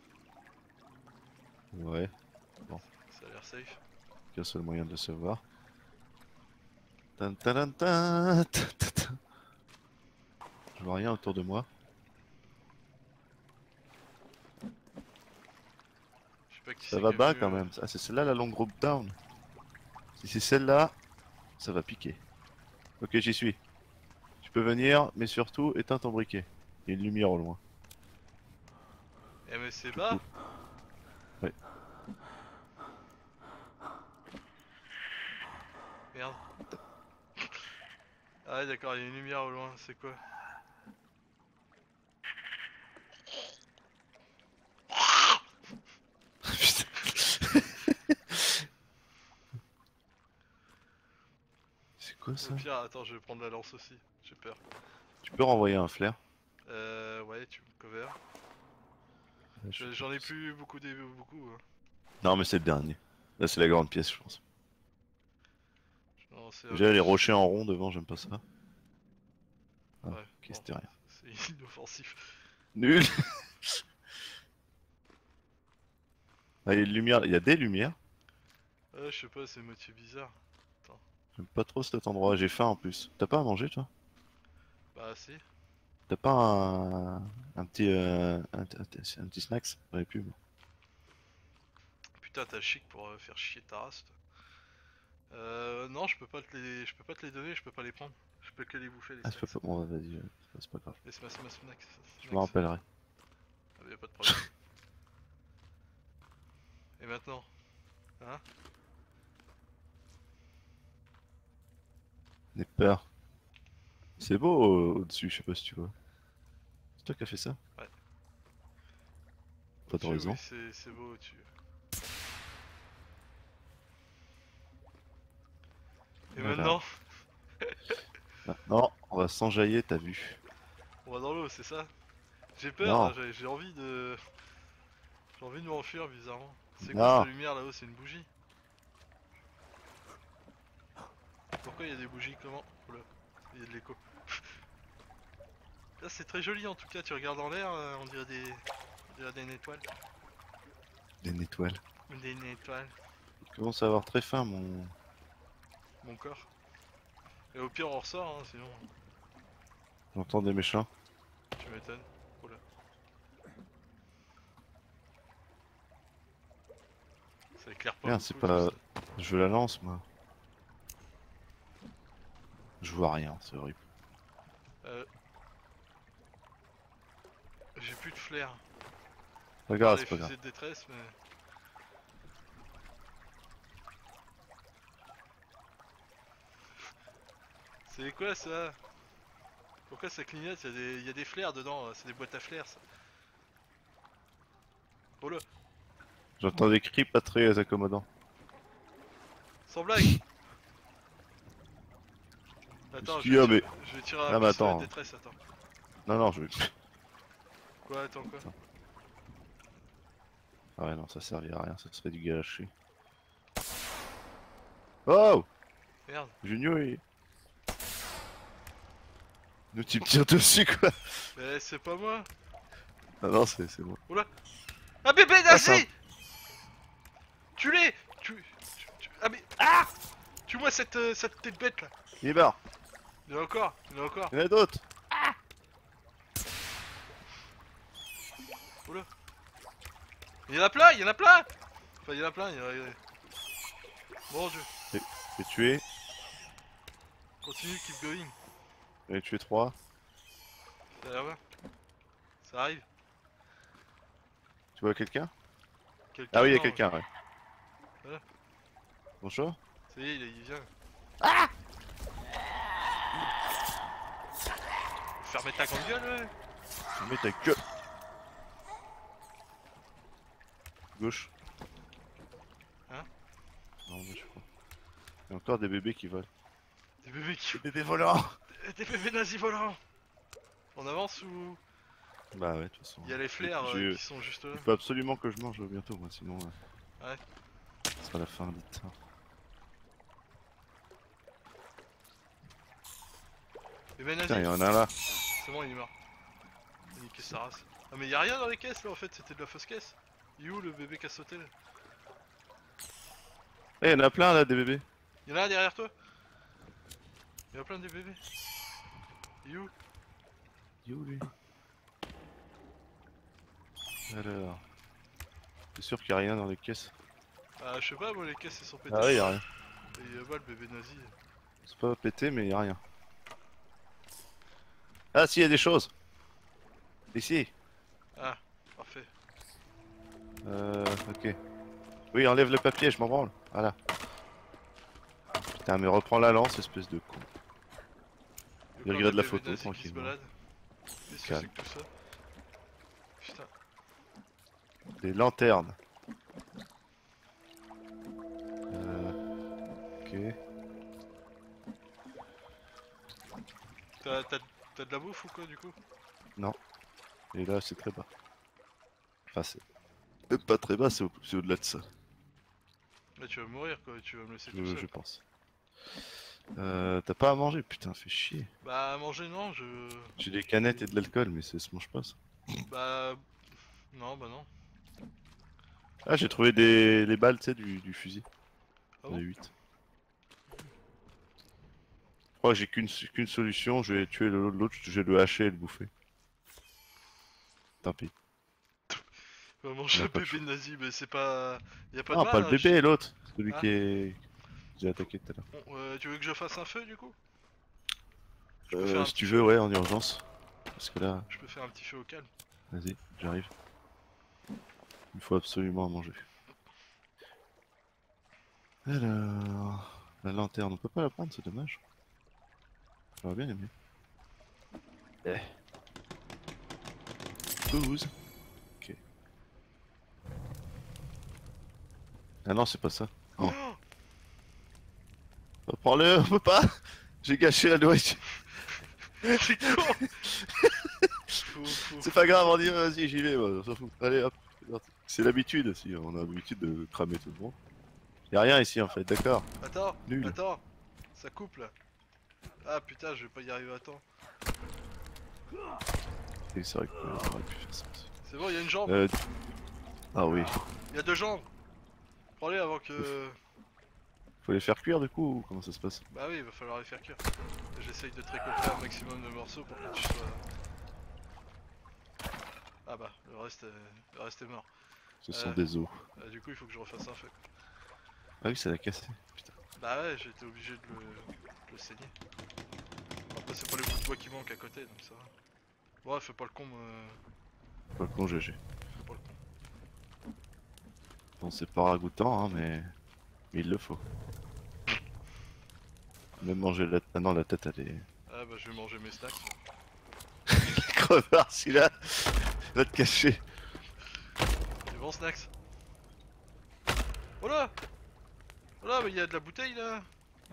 S2: Ouais,
S1: Ça a l'air safe.
S2: c'est le seul moyen de le savoir. Tan, tan, tan, tan, tan, tan. Je vois rien autour de moi.
S1: Je sais pas qui
S2: Ça
S1: c'est
S2: va
S1: qui est
S2: bas
S1: venu,
S2: quand
S1: euh,
S2: même. Ah, c'est celle-là la long rope down. Si c'est celle-là, ça va piquer. Ok, j'y suis. Tu peux venir, mais surtout éteins ton briquet. Il y a une lumière au loin.
S1: Eh mais c'est
S2: Du
S1: bas.
S2: coup. Ouais.
S1: Merde. Ah ouais d'accord, il y a une lumière au loin, c'est quoi?
S2: Putain. C'est quoi ça?
S1: Au pire, attends, je vais prendre la lance aussi, j'ai peur.
S2: Tu peux renvoyer un flair?
S1: Euh ouais, tu me cover.
S2: Ouais, je
S1: Je-
S2: sais
S1: J'en
S2: pas.
S1: ai plus beaucoup, des... beaucoup. hein.
S2: Non, mais c'est le dernier. Là, c'est la grande pièce, je pense.
S1: Non, c'est
S2: Déjà, les rochers en rond devant, j'aime pas ça. Ah,
S1: Ouais,
S2: ok,
S1: bon,
S2: c'était rien.
S1: c'est inoffensif.
S2: Nul. Ah, il y a une lumière, il y a des lumières.
S1: Ouais, je sais pas, c'est moitié bizarre.
S2: J'aime pas trop cet endroit, j'ai faim en plus. T'as pas à manger toi?
S1: Bah si.
S2: T'as pas un, un petit euh, un, un- un petit snacks? J'en ai plus moi.
S1: Putain, t'as chic pour euh, faire chier ta race. toi. Euh, non, je peux pas te les, je peux pas te les donner, je peux pas les prendre. Je peux que les bouffer les
S2: Ah, c'est pas,
S1: snacks.
S2: bon, vas-y, euh, c'est pas grave.
S1: Les smash smash snacks.
S2: Je me rappellerai.
S1: Ah, bah, y a pas de problème. Et maintenant, hein?
S2: N'aie peur. C'est beau euh, au-dessus, je sais pas si tu vois. C'est toi qui as fait ça?
S1: Ouais.
S2: Pas de
S1: Au-dessus,
S2: raison.
S1: oui, c'est c'est beau au-dessus. Et
S2: Voilà.
S1: maintenant,
S2: Maintenant, on va s'enjailler, t'as vu.
S1: on va dans l'eau, c'est ça? J'ai peur,
S2: Non.
S1: hein, j'ai j'ai envie de, j'ai envie de m'enfuir bizarrement. C'est
S2: Non.
S1: quoi cette lumière là-haut? C'est une bougie? Pourquoi il y a des bougies? Comment? Oula, il y a de l'écho. Là c'est très joli en tout cas, tu regardes en l'air, euh, on dirait des, on dirait des étoiles.
S2: Des étoiles.
S1: Des étoiles,
S2: Je commence à avoir très faim, mon.
S1: mon corps. Et au pire on ressort, hein, sinon
S2: J'entends des méchants.
S1: tu m'étonnes. Oula. Ça éclaire pas.
S2: Merde, c'est
S1: beaucoup,
S2: pas
S1: tout
S2: la-
S1: ça.
S2: Je la lance, moi. Je vois rien, c'est horrible.
S1: Euh... J'ai plus de flair.
S2: Pas
S1: Ah,
S2: grave,
S1: les
S2: c'est pas grave.
S1: fusées de détresse, mais. C'est quoi ça? Pourquoi ça clignote? Il y, a des... y a des flares dedans, c'est des boîtes à flares ça. Oh là,
S2: J'entends des cris pas très accommodants.
S1: sans blague! Attends,
S2: Qu'est-ce
S1: je
S2: qu'il y
S1: vais,
S2: a,
S1: tirer...
S2: mais-
S1: je vais tirer un
S2: Ah, mais
S1: pistolet
S2: attends.
S1: de détresse, attends.
S2: Non, non, je.
S1: Quoi, attends quoi?
S2: Ah ouais, non, ça servirait à rien, ça serait du gâchis. Oh!
S1: Merde.
S2: Junio, il. Nous, tu me tires dessus, quoi!
S1: Mais c'est pas moi!
S2: Ah non, c'est c'est moi.
S1: Ah bébé
S2: Ah, ça-
S1: nazi! Tu l'es! Tu... tu- tu- Ah mais... Ah! Tue-moi cette, euh, cette petite bête là!
S2: Il est mort!
S1: Il y en a encore! Il y en a encore!
S2: Il y en a d'autres!
S1: Oula. Il y en a plein, il y en a plein. Enfin, il y en a plein, il y en a... Mon dieu.
S2: J'ai tué,
S1: Continue, keep going.
S2: j'en ai tué trois.
S1: Ça a l'air bien. Ça arrive.
S2: Tu vois quelqu'un?
S1: Quelqu'un,
S2: Ah oui, il y a
S1: non,
S2: quelqu'un, ouais.
S1: Voilà.
S2: Bonjour.
S1: Ça y est, il, il vient. Fermez ta grande gueule, ouais.
S2: Mets ta queue. Gauche.
S1: Hein?
S2: Non, mais je crois. Il y a encore des bébés qui volent.
S1: Des bébés qui...
S2: Des bébés volants.
S1: Des bébés nazis volants. On avance ou...
S2: Bah ouais, de toute façon.
S1: Il y a les flares
S2: J'ai-
S1: euh, qui sont juste là.
S2: Il faut absolument que je mange bientôt, moi, sinon. euh,
S1: Ouais.
S2: Ce sera la fin de ça.
S1: Bébé nazi.
S2: Putain, il y en a un là.
S1: C'est bon, il est mort. Il a niqué sa race. Ah mais y'a rien dans les caisses là en fait, c'était de la fausse caisse. Il est où le bébé qui a sauté là?
S2: Eh, il y en a plein là, des bébés.
S1: Y'en a un derrière toi? Il y a plein de bébés. Il est où?
S2: Il est où lui? Alors. T'es sûr qu'il y a rien dans les caisses?
S1: Ah je sais pas, moi les caisses elles sont pétées.
S2: Ah ouais, y a rien.
S1: Et euh, bah le bébé nazi.
S2: C'est pas pété, mais y a rien. Ah si, y a des choses. Ici.
S1: Ah, parfait.
S2: Euh, ok. Oui, enlève le papier, je m'en branle. Voilà. Putain, mais reprends la lance, espèce de con.
S1: Il
S2: Il
S1: y a
S2: regarde
S1: plein
S2: la
S1: de
S2: photo,
S1: bébés nazis qui se
S2: tranquillement.
S1: baladent. Qu'est-ce que
S2: Calme.
S1: c'est que tout ça? Putain.
S2: Des lanternes. Euh, ok.
S1: T'as t'as- t'as de la bouffe ou quoi du coup?
S2: Et là, c'est très bas. Enfin, c'est euh, pas très bas, c'est au- c'est au-delà de ça,
S1: Là tu vas mourir quoi, tu vas me laisser tout
S2: je,
S1: seul.
S2: je pense. Euh, t'as pas à manger, putain, fais chier.
S1: Bah manger non, je...
S2: J'ai des canettes et de l'alcool, mais ça se mange pas ça.
S1: Bah... Non, bah non.
S2: Ah, j'ai trouvé des les balles, tu sais, du, du fusil.
S1: Ah
S2: J'en ai
S1: bon?
S2: huit. Je crois que j'ai qu'une qu'une solution, je vais tuer le- l'autre, je vais le hacher et le bouffer. Tant pis.
S1: Bah manger
S2: On a
S1: un
S2: pas de
S1: bébé nazi, mais c'est pas... Y'a pas de
S2: Ah,
S1: mal
S2: pas le
S1: hein,
S2: bébé,
S1: je-
S2: l'autre. Celui
S1: Ah.
S2: qui est... J'ai attaqué tout à l'heure.
S1: Bon, euh, tu veux que je fasse un feu du coup? Je peux
S2: Euh,
S1: faire un
S2: si
S1: petit
S2: tu
S1: feu.
S2: veux, ouais, en urgence. Parce que là,
S1: Je peux faire un petit feu au calme.
S2: vas-y, j'arrive. Il faut absolument manger. Alors... La lanterne, on peut pas la prendre, c'est dommage. J'aurais bien aimé. Eh. douze. Ok. Ah non, c'est pas ça. Oh. Oh, prends-le, on peut pas. J'ai gâché la nourriture.
S1: C'est con. Faut- faut-
S2: C'est pas grave, on dit vas-y, j'y vais, moi, on s'en fout. Allez hop, c'est parti. C'est l'habitude aussi, on a l'habitude de cramer tout le monde. Y'a rien ici en fait, d'accord.
S1: Attends,
S2: Nul.
S1: attends. Ça coupe là. Ah putain, je vais pas y arriver à temps.
S2: Et c'est vrai qu'on aurait pu faire ça aussi.
S1: C'est bon, il y a une jambe.
S2: Euh... Ah oui.
S1: Il y a deux jambes. Prends-les avant que...
S2: Faut les faire cuire du coup ou comment ça se passe?
S1: Bah oui, il va falloir les faire cuire. J'essaye de te récolter un maximum de morceaux pour que tu sois... Ah bah, le reste, est... le reste est mort.
S2: Ce sont
S1: Euh.
S2: des os.
S1: Euh, du coup, il faut que je refasse un feu.
S2: Ah oui, ça l'a cassé. Putain.
S1: Bah ouais, j'ai été obligé de le, de le saigner. Après, c'est pas les bouts de bois qui manquent à côté, donc ça va. Ouais, fais pas le con, euh...
S2: Pas con G G.
S1: fais pas le con.
S2: Bon, c'est pas ragoûtant, hein, mais... mais il le faut. Même manger la... Ah non, la tête, elle est...
S1: Ah bah, je vais manger mes snacks.
S2: Crevard, celui-là va te cacher.
S1: Des bons snacks. Oh là! Oh là, mais il y a de la bouteille là!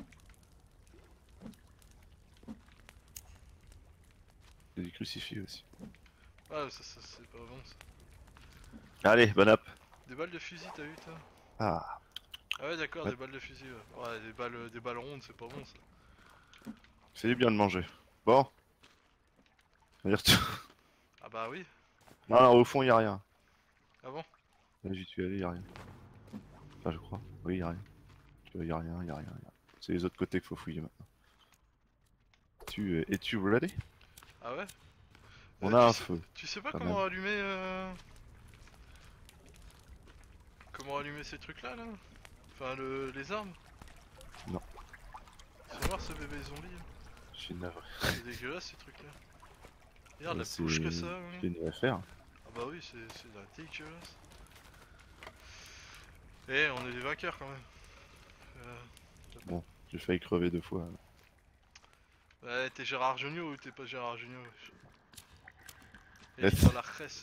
S2: Il y a du crucifix aussi.
S1: Ah, ça, ça c'est pas bon ça.
S2: Allez, bon app.
S1: Des balles de fusil, t'as vu toi?
S2: Ah,
S1: Ah ouais, d'accord,
S2: Ouais.
S1: des balles de fusil. Ouais, ouais des, balles, des balles rondes, c'est pas bon ça.
S2: c'est bien de manger. Bon. On y retourne.
S1: Ah bah oui.
S2: Non, non, au fond, y a rien.
S1: Ah bon?
S2: Là, j'y suis allé, y a rien. Enfin, je crois. Oui, y a rien. Tu vois, y a rien, y a rien, y a rien. C'est les autres côtés qu'il faut fouiller maintenant. Tu, es-tu ready?
S1: Ah ouais?
S2: On
S1: Euh,
S2: a
S1: tu
S2: un
S1: sais-
S2: feu.
S1: Tu sais pas
S2: quand
S1: comment
S2: même.
S1: allumer euh... comment allumer ces trucs là là? Enfin le... les armes?
S2: Non.
S1: Fais voir ce bébé zombie. Là.
S2: Je suis navré.
S1: C'est dégueulasse ces trucs là. Regarde
S2: Bah,
S1: la
S2: c'est-
S1: bouche que ça. hein.
S2: C'est une affaire.
S1: Ah bah oui c'est c'est de la dégueulasse. Eh on est des vainqueurs quand même. Euh...
S2: J'ai failli crever deux fois.
S1: Ouais t'es Gérard Jugnot ou t'es pas Gérard Jugnot? Et
S2: Ouais.
S1: il dans la resse.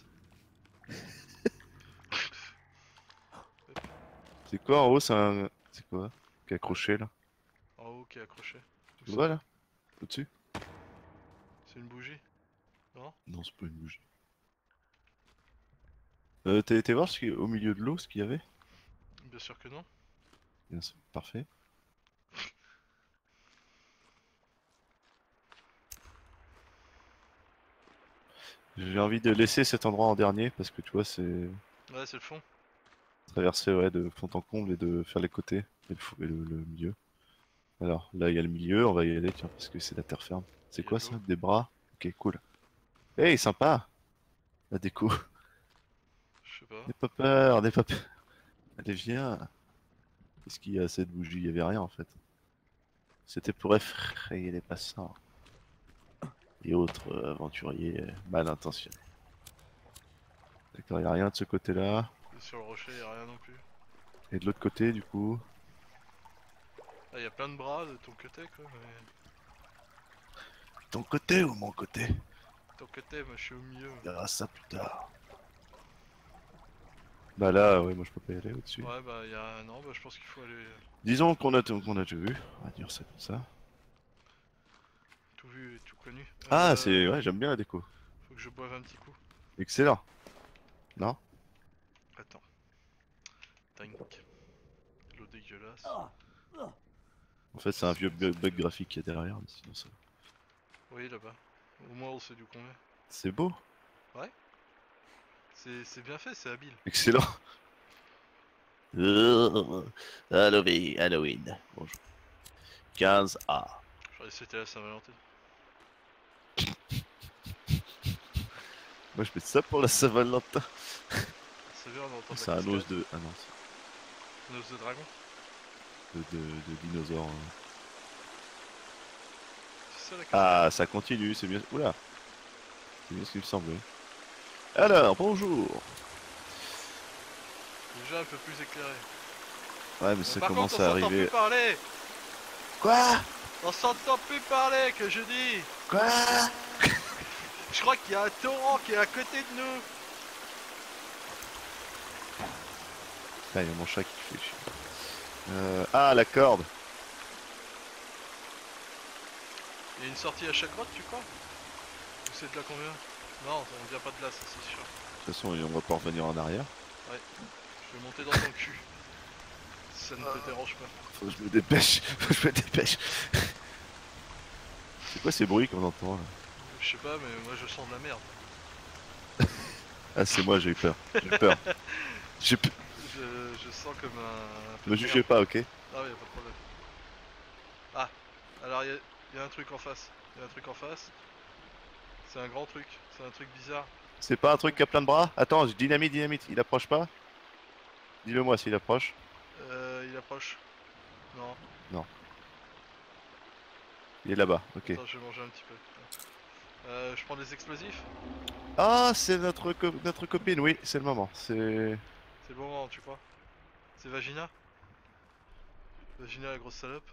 S2: C'est quoi en haut? C'est un. C'est quoi qui est accroché là?
S1: En haut qui est accroché.
S2: Tu vois là? Au-dessus?
S1: C'est une bougie. Non?
S2: Non, c'est pas une bougie. Euh, t'as été voir ce qu'il- au milieu de l'eau ce qu'il y avait?
S1: Bien sûr que non.
S2: Bien sûr, parfait. J'ai envie de laisser cet endroit en dernier parce que tu vois, c'est
S1: Ouais c'est le fond.
S2: traverser ouais, de fond en comble et de faire les côtés et le, fou- et le, le milieu. Alors là, il y a le milieu, on va y aller tiens, parce que c'est la terre ferme. C'est
S1: Il y a
S2: quoi
S1: de
S2: ça?
S1: l'eau.
S2: Des bras? Ok, cool. Hey, sympa! La déco.
S1: Je sais pas.
S2: N'aie pas peur, n'aie pas peur. Allez, viens. Qu'est-ce qu'il y a à cette bougie? Il y avait rien en fait. C'était pour effrayer les passants et autres euh, aventuriers euh, mal intentionnés. D'accord, il n'y a rien de ce côté-là.
S1: Et sur le rocher y a rien non plus.
S2: Et de l'autre côté, du coup.
S1: Là y a plein de bras de ton côté quoi. Mais...
S3: Ton côté ou mon côté?
S1: Ton côté moi je suis au milieu.
S3: On verra ça plus tard.
S2: Bah là, ouais, moi je peux pas y aller au-dessus.
S1: Ouais bah y a... Non bah je pense qu'il faut aller...
S2: Disons qu'on a, tout- qu'on a tout vu. On va dire ça comme ça.
S1: Tout vu et tout connu.
S2: Ah,
S1: Euh,
S2: c'est. Ouais, j'aime bien la déco.
S1: Faut que je boive un petit coup.
S2: Excellent. Non?
S1: Attends. Tank. L'eau dégueulasse.
S2: En fait, c'est un vieux bug, bug graphique qui est derrière, mais sinon ça.
S1: Oui là-bas. Au moins on sait d'où qu'on est.
S2: C'est beau.
S1: C'est c'est bien fait, c'est habile.
S2: Excellent.
S3: Oh, Halloween, Halloween. Bonjour. quinze A.
S1: J'aurais c'était la Saint-Valentin.
S2: Moi je fais ça pour la Saint-Valentin.
S1: C'est bien on entend
S2: C'est un os de. Ah non,
S1: Un os de dragon.
S2: c'est de, de, de dinosaure. hein.
S1: C'est ça la carte.
S2: Ah, ça continue, c'est bien. Oula. C'est bien ce qu'il me semblait. Alors, bonjour.
S1: Déjà un peu plus éclairé.
S2: Ouais, mais
S1: Euh,
S2: ça
S1: Par
S2: commence
S1: contre on
S2: à
S1: s'entend
S2: arriver.
S1: plus parler.
S3: Quoi?
S1: On s'entend plus parler que je dis.
S3: Quoi?
S1: Je crois qu'il y a un torrent qui est à côté de nous.
S2: Ah, il y a mon chat qui fait chier. Euh, Ah, la corde.
S1: Il y a une sortie à chaque grotte tu crois? Ou c'est de là combien? Non, on vient pas de là, ça c'est sûr.
S2: De toute façon, on va pas revenir en arrière.
S1: Je vais monter dans ton cul. Si ça ne te dérange pas.
S2: Faut que je me dépêche. Faut que je me dépêche. C'est quoi ces bruits qu'on entend là?
S1: Je sais pas, mais moi je sens de la merde.
S2: Ah, c'est moi, j'ai eu peur. J'ai eu peur. J'ai p-
S1: Je, je sens comme un... un peu
S2: Me
S1: de
S2: jugez
S1: merde.
S2: pas, ok?
S1: Ah oui, y'a pas de problème. Ah, alors il y, a- y a un truc en face. Il y a un truc en face. C'est un grand truc. C'est un truc bizarre.
S2: C'est pas un truc qui a plein de bras? Attends, dynamite, dynamite, il approche pas? Dis-le moi s'il approche.
S1: Euh, il approche. Non,
S2: Il est là-bas, ok.
S1: attends, je vais manger un petit peu. Euh, je prends des explosifs.
S2: Ah, c'est notre, co- notre copine, oui, c'est le moment. C'est.
S1: C'est le bon moment, tu crois? C'est Vagina? Vagina la grosse salope.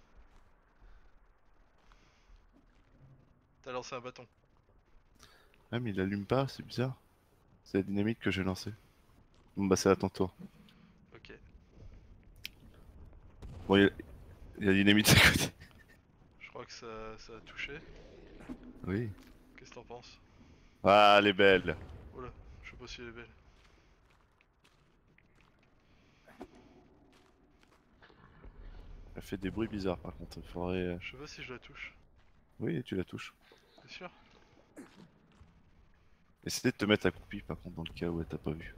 S1: T'as lancé un bâton.
S2: Ah, mais il allume pas, c'est bizarre. C'est la dynamite que j'ai lancée. Bon, bah, c'est à ton tour.
S1: Ok.
S2: Bon, il y a, il y a la dynamite à côté.
S1: Je crois que ça, ça a touché.
S2: Oui.
S1: Qu'est-ce que t'en penses?
S2: Ah, elle est belle.
S1: Oh là, je sais pas si elle est belle.
S2: Elle fait des bruits bizarres par contre. Il faudrait. euh,
S1: Je sais pas si je la touche.
S2: Oui, tu la touches.
S1: T'es sûr?
S2: Essaye de te mettre accroupi par contre dans le cas où elle t'a pas vu.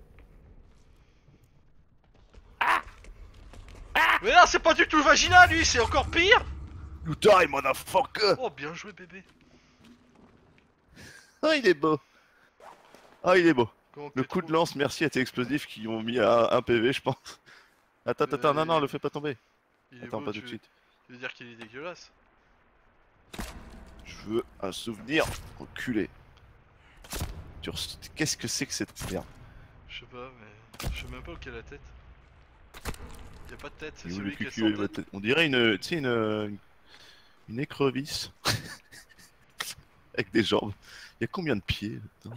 S1: Mais non, c'est pas du tout le Vagina lui, c'est encore pire!
S3: You die, motherfucker!
S1: Oh, bien joué bébé.
S2: Oh, il est beau. Oh, il est beau.
S1: Comment que
S2: Le
S1: t'es
S2: coup
S1: trop-
S2: de lance, merci à tes explosifs qui ont mis à un P V, je pense. Attends, attends, attends, non, non,
S1: Euh,
S2: le fais pas tomber.
S1: Il est
S2: Attends,
S1: beau,
S2: pas
S1: tu
S2: tout de
S1: veux...
S2: suite.
S1: tu veux dire qu'il est dégueulasse?
S2: Je veux un souvenir, enculé. Tu res- Qu'est-ce que c'est que cette merde?
S1: Je sais pas, mais je sais même pas où est la tête. Y a pas de tête, c'est
S2: Il est où le
S1: celui qui est
S2: cucu
S1: sans
S2: et la
S1: tête.
S2: tête On dirait une, tu sais, une, une, une écrevisse. Avec des jambes. Il y a combien de pieds là-dedans?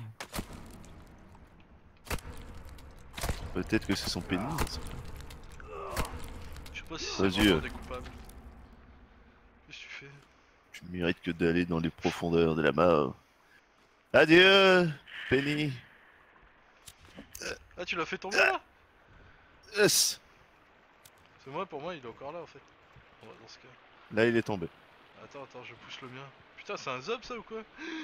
S2: Peut-être que c'est son pénis. je sais pas.
S1: Je sais pas si c'est
S2: Vas-y,
S1: vraiment
S2: euh.
S1: découpable. Qu'est-ce que tu fais?
S2: Tu ne mérites que d'aller dans les profondeurs de la mort. Adieu, Penny.
S1: Ah, tu l'as fait tomber là?
S2: Yes.
S1: C'est moi, pour moi, il est encore là en fait. On va dans ce cas.
S2: Là, il est tombé.
S1: Attends, attends, je pousse le mien. Putain, c'est un zob ça ou quoi?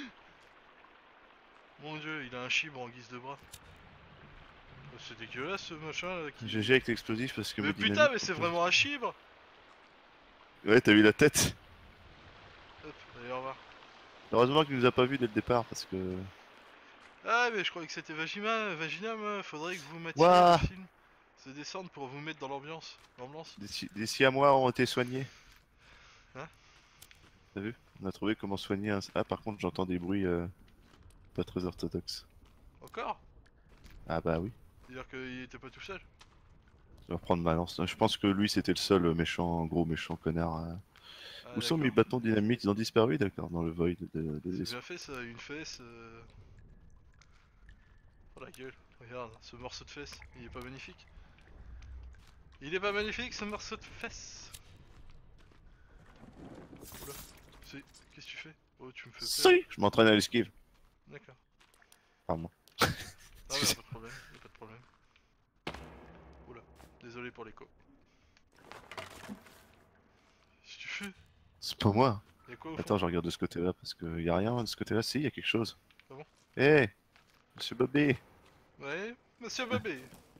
S1: Mon dieu, il a un chibre en guise de bras. Oh, c'est dégueulasse ce machin là qui...
S2: G G avec l'explosif parce que
S1: Mais
S2: ma
S1: putain,
S2: dynamite
S1: mais c'est
S2: peut-
S1: vraiment un chibre!
S2: Ouais, t'as vu la tête.
S1: Hop, allez, au revoir.
S2: Heureusement qu'il nous a pas vu dès le départ parce que.
S1: Ah, mais je croyais que c'était Vagina, Vagina, moi. Faudrait que vous mettiez le
S2: Ouah.
S1: film. C'est descendre pour vous mettre dans l'ambiance. L'ambiance.
S2: Des, des six à mois ont été soignés.
S1: Hein?
S2: T'as vu? On a trouvé comment soigner un. Ah, par contre, j'entends des bruits euh, pas très orthodoxes.
S1: Encore?
S2: Ah, bah oui.
S1: C'est-à-dire qu'il était pas tout seul.
S2: Je vais reprendre ma lance. Je pense que lui, c'était le seul méchant, gros méchant connard. euh.
S1: Ah,
S2: Où sont
S1: d'accord.
S2: mes bâtons dynamites? Ils ont disparu, d'accord, dans le void de, de, de
S1: C'est
S2: l'esprit.
S1: bien fait ça, une fesse. euh. Oh la gueule, regarde, ce morceau de fesse, il est pas magnifique? Il est pas magnifique ce morceau de fesse? Oula, c'est... Qu'est-ce que tu fais? Oh, tu me fais peur.
S2: Si, je m'entraîne à l'esquive.
S1: D'accord.
S2: Pardon.
S1: Ah mais y'a pas de problème, y'a pas de problème. Oula, désolé pour l'écho. Qu'est-ce que tu fais?
S2: C'est pas moi.
S1: Y'a quoi au fond?
S2: Attends, je regarde de ce côté-là parce que y a rien de ce côté-là. Si, y a quelque chose.
S1: Ah bon?
S2: Hé, Monsieur Bobby.
S1: Ouais, monsieur Babé.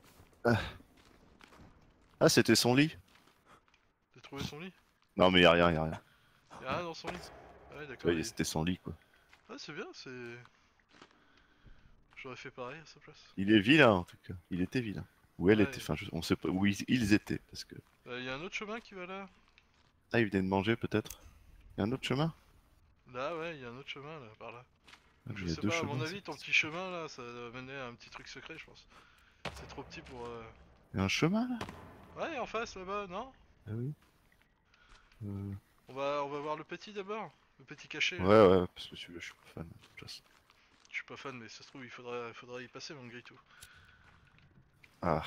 S2: Ah, c'était son lit.
S1: T'as trouvé son lit?
S2: Non, mais y a rien, y a rien.
S1: Y'a rien dans son lit? Ah ouais, d'accord.
S2: Ouais,
S1: il-
S2: c'était son lit, quoi.
S1: Ah, c'est bien, c'est... J'aurais fait pareil à sa place.
S2: Il est vilain, en tout cas. Il était vilain. Ou elle
S1: Ouais.
S2: était. Enfin, je- on sait pas où ils, ils étaient parce que.
S1: Euh, y a un autre chemin qui va là?
S2: Ah, il venait de manger, peut-être. Y a un autre chemin?
S1: Là, ouais, y a un autre chemin là, par là.
S2: Ah,
S1: Je
S2: il y a
S1: sais
S2: deux
S1: pas, à mon
S2: chemins,
S1: avis,
S2: c'est-
S1: ton petit chemin là, ça va mener à un petit truc secret, je pense. C'est trop petit pour. Euh...
S2: Il y a un chemin là?
S1: Ouais, en face là-bas, non?
S2: Ah oui. Euh...
S1: On va, on va voir le petit d'abord. Le petit caché. là.
S2: Ouais, ouais, parce que celui-là, je suis pas fan. de toute façon.
S1: Je suis pas fan, mais ça se trouve, il faudra, il faudra y passer malgré tout.
S2: Ah.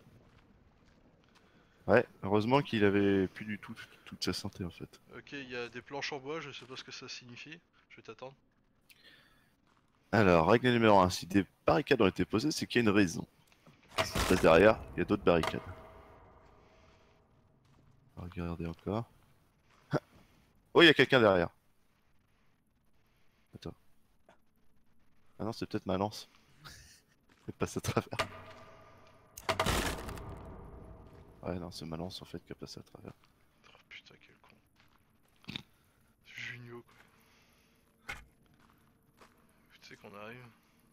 S2: Ouais, heureusement qu'il avait plus du tout toute sa santé en fait.
S1: Ok, il y a des planches en bois, je sais pas ce que ça signifie. Je vais t'attendre.
S2: Alors, règle numéro un, si des barricades ont été posées, c'est qu'il y a une raison. Ce qui se passe derrière, il y a d'autres barricades. On va regarder encore. Oh, il y a quelqu'un derrière. Attends. Ah non, c'est peut-être ma lance. Elle passe à travers. Ouais, non, c'est ma lance en fait qui a passé à travers.
S1: Oh putain, quel con. Junio quoi. Tu sais qu'on arrive.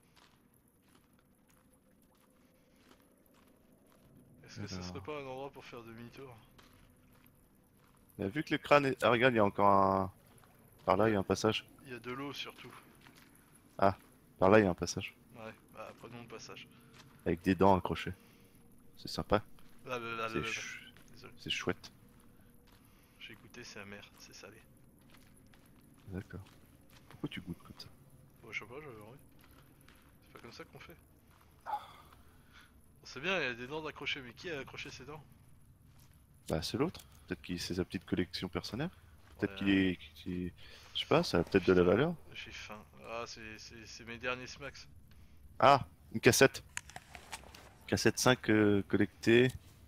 S1: Est-ce que ça
S2: Alors.
S1: serait pas un endroit pour faire demi-tour?
S2: Mais vu que le crâne est... Ah, regarde, il y a encore un... Par là, il y a un passage.
S1: Il y a de l'eau surtout.
S2: Par là, il y a un passage.
S1: Ouais, bah prenons le passage.
S2: Avec des dents accrochées. C'est sympa.
S1: Là, là, là, là,
S2: C'est
S1: là, là.
S2: ch-
S1: Désolé.
S2: c'est chouette.
S1: J'ai goûté, c'est amer, c'est salé.
S2: D'accord. Pourquoi tu goûtes comme ça?
S1: Bon, je sais pas, j'avais envie. C'est pas comme ça qu'on fait. Bon, c'est bien, il y a des dents d'accrocher, mais qui a accroché ses dents?
S2: Bah, c'est l'autre. Peut-être qu'il c'est sa petite collection personnelle. Peut-être
S1: Ouais,
S2: qu'il est... qu'il est- Je sais pas, ça a peut-être de la valeur.
S1: J'ai faim. Ah, c'est c'est- c'est mes derniers smacks.
S2: Ah, une cassette. Cassette cinq euh, collectée.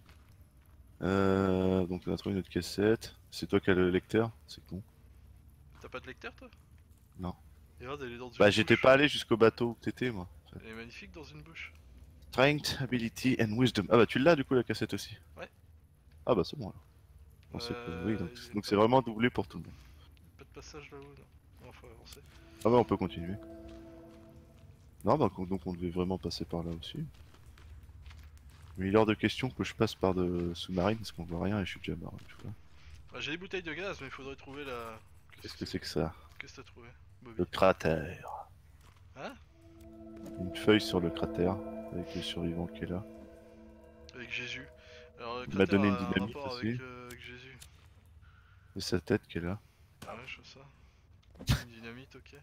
S2: Euh, donc on a trouvé une autre cassette. C'est toi qui as le lecteur? C'est con.
S1: T'as pas de lecteur toi?
S2: Non.
S1: Et regarde, elle est dans une
S2: Bah j'étais
S1: bouche.
S2: pas allé jusqu'au bateau où t'étais moi.
S1: Elle est magnifique dans une bouche.
S2: Strength, Ability and Wisdom. Ah bah tu l'as du coup la cassette aussi.
S1: Ouais.
S2: Ah bah c'est bon alors. Non, c'est pas-
S1: Euh,
S2: Oui, donc
S1: il y a
S2: donc
S1: pas
S2: c'est
S1: de-
S2: vraiment doublé pour tout le monde.
S1: Pas de passage là-haut, non. Non, faut avancer.
S2: Ah bah on peut continuer. Non, bah donc on devait vraiment passer par là aussi. Mais il est hors de question que je passe par de sous-marine parce qu'on voit rien et je suis déjà mort. Tu vois.
S1: Bah, j'ai des bouteilles de gaz, mais il faudrait trouver la.
S2: Qu'est-ce que c'est que ça?
S1: Qu'est-ce que t'as trouvé, Bobby?
S2: Le cratère.
S1: Hein?
S2: Une feuille sur le cratère avec le survivant qui est là.
S1: Avec Jésus. Alors, le
S2: Il m'a
S1: cratère
S2: donné une
S1: a un
S2: dynamite
S1: rapport
S2: aussi.
S1: avec, euh, avec Jésus.
S2: Et sa tête qui est là.
S1: Ah ouais, je vois ça. Une dynamite, ok.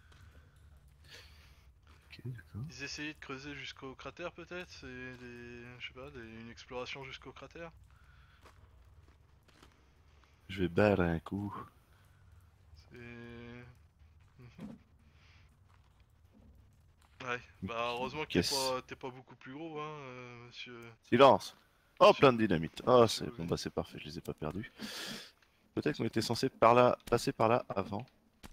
S2: Ok, d'accord.
S1: Ils essayaient de creuser jusqu'au cratère peut-être? C'est des. Je sais pas, des... une exploration jusqu'au cratère?
S2: Je vais battre un coup.
S1: C'est. Mhm. Ouais, bah heureusement que t'es
S2: Yes.
S1: pas, t'es pas beaucoup plus gros, hein, euh, monsieur.
S2: Silence. Oh,
S1: Monsieur-
S2: plein de dynamite. Oh,
S1: Monsieur
S2: c'est
S1: Bobby.
S2: bon, bah c'est parfait, je les ai pas perdus. Peut-être qu'on était censé par là, passer par là avant.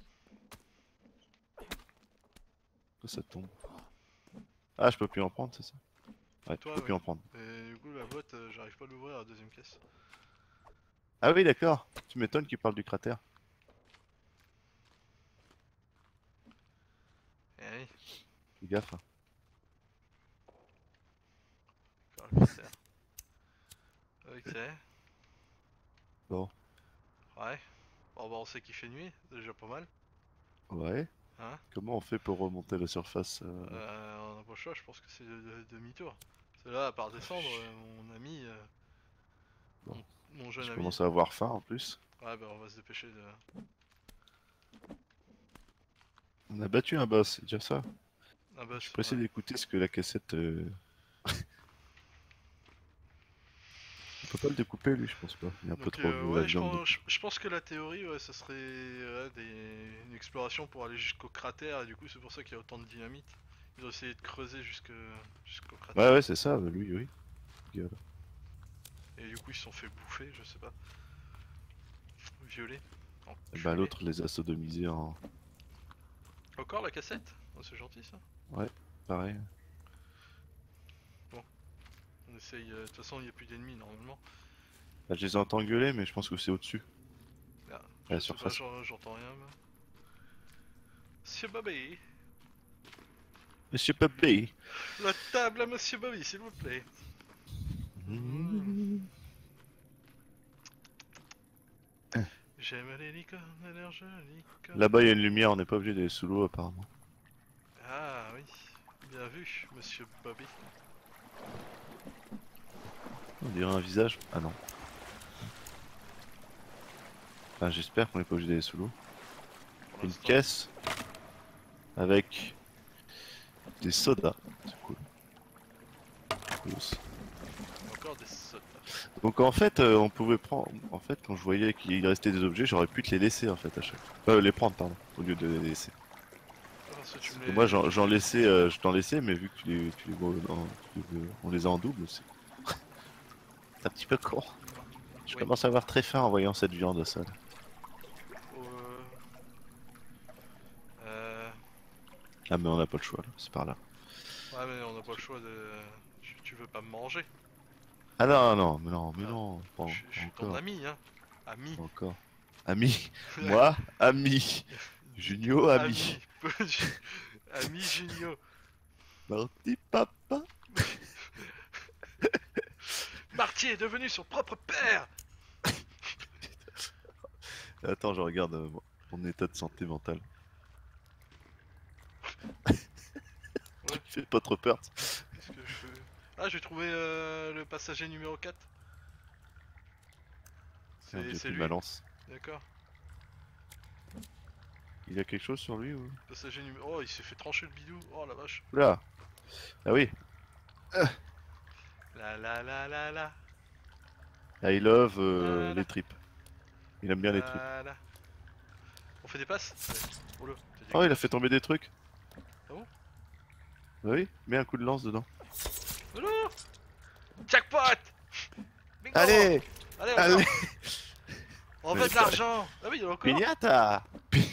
S2: Que ça tombe. Ah, je peux plus en prendre, c'est ça? Ouais,
S1: Toi,
S2: je peux
S1: oui.
S2: plus en prendre.
S1: Et du coup, la boîte, euh, j'arrive pas à l'ouvrir à la deuxième caisse.
S2: Ah oui, d'accord. Tu m'étonnes qu'il parle du cratère.
S1: Eh oui,
S2: Fais gaffe. Hein.
S1: encore le cratère. Ok.
S2: Bon,
S1: Ouais. Bon, bah, on sait qu'il fait nuit, c'est déjà pas mal.
S2: ouais.
S1: Hein?
S2: Comment on fait pour remonter la surface euh...
S1: Euh, on a pas le choix, je pense que c'est de- de- demi-tour. C'est là, à part descendre, euh, mon ami. euh,
S2: Bon.
S1: mon, mon jeune
S2: Je
S1: ami.
S2: commence à avoir faim en plus.
S1: Ouais, bah, on va se dépêcher de.
S2: On a battu un boss, c'est déjà ça.
S1: Ah, bah,
S2: Je suis
S1: c'est-
S2: pressé
S1: ouais.
S2: d'écouter ce que la cassette... Euh... On peut pas le découper lui, je pense pas. Il est un peu
S1: Donc,
S2: trop
S1: euh,
S2: vieux, la
S1: ouais, je
S2: viande.
S1: pense, je, je pense que la théorie, ouais, ça serait ouais, des, une exploration pour aller jusqu'au cratère, et du coup, c'est pour ça qu'il y a autant de dynamite. Ils ont essayé de creuser jusque, jusqu'au cratère.
S2: Ouais, ouais, c'est ça, bah, lui, oui. Regarde.
S1: Et du coup, ils se sont fait bouffer, je sais pas. Violer.
S2: Et bah l'autre les a sodomisés en...
S1: Encore la cassette? Oh, c'est gentil ça.
S2: Ouais, pareil.
S1: On essaye. euh, De toute façon, il n'y a plus d'ennemis normalement.
S2: Bah, je les entends gueuler, mais je pense que c'est au-dessus.
S1: Ah,
S2: À la
S1: je sais pas,
S2: surface.
S1: j'en- j'entends rien. moi. Monsieur Bobby.
S2: Monsieur Puppy.
S1: La table à Monsieur Bobby, s'il vous plaît. Mmh. J'aime les licornes et leurs jolies cornes.
S2: Là-bas, il y a une lumière, on n'est pas obligé d'aller sous l'eau apparemment.
S1: Ah oui, bien vu, Monsieur Bobby.
S2: On dirait un visage. Ah non. Enfin, j'espère qu'on n'est pas obligé d'aller sous l'eau.
S1: Pour
S2: Une
S1: l'instant.
S2: caisse avec des sodas. C'est cool. Cool.
S1: Encore des sodas.
S2: Donc en fait, euh, on pouvait prendre. En fait, quand je voyais qu'il restait des objets, j'aurais pu te les laisser en fait à chaque fois. Euh, les prendre, pardon, au lieu de les laisser.
S1: Ah, parce que tu me
S2: Parce que
S1: les-
S2: moi, j'en j'en laissais, euh, je t'en laissais, mais vu que tu les, tu les vois en- tu les- on les a en double, c'est c'est un petit peu con. Je
S1: Oui.
S2: commence à avoir très faim en voyant cette viande sale.
S1: Euh... Euh...
S2: Ah mais on n'a pas le choix là, c'est par là.
S1: Ouais, mais on n'a pas le choix de. Tu, tu veux pas me manger?
S2: Ah non, non, mais non, mais
S1: Ah,
S2: non, pas,
S1: Je je suis
S2: pas
S1: ton
S2: encore,
S1: ami, hein. Ami.
S2: pas encore. Ami, moi, ami, Junio, ami.
S1: Ami. Ami Junio.
S2: Marty papa.
S1: Marty est devenu son propre père.
S2: Attends, je regarde euh, mon- mon état de santé mentale.
S1: Ouais.
S2: Fais pas trop peur.
S1: Qu'est-ce que je fais? Ah, j'ai trouvé euh, le passager numéro quatre.
S2: Merde,
S1: C'est
S2: j'ai
S1: c'est
S2: plus
S1: lui.
S2: ma lance.
S1: D'accord.
S2: Il y a quelque chose sur lui ou...
S1: Passager numéro. Oh, il s'est fait trancher le bidou. Oh la vache.
S2: Là. Ah oui.
S1: La la la la la.
S2: I love euh,
S1: Voilà.
S2: les tripes. Il aime bien les tripes.
S1: Voilà. On fait des passes? Ouais. Oh là, t'as dit
S2: Oh,
S1: quoi?
S2: il a fait tomber des trucs.
S1: Ah bon?
S2: Bah oui, mets un coup de lance dedans.
S1: Oh là. Jackpot! Bingo!
S2: Allez,
S1: Allez,
S2: allez.
S1: encore. On veut de l'argent! Ah oui, il y en a encore!
S2: Pignata.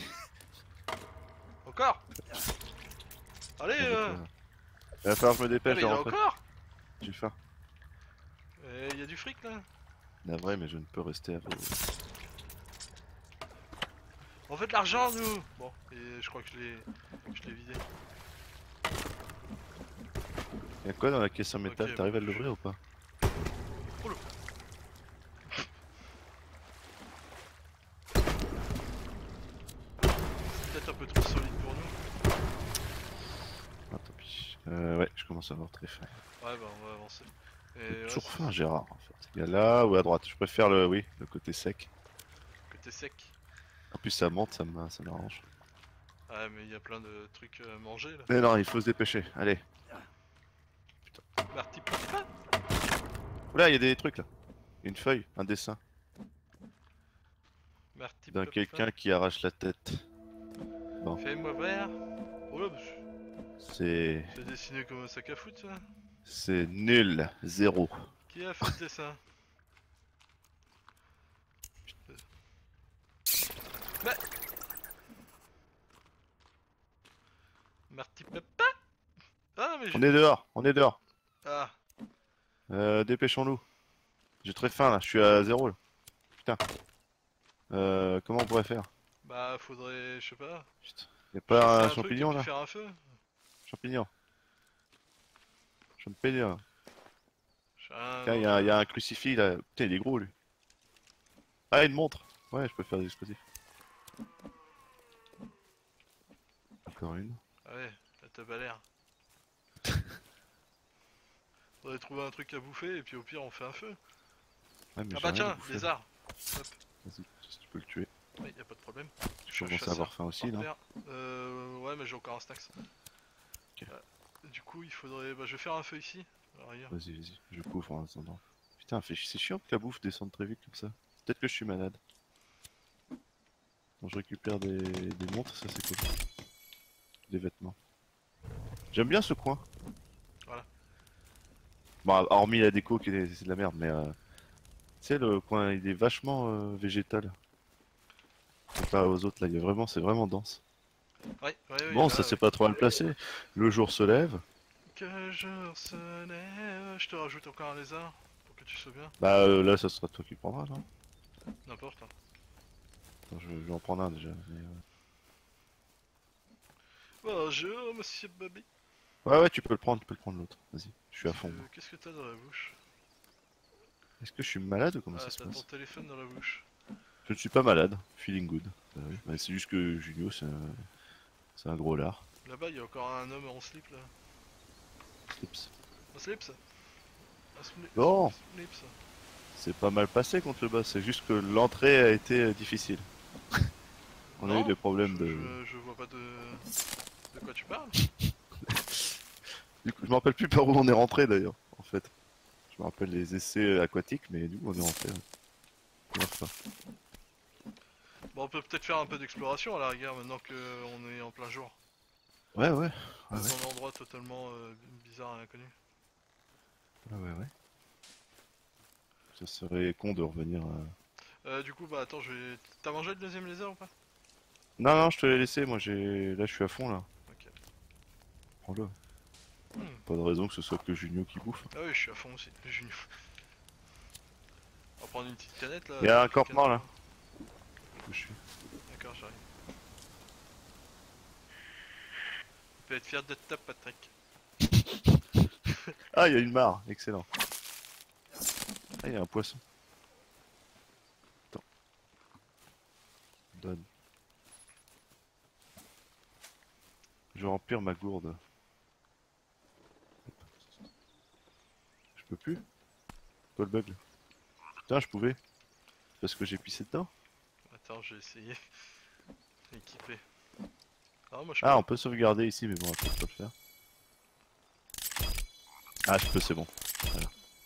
S1: Encore! Allez, euh...
S2: Il va falloir que je me
S1: ah,
S2: dépêche
S1: mais
S2: de
S1: il y en a
S2: rentrer.
S1: encore!
S2: J'ai faim.
S1: Euh, Il y a du fric là!
S2: Navré, mais je ne peux rester à vos...
S1: On veut de l'argent nous! Bon, et je crois que je l'ai je l'ai vidé.
S2: Y'a quoi dans la caisse en métal?
S1: Ok,
S2: T'arrives à
S1: bon,
S2: l'ouvrir ou pas?
S1: Oh là. C'est peut-être un peu trop solide pour nous.
S2: Ah tant pis. Euh, ouais, je commence à avoir très faim.
S1: Ouais, bah on va avancer. Et
S2: J'ai
S1: ouais,
S2: toujours
S1: c'est-
S2: faim, Gérard, en fait. Il y a là ou à droite? Je préfère le, oui, le côté sec.
S1: côté sec.
S2: En plus, ça monte, ça m'a- ça m'arrange.
S1: Ouais, mais il y a plein de trucs à manger là.
S2: Mais non, il faut se dépêcher. Allez.
S1: Marty Papa.
S2: Oula, il y a des trucs là. Une feuille, un dessin
S1: Marty
S2: d'un
S1: Papa.
S2: quelqu'un qui arrache la tête. Bon,
S1: Fais-moi voir. Oh là,
S2: c'est.
S1: c'est dessiné comme un sac à foutre ça.
S2: C'est nul. Zéro.
S1: Qui a fait ce dessin? Bah Marty Papa. Ah mais je...
S2: On est dehors, on est dehors.
S1: Ah,
S2: Euh, dépêchons-nous. J'ai très faim là, je suis à zéro là. Putain. Euh, comment on pourrait faire?
S1: bah faudrait, je sais pas.
S2: Putain. Y'a
S1: Chasser
S2: pas un
S1: truc et
S2: champignon
S1: puis
S2: là?
S1: faire un feu.
S2: Champignon. Champignon.
S1: Ah,
S2: Tiens,
S1: non,
S2: y'a
S1: je-
S2: y a un crucifix là. Putain, il est gros lui. Ah, une montre. Ouais, je peux faire des explosifs. Encore une.
S1: Ah ouais, là t'as pas l'air. Faudrait trouver un truc à bouffer et puis au pire on fait un feu.
S2: Ouais, mais
S1: Ah
S2: j'ai
S1: bah
S2: rien
S1: tiens,
S2: à bouffer.
S1: des arts. Hop,
S2: Vas-y, si tu peux le tuer.
S1: ouais, y a pas de problème.
S2: Je commence à avoir faim aussi, non?
S1: Partenaire. Euh, ouais, mais j'ai encore un stacks.
S2: Ok.
S1: Ouais. Du coup, il faudrait. Bah, je vais faire un feu ici. Alors, regarde.
S2: Vas-y, vas-y, je couvre en attendant. Putain, fait- c'est chiant que la bouffe descende très vite comme ça. Peut-être que je suis malade. Quand je récupère des, des montres, ça c'est cool. Des vêtements. J'aime bien ce coin.
S1: Voilà.
S2: Bon, hormis la déco qui est, c'est de la merde, mais euh, tu sais, le coin il est vachement euh, végétal. Comparé aux autres, là, il y a vraiment, c'est vraiment dense.
S1: Ouais, ouais, ouais.
S2: Bon,
S1: là,
S2: ça c'est
S1: ouais.
S2: pas trop mal placé. Le jour se lève.
S1: Que jour se lève. Je te rajoute encore un lézard pour que tu sois bien.
S2: Bah euh, là, ça sera toi qui prendras, non?
S1: N'importe. Hein.
S2: Attends, je, je vais en prendre un déjà. mais, euh,
S1: Bonjour, monsieur Bobby.
S2: Ouais, ouais, tu peux le prendre, tu peux le prendre l'autre. Vas-y, je suis à fond.
S1: Euh,
S2: moi.
S1: Qu'est-ce que t'as dans la bouche?
S2: Est-ce que je suis malade ou comment
S1: Ah,
S2: ça se
S1: t'as ton
S2: passe?
S1: téléphone dans la bouche.
S2: Je ne suis pas malade, feeling good. Bah oui. Bah, c'est juste que Junio, c'est un... c'est un gros lard.
S1: Là-bas, il y a encore un homme en slip là.
S2: Slips.
S1: Un slips? Un slip?
S2: Bon.
S1: Slips.
S2: C'est pas mal passé contre le boss, c'est juste que l'entrée a été euh, difficile. On a
S1: Non,
S2: eu des problèmes
S1: je,
S2: de...
S1: Je, je vois pas de. De quoi tu parles?
S2: Du coup, je me rappelle plus par où on est rentré d'ailleurs, en fait. Je me rappelle les essais aquatiques, mais d'où on est rentré. hein. Première fois.
S1: Bon, on peut peut-être faire un peu d'exploration à la rigueur maintenant qu'on est en plein jour.
S2: Ouais, ouais. Ouais,
S1: Dans
S2: ouais.
S1: un endroit totalement euh, bizarre et inconnu.
S2: Ouais, ouais, ouais. Ça serait con de revenir. euh,
S1: Euh, du coup, bah attends, je vais. T'as mangé le deuxième lézard ou pas?
S2: Non, non, je te l'ai laissé, moi j'ai. Là, je suis à fond là.
S1: Ok.
S2: Prends-le.
S1: Hmm.
S2: Pas de raison que ce soit que Junio qui bouffe.
S1: Ah oui, je suis à fond aussi. Junior. On va prendre une petite canette là.
S2: Il y a un
S1: quelques
S2: campement,
S1: canettes.
S2: Où je suis.
S1: D'accord, j'arrive. Tu peux être fier de ta Patrick.
S2: Ah, il y a une mare, excellent. Ah, il y a un poisson. Attends. Donne. Je vais remplir ma gourde. Je peux plus? Quoi le bug là? Putain, je pouvais. Parce que j'ai pissé dedans.
S1: Attends, j'ai essayé. Équipé. Ah, moi je
S2: Ah,
S1: peux.
S2: on peut sauvegarder ici, mais bon, on va peut-être pas le faire. Ah, je peux, c'est bon. Voilà.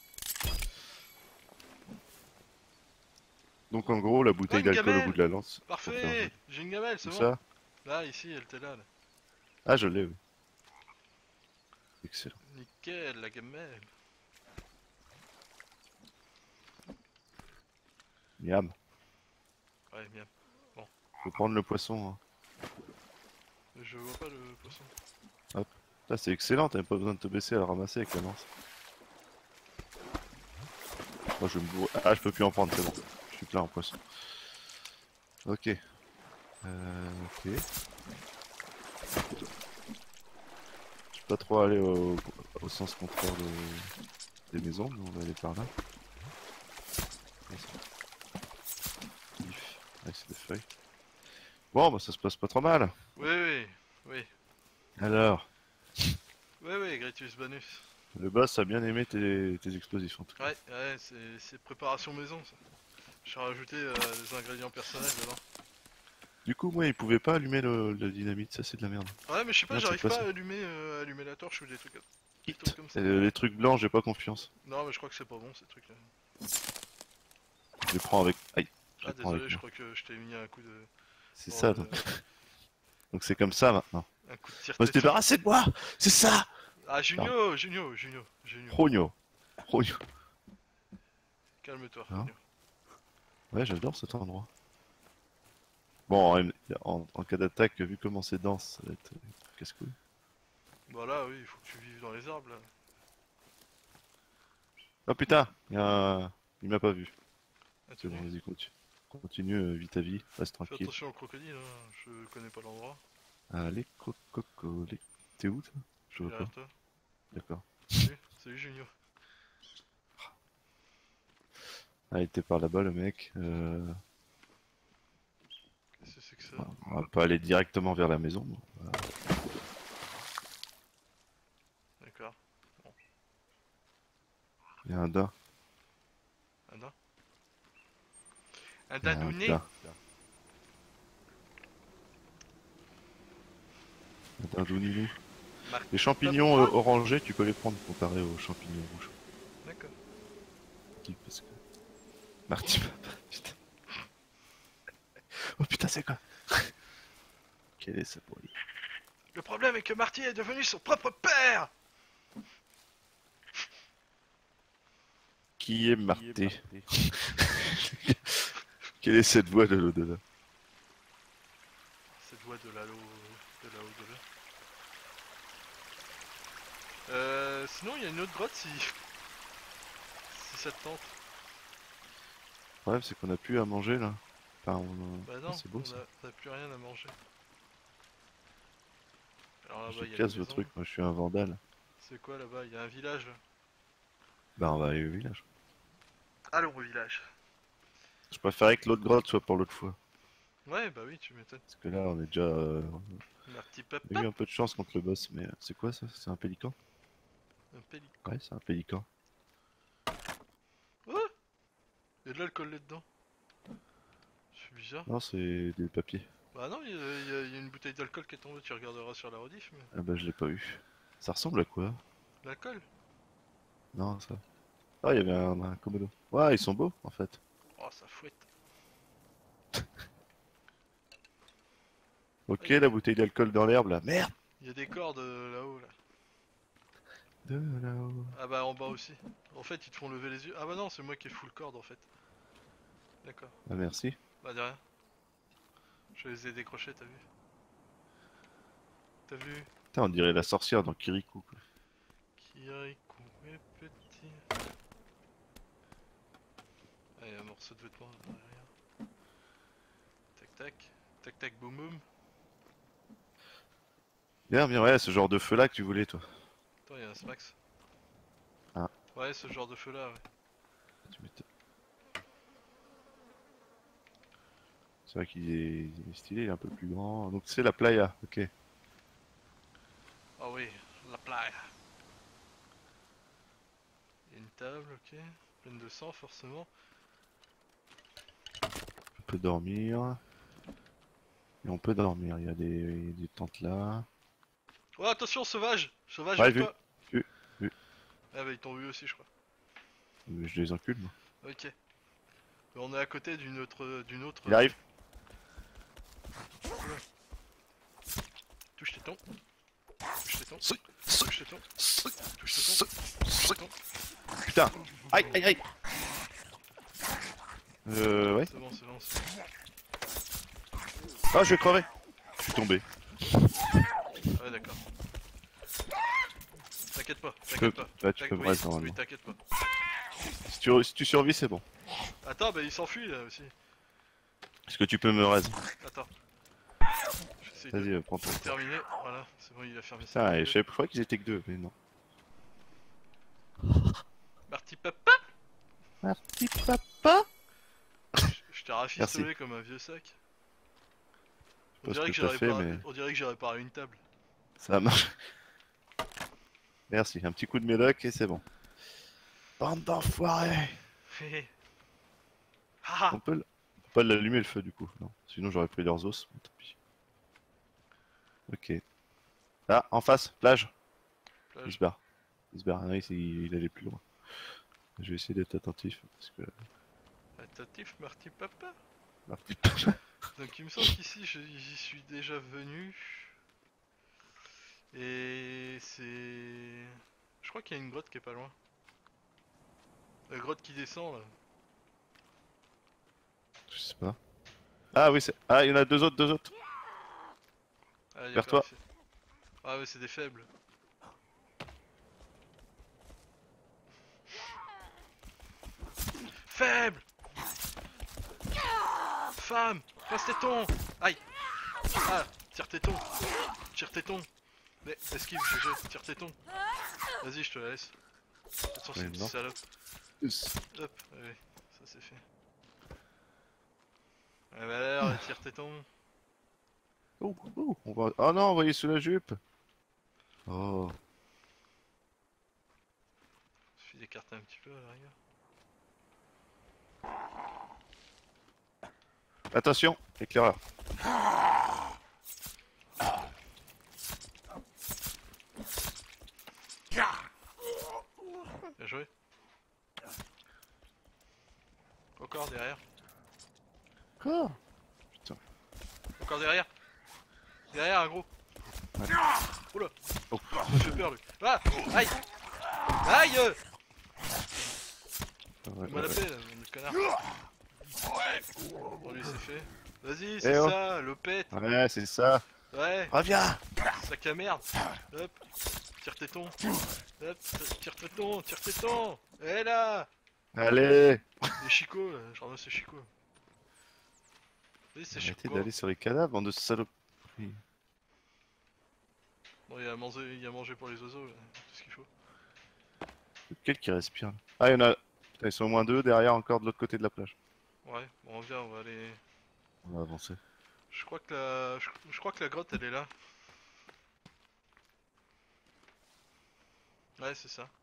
S2: Donc en gros, la bouteille
S1: Oh, une
S2: d'alcool au
S1: gamelle.
S2: bout de la lance. pour faire un
S1: Parfait!
S2: jeu.
S1: J'ai une gamelle, c'est
S2: Tout
S1: bon.
S2: ça?
S1: Là, ici, elle était là. là.
S2: Ah, je l'ai, oui. Excellent.
S1: Nickel, la gamelle.
S2: Miam.
S1: Ouais, bien.
S2: Faut prendre le poisson. Hein.
S1: Je vois pas le poisson.
S2: Ça, c'est excellent, t'avais pas besoin de te baisser à le ramasser avec la lance. Moi, je vais me bourrer. Ah, je peux plus en prendre, c'est bon. Je suis plein en poisson. Ok. Euh, ok. Je peux pas trop aller au... au sens contraire de... des maisons, mais on va aller par là. Ouais, c'est des feuilles. Bon, bah ça se passe pas trop mal.
S1: Oui, oui, oui.
S2: Alors,
S1: Oui, oui, Gritus Banus.
S2: le boss a bien aimé tes, tes explosifs en tout cas.
S1: Ouais, ouais, c'est c'est préparation maison ça. J'ai rajouté euh, des ingrédients personnels dedans.
S2: Du coup, moi, il pouvait pas allumer le, le dynamite, ça c'est de la merde.
S1: Ouais, mais je sais pas,
S2: Merde,
S1: j'arrive
S2: c'est quoi,
S1: pas
S2: ça
S1: à allumer, euh, à allumer la torche ou des trucs, des
S2: Hit.
S1: trucs comme ça.
S2: Et les trucs blancs, j'ai pas confiance.
S1: Non, mais je crois que c'est pas bon ces trucs là.
S2: Je les prends avec. Aïe, je
S1: Ah,
S2: les prends
S1: désolé,
S2: avec
S1: je
S2: moi.
S1: crois que je t'ai mis un coup de.
S2: C'est
S1: Oh,
S2: ça
S1: euh,
S2: donc. Donc c'est comme ça maintenant.
S1: Un coup de tir
S2: On se
S1: tête.
S2: débarrasser de moi. C'est ça.
S1: Ah, Junio, Junio, Junio, Junio.
S2: Rogno. Rogno.
S1: Calme-toi,
S2: Hein
S1: Junio.
S2: Ouais, j'adore cet endroit. Bon, en, en- en cas d'attaque, vu comment c'est dense, ça va être euh, casse-couille.
S1: Bah là, oui, il faut que tu vives dans les arbres là.
S2: Oh putain, il y a un... il m'a pas vu.
S1: Ah,
S2: C'est
S1: t'as
S2: bon,
S1: vu.
S2: vas-y, continue. Continue, euh, vis ta vie, reste
S1: Fais
S2: tranquille.
S1: attention aux crocodiles, hein. Je connais pas l'endroit.
S2: Allez, coco, les... T'es où toi?
S1: Je
S2: Je
S1: suis
S2: vois pas.
S1: derrière toi.
S2: D'accord.
S1: Salut, salut Junio.
S2: Ah, il était par là-bas le mec. Euh...
S1: Qu'est-ce que c'est que ça?
S2: bon, on va pas aller directement vers la maison. Bon. Voilà.
S1: D'accord.
S2: Il y a un daim.
S1: Un daim? Un
S2: Il y a un
S1: dindouné?
S2: daim. Un dindouninou.
S1: Mar-
S2: Les champignons euh, orangés, tu peux les prendre comparé aux champignons rouges.
S1: D'accord.
S2: Qui- Parce que... Marty Papa, putain. Oh putain, c'est quoi? Quel est ce bruit?
S1: Le problème est que Marty est devenu son propre père!
S2: Qui est Marty? Quelle est cette voix de l'au-delà?
S1: Cette voix de l'alo... de là au-delà. Euh... Sinon, il y a une autre grotte si... si ça te tente.
S2: Le problème, c'est qu'on a plus à manger là. Enfin, on...
S1: Bah
S2: Ah,
S1: non,
S2: c'est beau
S1: on
S2: ça.
S1: a, on a plus rien à manger. Alors là-bas,
S2: Je
S1: il y a
S2: casse
S1: les
S2: vos
S1: maisons.
S2: trucs, moi je suis un vandale.
S1: C'est quoi là-bas? Il y a un village là.
S2: Bah, on va aller au village.
S1: Allons au village.
S2: Je préférais que l'autre grotte soit pour l'autre fois.
S1: Ouais, bah oui, tu m'étonnes.
S2: Parce que là, on est déjà. Euh...
S1: Marty
S2: On a
S1: Papa.
S2: eu un peu de chance contre le boss, mais euh, c'est quoi ça? C'est un pélican?
S1: Un pélican.
S2: Ouais, c'est un pélican.
S1: Oh, il y a de l'alcool là-dedans. C'est bizarre.
S2: Non, c'est des papiers.
S1: Bah non, il y, a- il y a il y a une bouteille d'alcool qui est tombée, tu regarderas sur la rediff, mais...
S2: Ah bah, je l'ai pas eu. Ça ressemble à quoi?
S1: L'alcool?
S2: Non, ça. Ah, il y avait un, un Komodo. Ouais, ils sont beaux en fait.
S1: Oh, ça fouette.
S2: Ok, la bouteille d'alcool dans l'herbe là. Merde!
S1: Il y a des cordes euh, là-haut, là.
S2: De là-haut.
S1: Ah bah en bas aussi. En fait, ils te font lever les yeux. Ah bah non, c'est moi qui ai full corde en fait. D'accord.
S2: Ah, merci.
S1: Bah de rien. Je les ai décrochés, t'as vu? T'as vu?
S2: Putain, on dirait la sorcière dans Kirikou. Quoi.
S1: Kirikou est petit. Ah, il y a un morceau de vêtement derrière. Tac tac. Tac tac boum boum.
S2: Bien, bien, ouais, ce genre de feu là que tu voulais toi.
S1: Attends, il y a un Smax.
S2: Ah.
S1: Ouais, ce genre de feu là, ouais.
S2: Tu m'étonnes. C'est vrai qu'il est... il est stylé, il est un peu plus grand. Donc c'est la playa, ok.
S1: Ah oui, la playa. Il y a une table, ok. Pleine de sang, forcément.
S2: On peut dormir. Et on peut dormir, il y a des, des tentes là.
S1: Oh, attention, sauvage! Sauvage,
S2: Ouais,
S1: vers
S2: vu.
S1: toi!
S2: Vu, vu.
S1: Ah bah, ils t'ont vu aussi, je crois.
S2: Mais je les encule moi.
S1: Ok. Mais on est à côté d'une autre... d'une autre...
S2: Il arrive.
S1: Touche tes tons. Touche tes tons.
S2: Soup,
S1: Touche tes tons. Touche tes tons. Touche tes tons.
S2: Putain. Aïe, aïe, aïe. Euh, ouais.
S1: C'est bon, c'est bon, c'est bon.
S2: Ah, je vais crever. Je suis tombé.
S1: Ouais, d'accord. T'inquiète pas,
S2: Tu peux,
S1: t'inquiète pas.
S2: ouais, tu peux
S1: T'inquiète-
S2: me
S1: oui,
S2: rester normalement.
S1: oui, t'inquiète pas.
S2: Si tu, si tu survis, c'est bon.
S1: Attends, bah il s'enfuit là aussi.
S2: Est-ce que tu peux me raser?
S1: Attends. J'essaie
S2: Vas-y,
S1: de
S2: euh, prends ton.
S1: terminer. Voilà, c'est bon, il a fermé ça.
S2: Ah, et je savais pas qu'ils étaient que deux, mais non. Marty Papa.
S1: Je, je t'ai rafistolé comme un vieux sac. On
S2: Pas ce
S1: dirait,
S2: que
S1: que
S2: t'as
S1: j'ai
S2: fait,
S1: réparé...
S2: mais
S1: On dirait que j'ai réparé une table.
S2: ça marche. Merci, un petit coup de médoc et c'est bon.
S3: Bande d'enfoirés.
S1: Hé hé. Haha.
S2: On peut, l- on peut pas l'allumer le feu du coup, non. Sinon j'aurais pris leurs os, mais tant pis. Ok. Ah, en face, plage. Il
S1: Plage.
S2: se barre. Il se barre, ah, oui, c'est- il allait plus loin. Je vais essayer d'être attentif parce que...
S1: Attentif, Marty Papa.
S2: Marty Papa.
S1: Donc il me semble qu'ici je- j'y suis déjà venu. Et c'est... Je crois qu'il y a une grotte qui est pas loin. La grotte qui descend là.
S2: Je sais pas. Ah oui, c'est... Ah, il y en a deux autres, deux autres.
S1: Ah, y a
S2: Vers
S1: pas
S2: toi.
S1: effet. Ah ouais, c'est des faibles. Faible. Femme, passe tes tons. Aïe. Ah, tire tes tons. Tire tes tons. Mais esquive, G G, tire tes tons. Vas-y, je te la laisse. De toute façon, c'est
S2: Ouais,
S1: une
S2: non.
S1: salope.
S2: Yes.
S1: Hop, allez, ça c'est fait. Ah bah alors, tire tes tons.
S2: Oh, oh, on va... Oh non, envoyez sous la jupe. Oh.
S1: Suffit d'écarter un petit peu à la rigueur.
S2: Attention, éclaireur.
S1: Bien joué. Encore derrière.
S2: Quoi?
S1: Encore derrière. Derrière un gros.
S2: Ouais.
S1: Oula.
S2: Oh.
S1: Il me fait peur lui. Ah. Aïe. Aïe.
S2: Ouais,
S1: Il m'a
S2: ouais,
S1: la paix là, le connard. Bon lui c'est fait. Vas-y, c'est
S2: Eh oh.
S1: ça, le pète.
S2: ouais, c'est ça.
S1: Ouais,
S3: Reviens.
S1: sac à merde. Hop. Tire tes tons. Hop. Tire tes tons, tire tes tons. Et là.
S2: Allez.
S1: Les chicots là, je ramasse les chicots. Oui, c'est
S2: Arrêtez
S1: chicots.
S2: d'aller sur les cadavres, bande de salopes.
S1: Bon, il y a mangé, il y a mangé pour les oiseaux, là. Tout ce qu'il faut.
S2: Lequel qui respire là? Ah, il y en a. Putain, ils sont au moins deux derrière encore de l'autre côté de la plage.
S1: Ouais, bon, on vient, on va aller.
S2: On va avancer.
S1: Je crois que la, je, je crois que la grotte, elle est là. Ouais, c'est ça.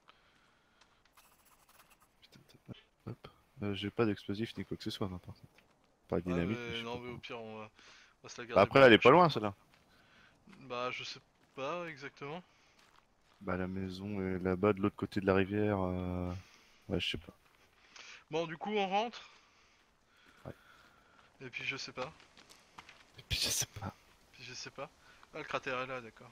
S2: Putain, putain, hop. Euh, J'ai pas d'explosif ni quoi que ce soit, non, par contre. Pas de
S1: Ouais,
S2: dynamite.
S1: mais
S2: mais je sais
S1: non,
S2: pas
S1: mais au
S2: comment.
S1: pire, on va, on va se la garder.
S2: Bah, après,
S1: pour
S2: elle
S1: la
S2: est pas
S1: prochaine.
S2: loin, celle-là.
S1: Bah, je sais pas exactement.
S2: Bah, la maison est là-bas, de l'autre côté de la rivière. euh, Ouais, je sais pas.
S1: Bon, du coup, on rentre.
S2: Ouais.
S1: Et puis, je sais pas.
S2: Et puis, je sais pas.
S1: Puis, je sais pas. Ah, le cratère est là, d'accord.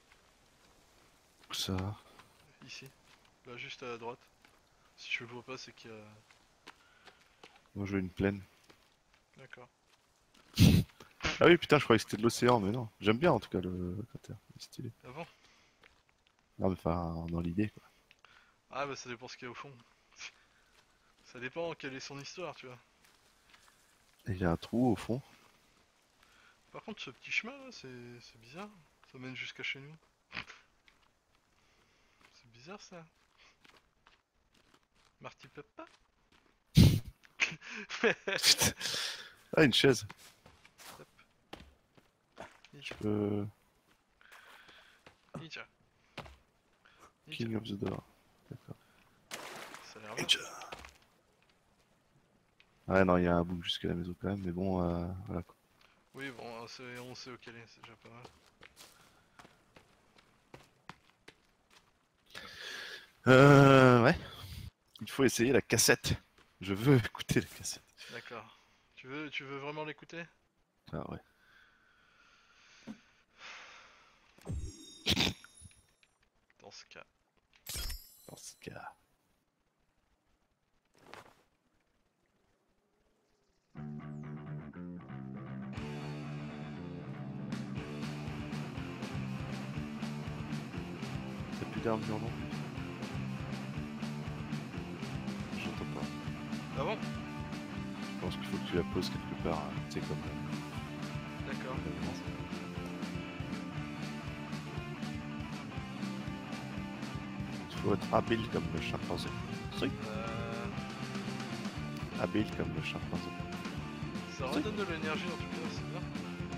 S2: Où ça?
S1: Ici. Là, juste à droite. Si je le vois pas, c'est qu'il y a.
S2: Moi, je veux une plaine.
S1: D'accord.
S2: Ah oui, putain, je croyais que c'était de l'océan, mais non. J'aime bien en tout cas le, le cratère. Il est stylé.
S1: Avant.
S2: Non, mais enfin, dans l'idée, quoi.
S1: Ah, bah, ça dépend ce qu'il y a au fond. Ça dépend quelle est son histoire, tu vois.
S2: Et il y a un trou au fond.
S1: Par contre, ce petit chemin là, c'est c'est bizarre. Ça mène jusqu'à chez nous. C'est bizarre ça. Marty Papa.
S2: Ah, une chaise.
S1: Ninja,
S2: Je peux...
S1: ninja. Ninja.
S2: King of the Door. D'accord.
S1: Ça a l'air bien.
S2: Ouais, non, il y a un bout jusqu'à la maison quand même, mais bon, euh, voilà quoi.
S1: Oui, bon, on sait, on sait où qu'elle est, c'est déjà pas mal.
S2: Euh, ouais. Il faut essayer la cassette. Je veux écouter la cassette.
S1: D'accord. Tu veux, tu veux vraiment l'écouter?
S2: Ah ouais.
S1: Dans ce cas.
S2: Dans ce cas. T'as plus d'armure non? J'entends pas.
S1: Ah bon?
S2: Je pense qu'il faut que tu la poses quelque part, hein. Tu sais comme euh,
S1: D'accord.
S2: la violence. Il faut être habile comme le chimpanzé. Oui.
S1: Euh...
S2: Habile comme le chimpanzé.
S1: Ça redonne de l'énergie en tout cas, c'est bien.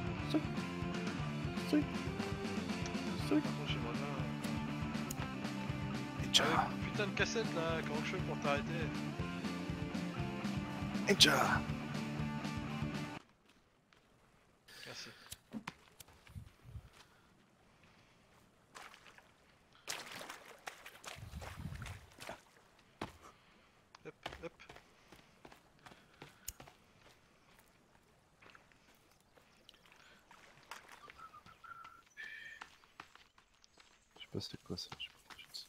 S2: Si. Si.
S1: Par contre, j'aimerais bien.
S3: Ninja.
S1: Avec putain de cassette là, comment je fais pour t'arrêter?
S3: Ninja.
S1: Merci. Hop, hop.
S2: Je sais pas c'est quoi ça. Je sais pas, je sais.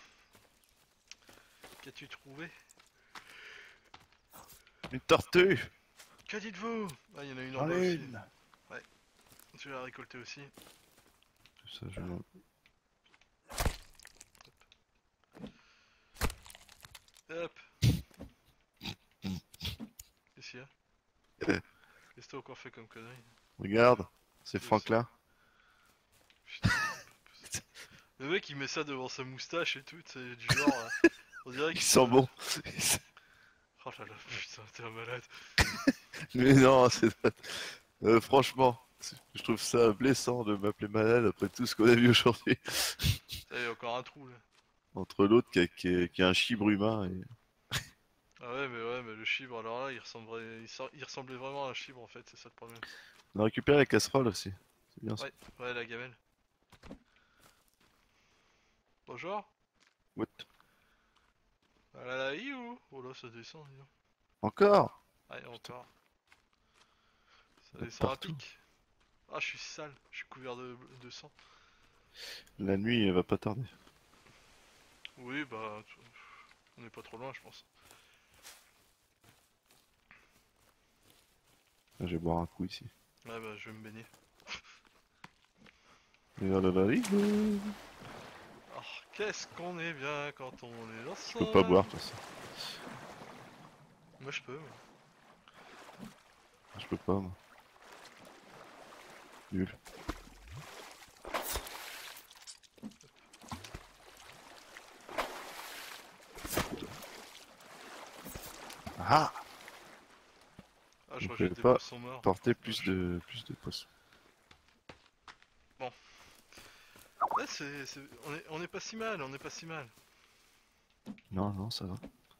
S1: Qu'as-tu trouvé?
S2: Une tortue.
S1: Que dites-vous? Ah, il y en a une en
S3: J'en
S1: bas
S3: ai
S1: aussi.
S3: une.
S1: Je vais la récolter aussi.
S2: Tout ça, je...
S1: Hop. Qu'est-ce qu'il y a?
S2: Euh.
S1: Qu'est-ce que t'as encore fait comme connerie?
S2: Regarde, c'est
S1: C'est
S2: Franklin.
S1: Putain. Le mec il met ça devant sa moustache et tout, c'est du genre. euh, on dirait
S2: Il
S1: qu'il
S2: sent bon.
S1: Oh là là, putain, t'es un malade.
S2: Mais non, c'est... Euh, franchement, je trouve ça blessant de m'appeler malade après tout ce qu'on a vu aujourd'hui.
S1: Il y a encore un trou là.
S2: Entre l'autre qui a, qui, a, qui a un chibre humain et...
S1: Ah ouais, mais ouais, mais le chibre, alors là, il ressemblait, il, sor- il ressemblait vraiment à un chibre en fait, c'est ça le problème.
S2: On a récupéré la casserole aussi. C'est bien ça.
S1: Ouais, ouais, la gamelle. Bonjour.
S2: What?
S1: Ah là là, iou. Oh là, ça descend, dis donc.
S2: Encore?
S1: Ouais, encore. Ça
S2: De
S1: descend à
S2: partout.
S1: pic. Ah, je suis sale, je suis couvert de, de sang.
S2: La nuit, elle va pas tarder.
S1: Oui, bah, tu- on est pas trop loin, je pense.
S2: Je vais boire un coup ici.
S1: Ouais, bah, je vais me baigner.
S2: Et là, là, là, là,
S1: Ah, qu'est-ce qu'on est bien quand on est
S2: je
S1: ensemble.
S2: peux pas boire, de toute façon.
S1: Moi, je peux. moi.
S2: Je peux pas, moi. Nul. Ah!
S1: Ah, je
S2: Vous
S1: rejette
S2: pouvez
S1: des
S2: pas
S1: poissons morts.
S2: Porter plus de, plus de poissons.
S1: Ouais, c'est, c'est- on, est, on est pas si mal, on est pas si mal.
S2: Non, non, ça va.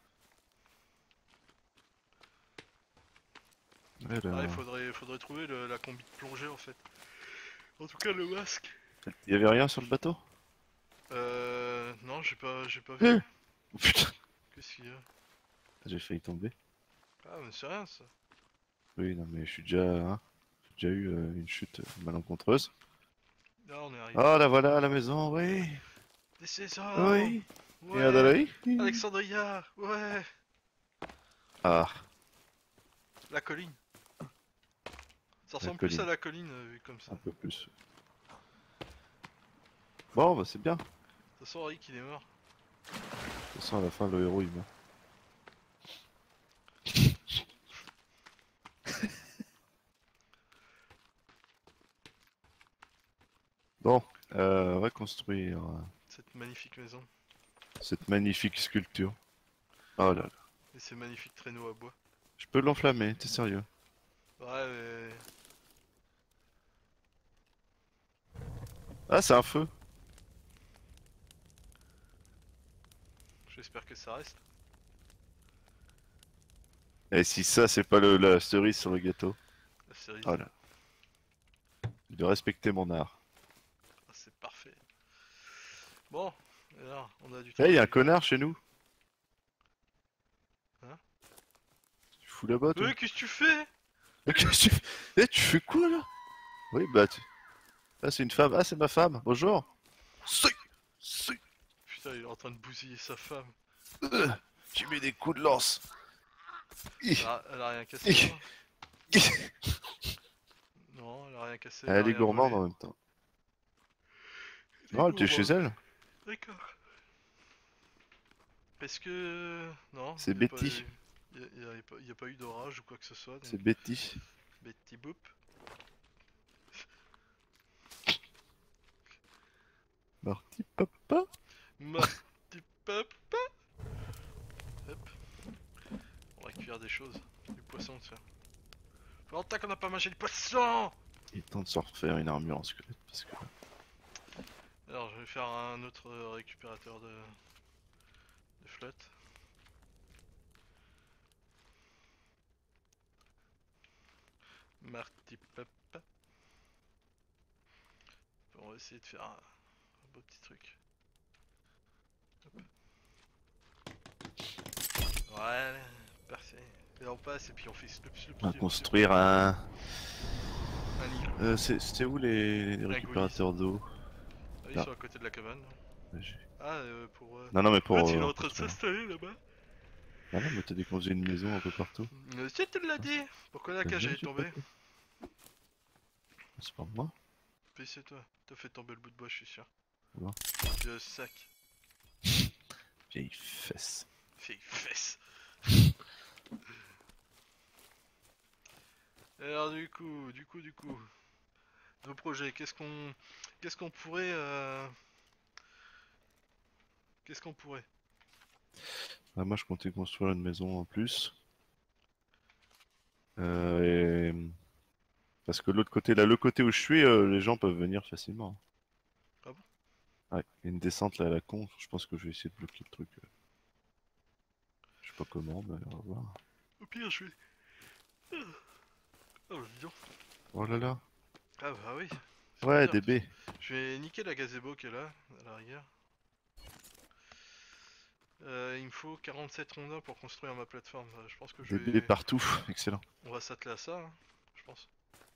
S2: Ouais, là...
S1: Ah, il faudrait, faudrait trouver le- la combi de plongée en fait. En tout cas, le masque.
S2: Y avait rien sur le bateau?
S1: Euh. Non, j'ai pas, j'ai pas vu.
S2: Euh. Oh, putain,
S1: Qu'est-ce qu'il y a?
S2: j'ai failli tomber.
S1: Ah, mais c'est rien ça.
S2: Oui, non, mais je suis déjà... Hein, j'ai déjà eu euh, une chute malencontreuse.
S1: Là, on est arrivé.
S2: Oh, la voilà à la maison, oui.
S1: Des Césars.
S2: Oui.
S1: Ouais.
S2: Et Adalaï?
S1: Alexandria. Ouais.
S2: Ah,
S1: La colline. Ça ressemble
S2: colline.
S1: plus à la colline euh, vu comme ça.
S2: un
S1: De
S2: peu plus. Bon, bah c'est bien. De
S1: toute façon, Rick il est mort.
S2: toute façon, à la fin, le héros, il meurt. Bon, euh, reconstruire euh,
S1: Cette magnifique maison.
S2: cette magnifique sculpture. Oh là là.
S1: Et ces magnifiques traîneaux à bois.
S2: Je peux l'enflammer, t'es sérieux?
S1: Ouais, mais.
S2: Ah, c'est un feu.
S1: J'espère que ça reste.
S2: Et si ça, c'est pas le, la cerise sur le gâteau?
S1: La série.
S2: Oh là. De respecter mon art.
S1: Ah, c'est parfait. Bon, et là, on a du
S2: Eh, y a un
S1: travail.
S2: connard chez nous.
S1: Hein?
S2: Tu fous là-bas, toi?
S1: Oui, qu'est-ce que tu fais?
S2: Mais qu'est-ce que tu fais? Eh, tu fais quoi, là? Oui, bah, tu... Ah, c'est une femme. Ah, c'est ma femme. Bonjour. Si, si.
S1: Putain, il est en train de bousiller sa femme.
S2: Euh, tu mets des coups de lance.
S1: Elle a, elle a rien cassé. hein. Non, elle a rien cassé. a
S2: Elle est
S1: rien
S2: gourmande en
S1: volé.
S2: même temps.
S1: Elle est
S2: Non, elle était chez
S1: gourmande.
S2: elle.
S1: D'accord. Est-ce que. Non,
S2: C'est
S1: y a pas
S2: Betty.
S1: eu- y a, y a pas- y a pas eu d'orage ou quoi que ce soit.
S2: C'est
S1: Donc...
S2: Betty.
S1: Betty Boop.
S2: Marty Papa.
S1: Marty Papa. Hop. On va cuire des choses. poisson, tiens. Faut longtemps qu'on n'a pas mangé de poisson.
S2: Il est temps de se refaire une armure en squelette parce que.
S1: Alors je vais faire un autre euh, récupérateur de, de flotte. Marty Pep. On va essayer de faire un, un beau petit truc. Hop. Voilà, parfait. Et on passe et puis on fait slup slup
S2: On va
S1: slup,
S2: construire un.
S1: slup. Un îlot.
S2: Euh, c'est- C'était où les, les récupérateurs d'eau?
S1: Ah, ils
S2: Là.
S1: sont à côté de la cabane.
S2: Ouais, j'ai-
S1: Ah, euh, pour. Euh...
S2: Non, non, mais
S1: En
S2: pour.
S1: fait, il est
S2: euh,
S1: en train de
S2: construire.
S1: s'installer là-bas.
S2: Ah non, mais t'as dit qu'on faisait une maison un peu partout.
S1: Euh, Si tu l'as dit. Pourquoi la
S2: T'as
S1: cage
S2: bien
S1: elle est
S2: dit,
S1: tombée?
S2: papa. C'est pas moi.
S1: Puis c'est toi. T'as fait tomber le bout de bois, je suis sûr.
S2: Non.
S1: De sac.
S2: Vieille fesse.
S1: Fille fesse. Alors du coup, du coup, du coup, nos projets, qu'est-ce qu'on, qu'est-ce qu'on pourrait, euh... qu'est-ce qu'on pourrait?
S2: Ah, moi, je comptais construire une maison en plus. Euh, et... Parce que l'autre côté, là, le côté où je suis, euh, les gens peuvent venir facilement.
S1: Ah bon?
S2: Ouais, il y a une descente là à la con. Je pense que je vais essayer de bloquer le truc. euh. Je sais pas comment, mais on va voir.
S1: Au pire, je vais. Oh, dis donc.
S2: Oh là là.
S1: Ah bah oui. c'est
S2: Ouais,
S1: bien.
S2: D B.
S1: Je vais niquer la gazebo qui est là, à la rigueur. Euh, il me faut quarante-sept rondins pour construire ma plateforme. Euh, Je pense que je
S2: D B
S1: vais.
S2: partout. Excellent.
S1: On va s'atteler à ça, hein, je pense.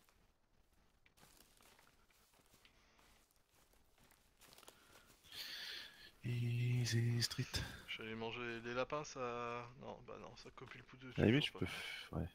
S2: Easy Street.
S1: Je vais aller manger les lapins, ça. Non, bah non, ça copie le pouls de.
S2: À la limite, je
S1: toujours
S2: peux.
S1: pas.
S2: f- Ouais.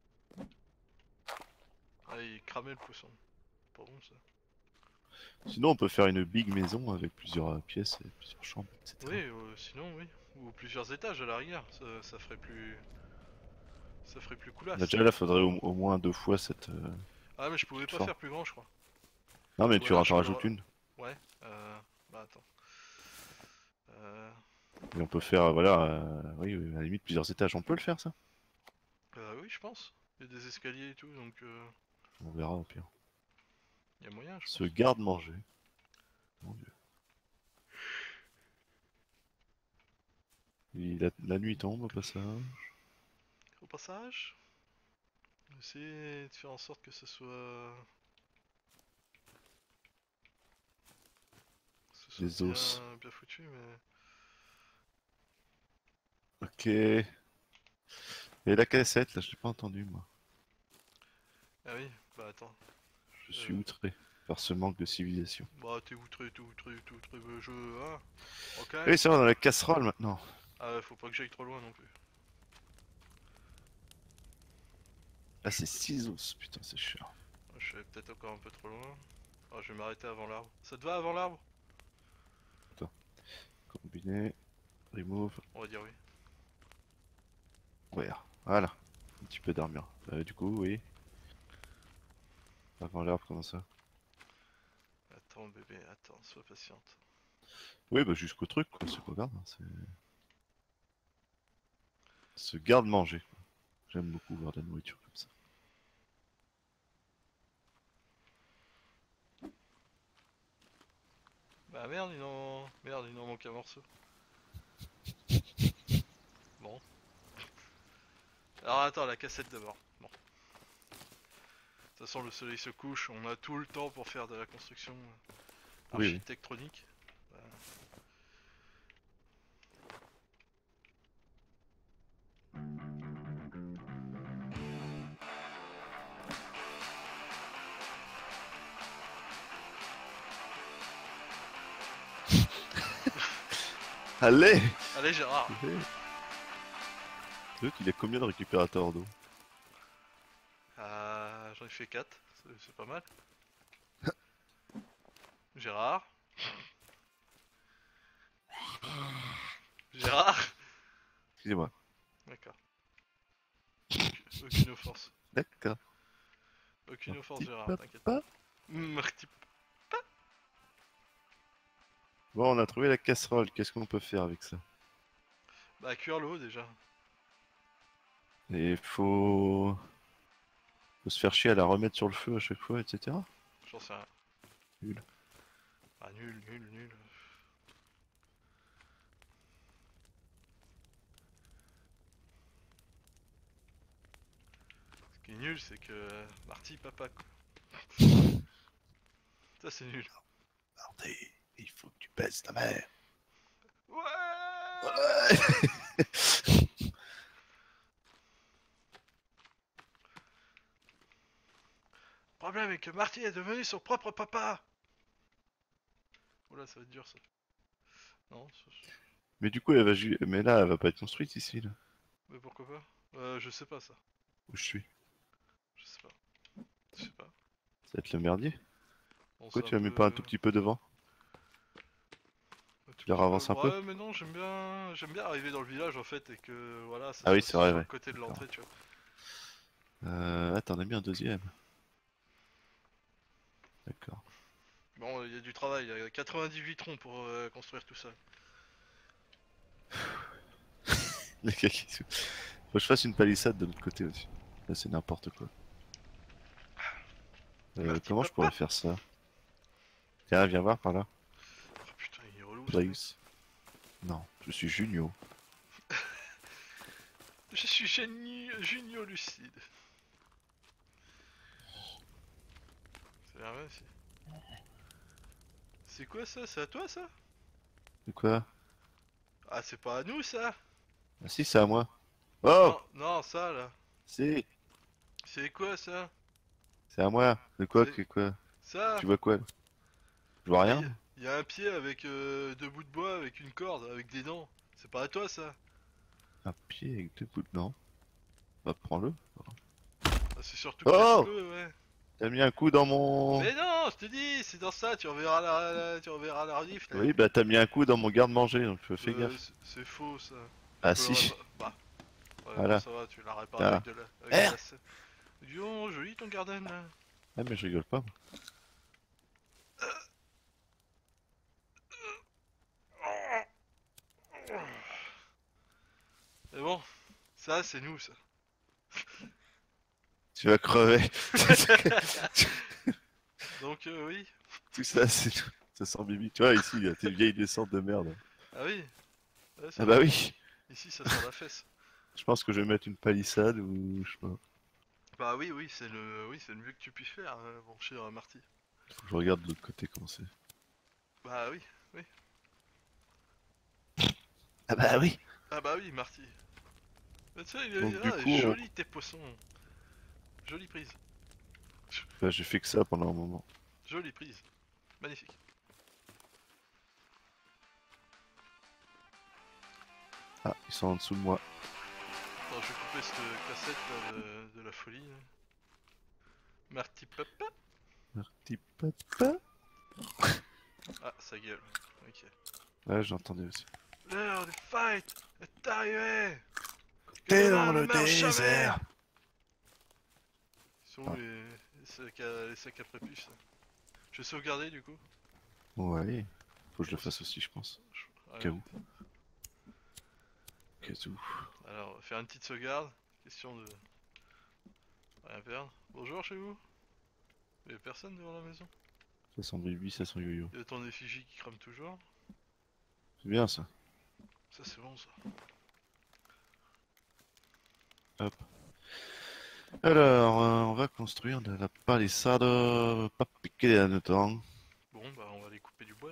S1: Ah, il cramait le poisson. Pas bon ça.
S2: Sinon, on peut faire une big maison avec plusieurs euh, pièces et plusieurs chambres, et cetera.
S1: Oui, euh, sinon oui. Ou plusieurs étages à la rigueur, ça, ça ferait plus. Ça ferait plus coulasse.
S2: Bah, déjà là, faudrait au, au moins deux fois cette. euh,
S1: Ah, mais je pouvais pas
S2: Fort.
S1: faire plus grand, je crois.
S2: Non, mais
S1: Ou
S2: tu
S1: alors,
S2: en
S1: je peux
S2: rajoutes
S1: le-
S2: une.
S1: Ouais, euh. Bah attends. Euh.
S2: Et on peut faire, euh, voilà, euh, oui, oui, à la limite plusieurs étages. On peut le faire ça?
S1: euh oui, je pense. Il y a des escaliers et tout, donc euh.
S2: On verra au pire.
S1: Il y a moyen, je
S2: Se
S1: pense.
S2: garde-manger. Mon dieu. Et la, la nuit tombe au passage.
S1: Au passage, essayer de faire en sorte que ce soit. Ce soit
S2: Les
S1: bien,
S2: os.
S1: bien foutu, mais.
S2: Ok. Et la cassette, là, je l'ai pas entendu, moi.
S1: Ah oui, bah attends.
S2: Je suis
S1: Euh.
S2: outré par ce manque de civilisation.
S1: Bah t'es outré, t'es outré, t'es outré, bah, je. Hein. Ok.
S2: Oui, c'est vrai, on a la casserole maintenant.
S1: Ah, faut pas que j'aille trop loin non plus.
S2: Ah, c'est six os, putain, c'est cher.
S1: Je suis peut-être encore un peu trop loin. Ah, je vais m'arrêter avant l'arbre. Ça te va avant l'arbre?
S2: Combiné. Remove.
S1: On va dire oui.
S2: Ouais, voilà. Un petit peu d'armure. Euh, du coup, oui. Avant l'arbre, comment ça?
S1: Attends bébé, attends, sois patiente.
S2: Oui, bah jusqu'au truc, quoi, c'est pas grave. hein, c'est... Se garde-manger. J'aime beaucoup voir de la nourriture comme ça.
S1: Bah merde, il en... Merde, il en manque un morceau. Bon. Alors attends, la cassette d'abord. Bon. De toute façon, le soleil se couche, on a tout le temps pour faire de la construction euh,
S2: Oui, oui.
S1: architectronique. Bah,
S2: Allez!
S1: Allez Gérard.
S2: L'autre, il a combien de récupérateurs d'eau?
S1: Ah, j'en ai fait quatre, c'est pas mal. Gérard. Gérard.
S2: Excusez-moi.
S1: D'accord. Aucune offense.
S2: D'accord.
S1: Aucune offense
S2: Petit
S1: Gérard,
S2: papa.
S1: t'inquiète pas. Marty.
S2: Bon, on a trouvé la casserole. Qu'est-ce qu'on peut faire avec ça?
S1: Bah cuire l'eau déjà.
S2: Et faut... faut se faire chier à la remettre sur le feu à chaque fois, et cetera.
S1: J'en sais rien.
S2: Nul.
S1: Ah nul, nul, nul. Ce qui est nul, c'est que euh, Marty papa quoi. Ça c'est nul.
S3: Marty, il faut que tu baisses ta mère.
S1: Ouais.
S3: Ouais.
S1: Le problème est que Marty est devenu son propre papa. Oula, ça va être dur ça. Non, ça-
S2: Mais du coup, elle va ju- mais là, elle va pas être construite ici, là.
S1: mais pourquoi pas? Euh, je sais pas ça.
S2: Où je suis.
S1: Je sais pas. Je sais pas.
S2: Ça va être le merdier.
S1: Bon,
S2: Pourquoi
S1: c'est
S2: tu la
S1: un
S2: mets
S1: peu-
S2: pas un tout petit peu devant?
S1: un tout
S2: Tu la
S1: petit
S2: ravances
S1: peu-
S2: un peu?
S1: Ouais, mais non, j'aime bien, j'aime bien arriver dans le village en fait et que voilà, ça
S2: Ah oui,
S1: soit
S2: c'est vrai,
S1: sur
S2: ouais.
S1: le côté de l'entrée, tu vois.
S2: Euh... Ah, t'en as mis un deuxième. D'accord.
S1: Bon, il y a du travail, il y a quatre-vingt-dix-huit troncs pour euh, construire tout ça.
S2: Les gars qui... Faut que je fasse une palissade de l'autre côté aussi. Là, c'est n'importe quoi. Euh,
S1: Marty
S2: comment je
S1: papa.
S2: pourrais faire ça? Tiens, viens voir par là.
S1: Oh putain, il est relou ce mec.
S2: Place. Non, je suis Junio.
S1: Je suis génie, Junio Lucide. C'est merveilleux aussi. C'est quoi ça? C'est à toi ça?
S2: C'est quoi?
S1: Ah, c'est pas à nous ça?
S2: Ah si, c'est à moi. Oh!
S1: Non, non, ça là.
S2: Si!
S1: C'est quoi ça?
S2: C'est à moi. De quoi?
S1: C'est-
S2: Que quoi?
S1: Ça?
S2: Tu vois quoi? là Je vois
S1: Ah,
S2: rien.
S1: y, a- y a un pied avec euh, deux bouts de bois, avec une corde, avec des dents. C'est pas à toi ça?
S2: Un pied avec deux bouts de... Non. Bah, prends-le.
S1: Ah, c'est surtout
S2: Oh!
S1: casse-le, ouais.
S2: T'as mis un coup dans mon...
S1: Mais non, je te dis, c'est dans ça, tu reverras la, la- tu reverras la rediff là.
S2: Oui, bah t'as mis un coup dans mon garde-manger, donc fais
S1: Euh,
S2: gaffe.
S1: c'est- c'est faux ça.
S2: Ah
S1: Tu peux le
S2: si.
S1: répa- Bah, ouais,
S2: Voilà.
S1: bon, ça va, tu l'as réparé
S2: Ah.
S1: avec de la, avec
S3: Eh
S1: de la sel. Dis donc, joli ton garden là.
S2: Ah mais je rigole pas. moi.
S1: Mais bon, ça c'est nous ça.
S2: Tu vas crever.
S1: Donc euh, oui.
S2: Tout ça, c'est... Ça sent bibi. Tu vois, ici, il y a tes vieilles descentes de merde.
S1: Ah oui. Ouais, c'est
S2: Ah bah
S1: vrai.
S2: oui.
S1: Ici ça sent la fesse.
S2: Je pense que je vais mettre une palissade ou... Je sais pas.
S1: Bah oui, oui, c'est le, oui, c'est le mieux que tu puisses faire, euh, mon cher Marty.
S2: Faut que je regarde de l'autre côté comment c'est.
S1: Bah oui.
S3: Ah bah oui.
S1: Ah bah oui, Marty. Mais tu sais, il
S2: Donc,
S1: est
S2: du
S1: ah,
S2: coup, on-
S1: joli tes poissons. Jolie prise.
S2: Bah, j'ai fait que ça pendant un moment.
S1: Jolie prise. Magnifique.
S2: Ah, ils sont en dessous de moi.
S1: Attends, je vais couper cette cassette là, de, de la folie. là. Marty papa.
S2: Petit papa.
S1: Ah, sa gueule. Ok.
S2: Ouais, j'entendais aussi.
S1: L'heure du fight est arrivée.
S3: T'es
S1: demain
S3: dans
S1: ne
S3: le
S1: meurt jamais.
S3: désert.
S1: Ils sont où
S2: Ah.
S1: les, les sacs à, les sacs à prépuces là. Je vais sauvegarder du coup.
S2: Ouais. Faut que je le fasse aussi, je pense.
S1: Ouais.
S2: Cas où. Cas où.
S1: Alors, on va faire une petite sauvegarde. Question de rien perdre. Bonjour chez vous. Il y a personne devant la maison.
S2: Ça sent bibi, ça sent yo-yo.
S1: Il y a ton effigie qui crame toujours.
S2: C'est bien ça.
S1: Ça c'est bon ça.
S2: Hop. Alors, euh, on va construire de la palissade, euh, pas piquer les hannetons.
S1: Bon bah on va aller couper du bois.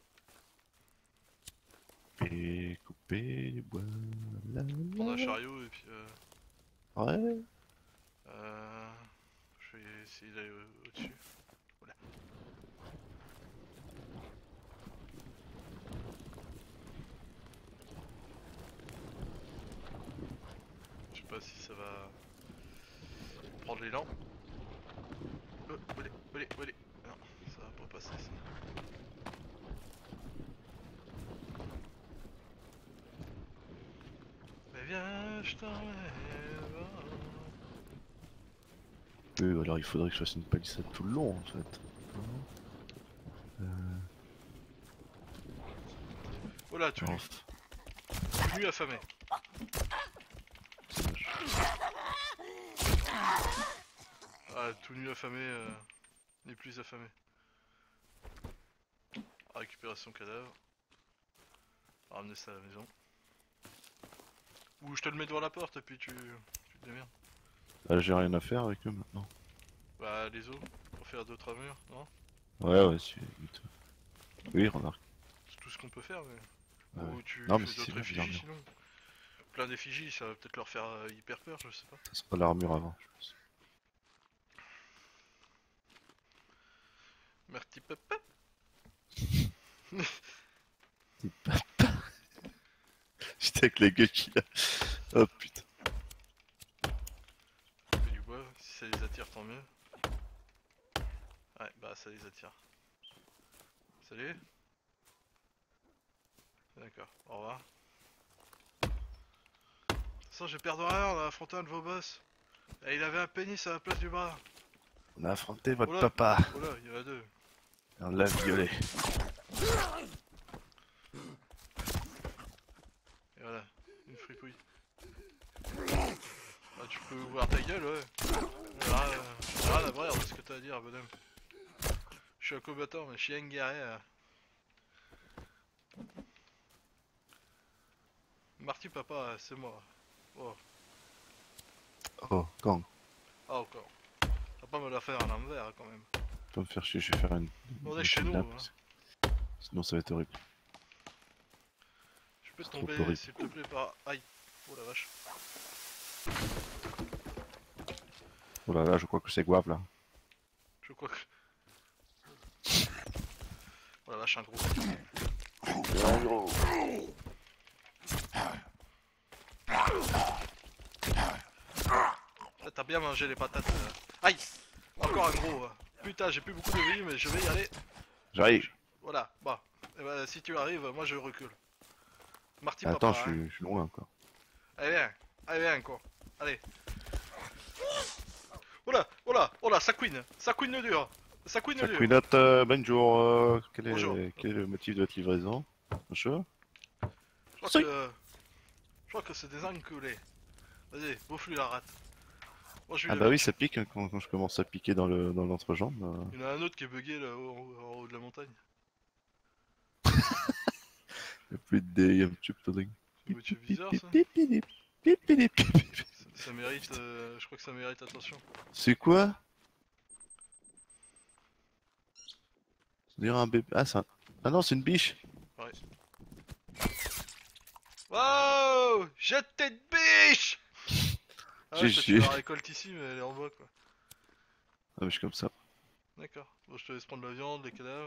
S2: Et couper les bois. la, la,
S1: Prendre un
S2: la.
S1: chariot et puis euh,
S2: Ouais.
S1: euh, je vais essayer d'aller au- au-dessus. Voilà. Je sais pas si ça va prendre l'élan. Euh, où elle est, où elle est, où elle est. Non, ça va pas passer ça. Mais viens, je t'enlève.
S2: Euh, alors il faudrait que je fasse une palissade tout le long en fait. Euh,
S1: Oh là, tout nu,
S2: alors,
S1: tout nu affamé.
S2: c'est moche.
S1: Ah, tout nu affamé euh, n'est plus affamé. Ah, récupérer son cadavre. Ramener ça à la maison. Ou je te le mets devant la porte et puis tu, tu te démerdes.
S2: Là, j'ai rien à faire avec eux maintenant.
S1: Bah, les os, pour faire d'autres armures, non?
S2: Ouais, ouais, si. vite. Oui, remarque.
S1: C'est tout ce qu'on peut faire, mais.
S2: Ouais.
S1: Ou tu
S2: Non, mais
S1: fais
S2: c'est
S1: d'autres
S2: bien,
S1: effigies
S2: l'armure.
S1: sinon. Plein d'effigies, ça va peut-être leur faire euh, hyper peur, je sais pas.
S2: Ça sera l'armure avant, je pense.
S1: Merci papa.
S2: Dis pas. J'étais avec la gueule qu'il a. Oh putain.
S1: Fais du bois, si ça les attire, tant mieux. Ouais, bah ça les attire. Salut. D'accord, au revoir. De toute façon, j'ai peur de rien, on a affronté un de vos boss. Et il avait un pénis à la place du bras.
S2: On a affronté votre
S1: Oula.
S2: papa.
S1: Oh là, il y en a deux.
S2: Et on l'a violé.
S1: Et voilà, une fripouille. Ah, tu peux ouvrir ta gueule, ouais. J'ai rien, euh, j'ai rien à voir de ce que t'as à dire, bonhomme. Je suis un combattant, mais je suis un guerrier. Marty papa, c'est moi. Oh,
S2: Oh, gang.
S1: ah encore. Ça va pas me la faire à l'envers quand même.
S2: Tu vas me faire chier, je vais faire une.
S1: On
S2: une
S1: est chez nous,
S2: kidnap,
S1: hein.
S2: parce que sinon, ça va être horrible.
S1: Je peux
S2: C'est trop
S1: tomber
S2: horrible.
S1: s'il te plaît par. Aïe. Oh la vache.
S2: Oh là là, je crois que c'est guave là.
S1: Je crois que. Oh la vache, un gros. Ah, t'as bien mangé les patates. euh. Aïe. Encore un gros. euh. Putain, j'ai plus beaucoup de vie, mais je vais y aller.
S2: J'arrive.
S1: Voilà, bah. Eh ben, si tu arrives, moi je recule. Marty
S2: Attends,
S1: papa.
S2: je
S1: hein.
S2: suis, je suis loin encore.
S1: Allez, viens. Allez, viens, quoi. Allez. Oh là, oh là, oh là, ça queen. Ça queen le dur. Ça queen le dur.
S2: Sakuinat, euh, bonjour. euh, quel, est,
S1: Bonjour.
S2: quel est le motif de votre livraison? Bonjour.
S1: Je crois
S2: Si.
S1: que. Je crois que c'est des enculés. Vas-y, bouffe-lui la rate. Moi je lui
S2: Ah
S1: la
S2: bah
S1: mets.
S2: oui, ça pique hein, quand, quand je commence à piquer dans le dans l'entrejambe. euh.
S1: Il y en a un autre qui est bugué là haut en, en haut de la montagne.
S2: Il y a plus de dés, il y a un petit peu de...
S1: C'est motif bizarre ça. Ça, ça mérite. euh, je crois que ça mérite attention.
S2: C'est quoi? On dirait un bébé. Ah, c'est un... Ah non, c'est une biche.
S1: Wow! Jetez de biche! Ah ouais,
S2: G
S1: toi,
S2: G.
S1: tu la récoltes ici, mais elle est en bas quoi.
S2: Ah, mais je suis comme ça.
S1: D'accord. Bon, je te laisse prendre la viande, les cadavres.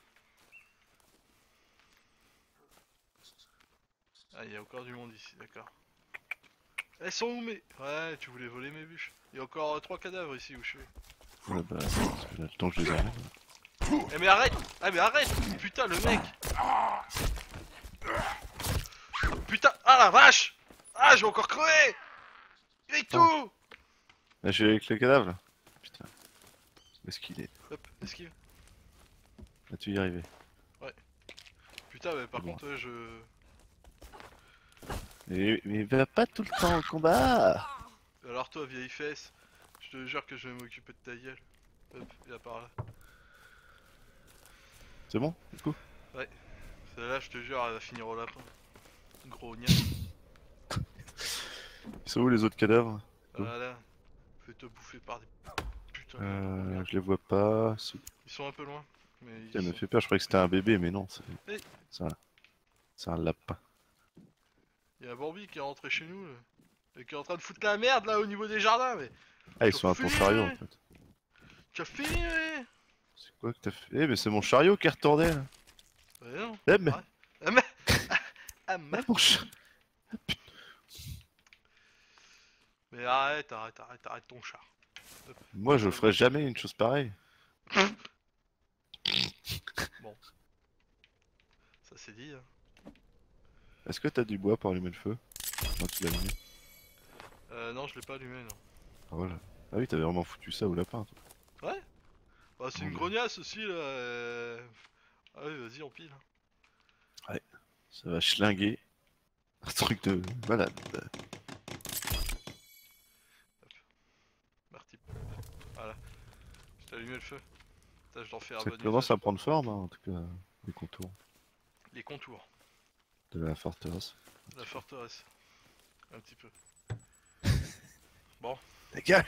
S1: Ah, il y a encore du monde ici, d'accord. Elles sont où mes... Ouais, tu voulais voler mes bûches. Il y a encore euh, trois cadavres ici où je suis.
S2: Ouais, bah, parce que là, le temps que je les enlève.
S1: Eh mais arrête! Ah mais arrête! Putain, le mec! Putain! Ah la vache! Ah, je vais encore crever! Et tout!
S2: Là, j'ai avec le cadavre là. Putain. Où est-ce qu'il est?
S1: Hop, esquive.
S2: Vas-tu y arriver?
S1: Putain, mais par
S2: C'est bon.
S1: contre, ouais, je...
S2: Mais, mais va pas tout le temps au combat!
S1: Alors toi, vieille fesse, je te jure que je vais m'occuper de ta gueule. Hop, viens par là.
S2: C'est bon, du coup?
S1: Celle-là, je te jure, elle va finir au lapin. Gros nia.
S2: Ils sont où les autres cadavres?
S1: Voilà. Fais te bouffer par des... Putain, de
S2: Euh,
S1: merde.
S2: je les vois pas. C'est-
S1: Ils sont un peu loin. Mais
S2: Ça
S1: ils
S2: me
S1: sont...
S2: fait peur, je croyais que c'était un bébé, mais non, c'est
S1: Hey.
S2: c'est un... c'est un lapin.
S1: Il y a Bambi qui est rentré chez nous, là. Et qui est en train de foutre la merde, là, au niveau des jardins, mais...
S2: Ah, ils
S1: Je
S2: sont à ton
S1: fuis.
S2: chariot en fait.
S1: Tu as fini, ouais.
S2: C'est quoi que t'as fait? Eh, mais c'est mon chariot qui est retourné là.
S1: Ouais, non.
S2: Eh, mais.
S1: Ouais. Ah, mais... Ah, mais...
S2: Ah, mon char-
S1: Mais arrête, arrête, arrête, arrête ton char.
S2: Moi, je ferais jamais une chose pareille.
S1: Ça c'est dit, hein.
S2: Est-ce que t'as du bois pour allumer le feu? Non, tu l'as allumé.
S1: Euh, non, je l'ai pas allumé, non.
S2: Ah, voilà. Ah oui, t'avais vraiment foutu ça au lapin, toi.
S1: Ouais. Bah, c'est
S2: Oh,
S1: une
S2: bah.
S1: grognasse aussi, là. euh. Ah ouais, vas-y, empile.
S2: Ça va schlinguer. Un truc de malade.
S1: Marty. Voilà. J'ai allumé le feu. Tâche d'en faire un
S2: Ça
S1: bon
S2: commence
S1: usage.
S2: à prendre forme, hein, en tout cas, les contours
S1: Les contours
S2: de la forteresse.
S1: de la forteresse. Un petit peu. Bon,
S3: Ta gueule.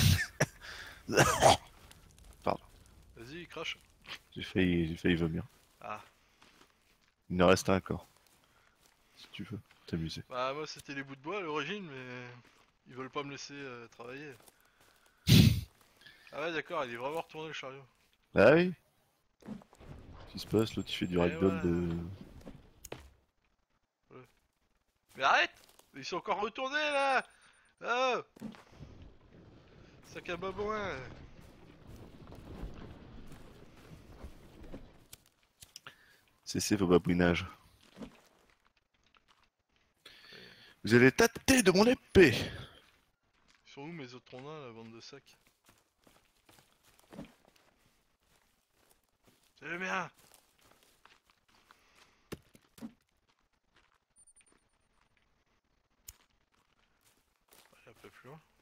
S1: vas-y, crache.
S2: J'ai failli, j'ai failli vomir.
S1: Ah,
S2: Il en reste un encore. Si tu veux t'amuser.
S1: bah moi c'était les bouts de bois à l'origine, mais ils veulent pas me laisser euh, travailler. Ah ouais, d'accord, il est vraiment retourné le chariot.
S2: Ah oui. Qu'est-ce qui se passe? L'autre il fait du
S1: Et
S2: ragdoll
S1: voilà.
S2: de.
S1: Mais arrête! Ils sont encore retournés là! Oh! Sac à babouin!
S2: Cessez vos babouinages. Vous allez tâter de mon épée.
S1: Ils sont où mes autres rondins, la bande de sacs? C'est le mien! Allez, un peu plus loin.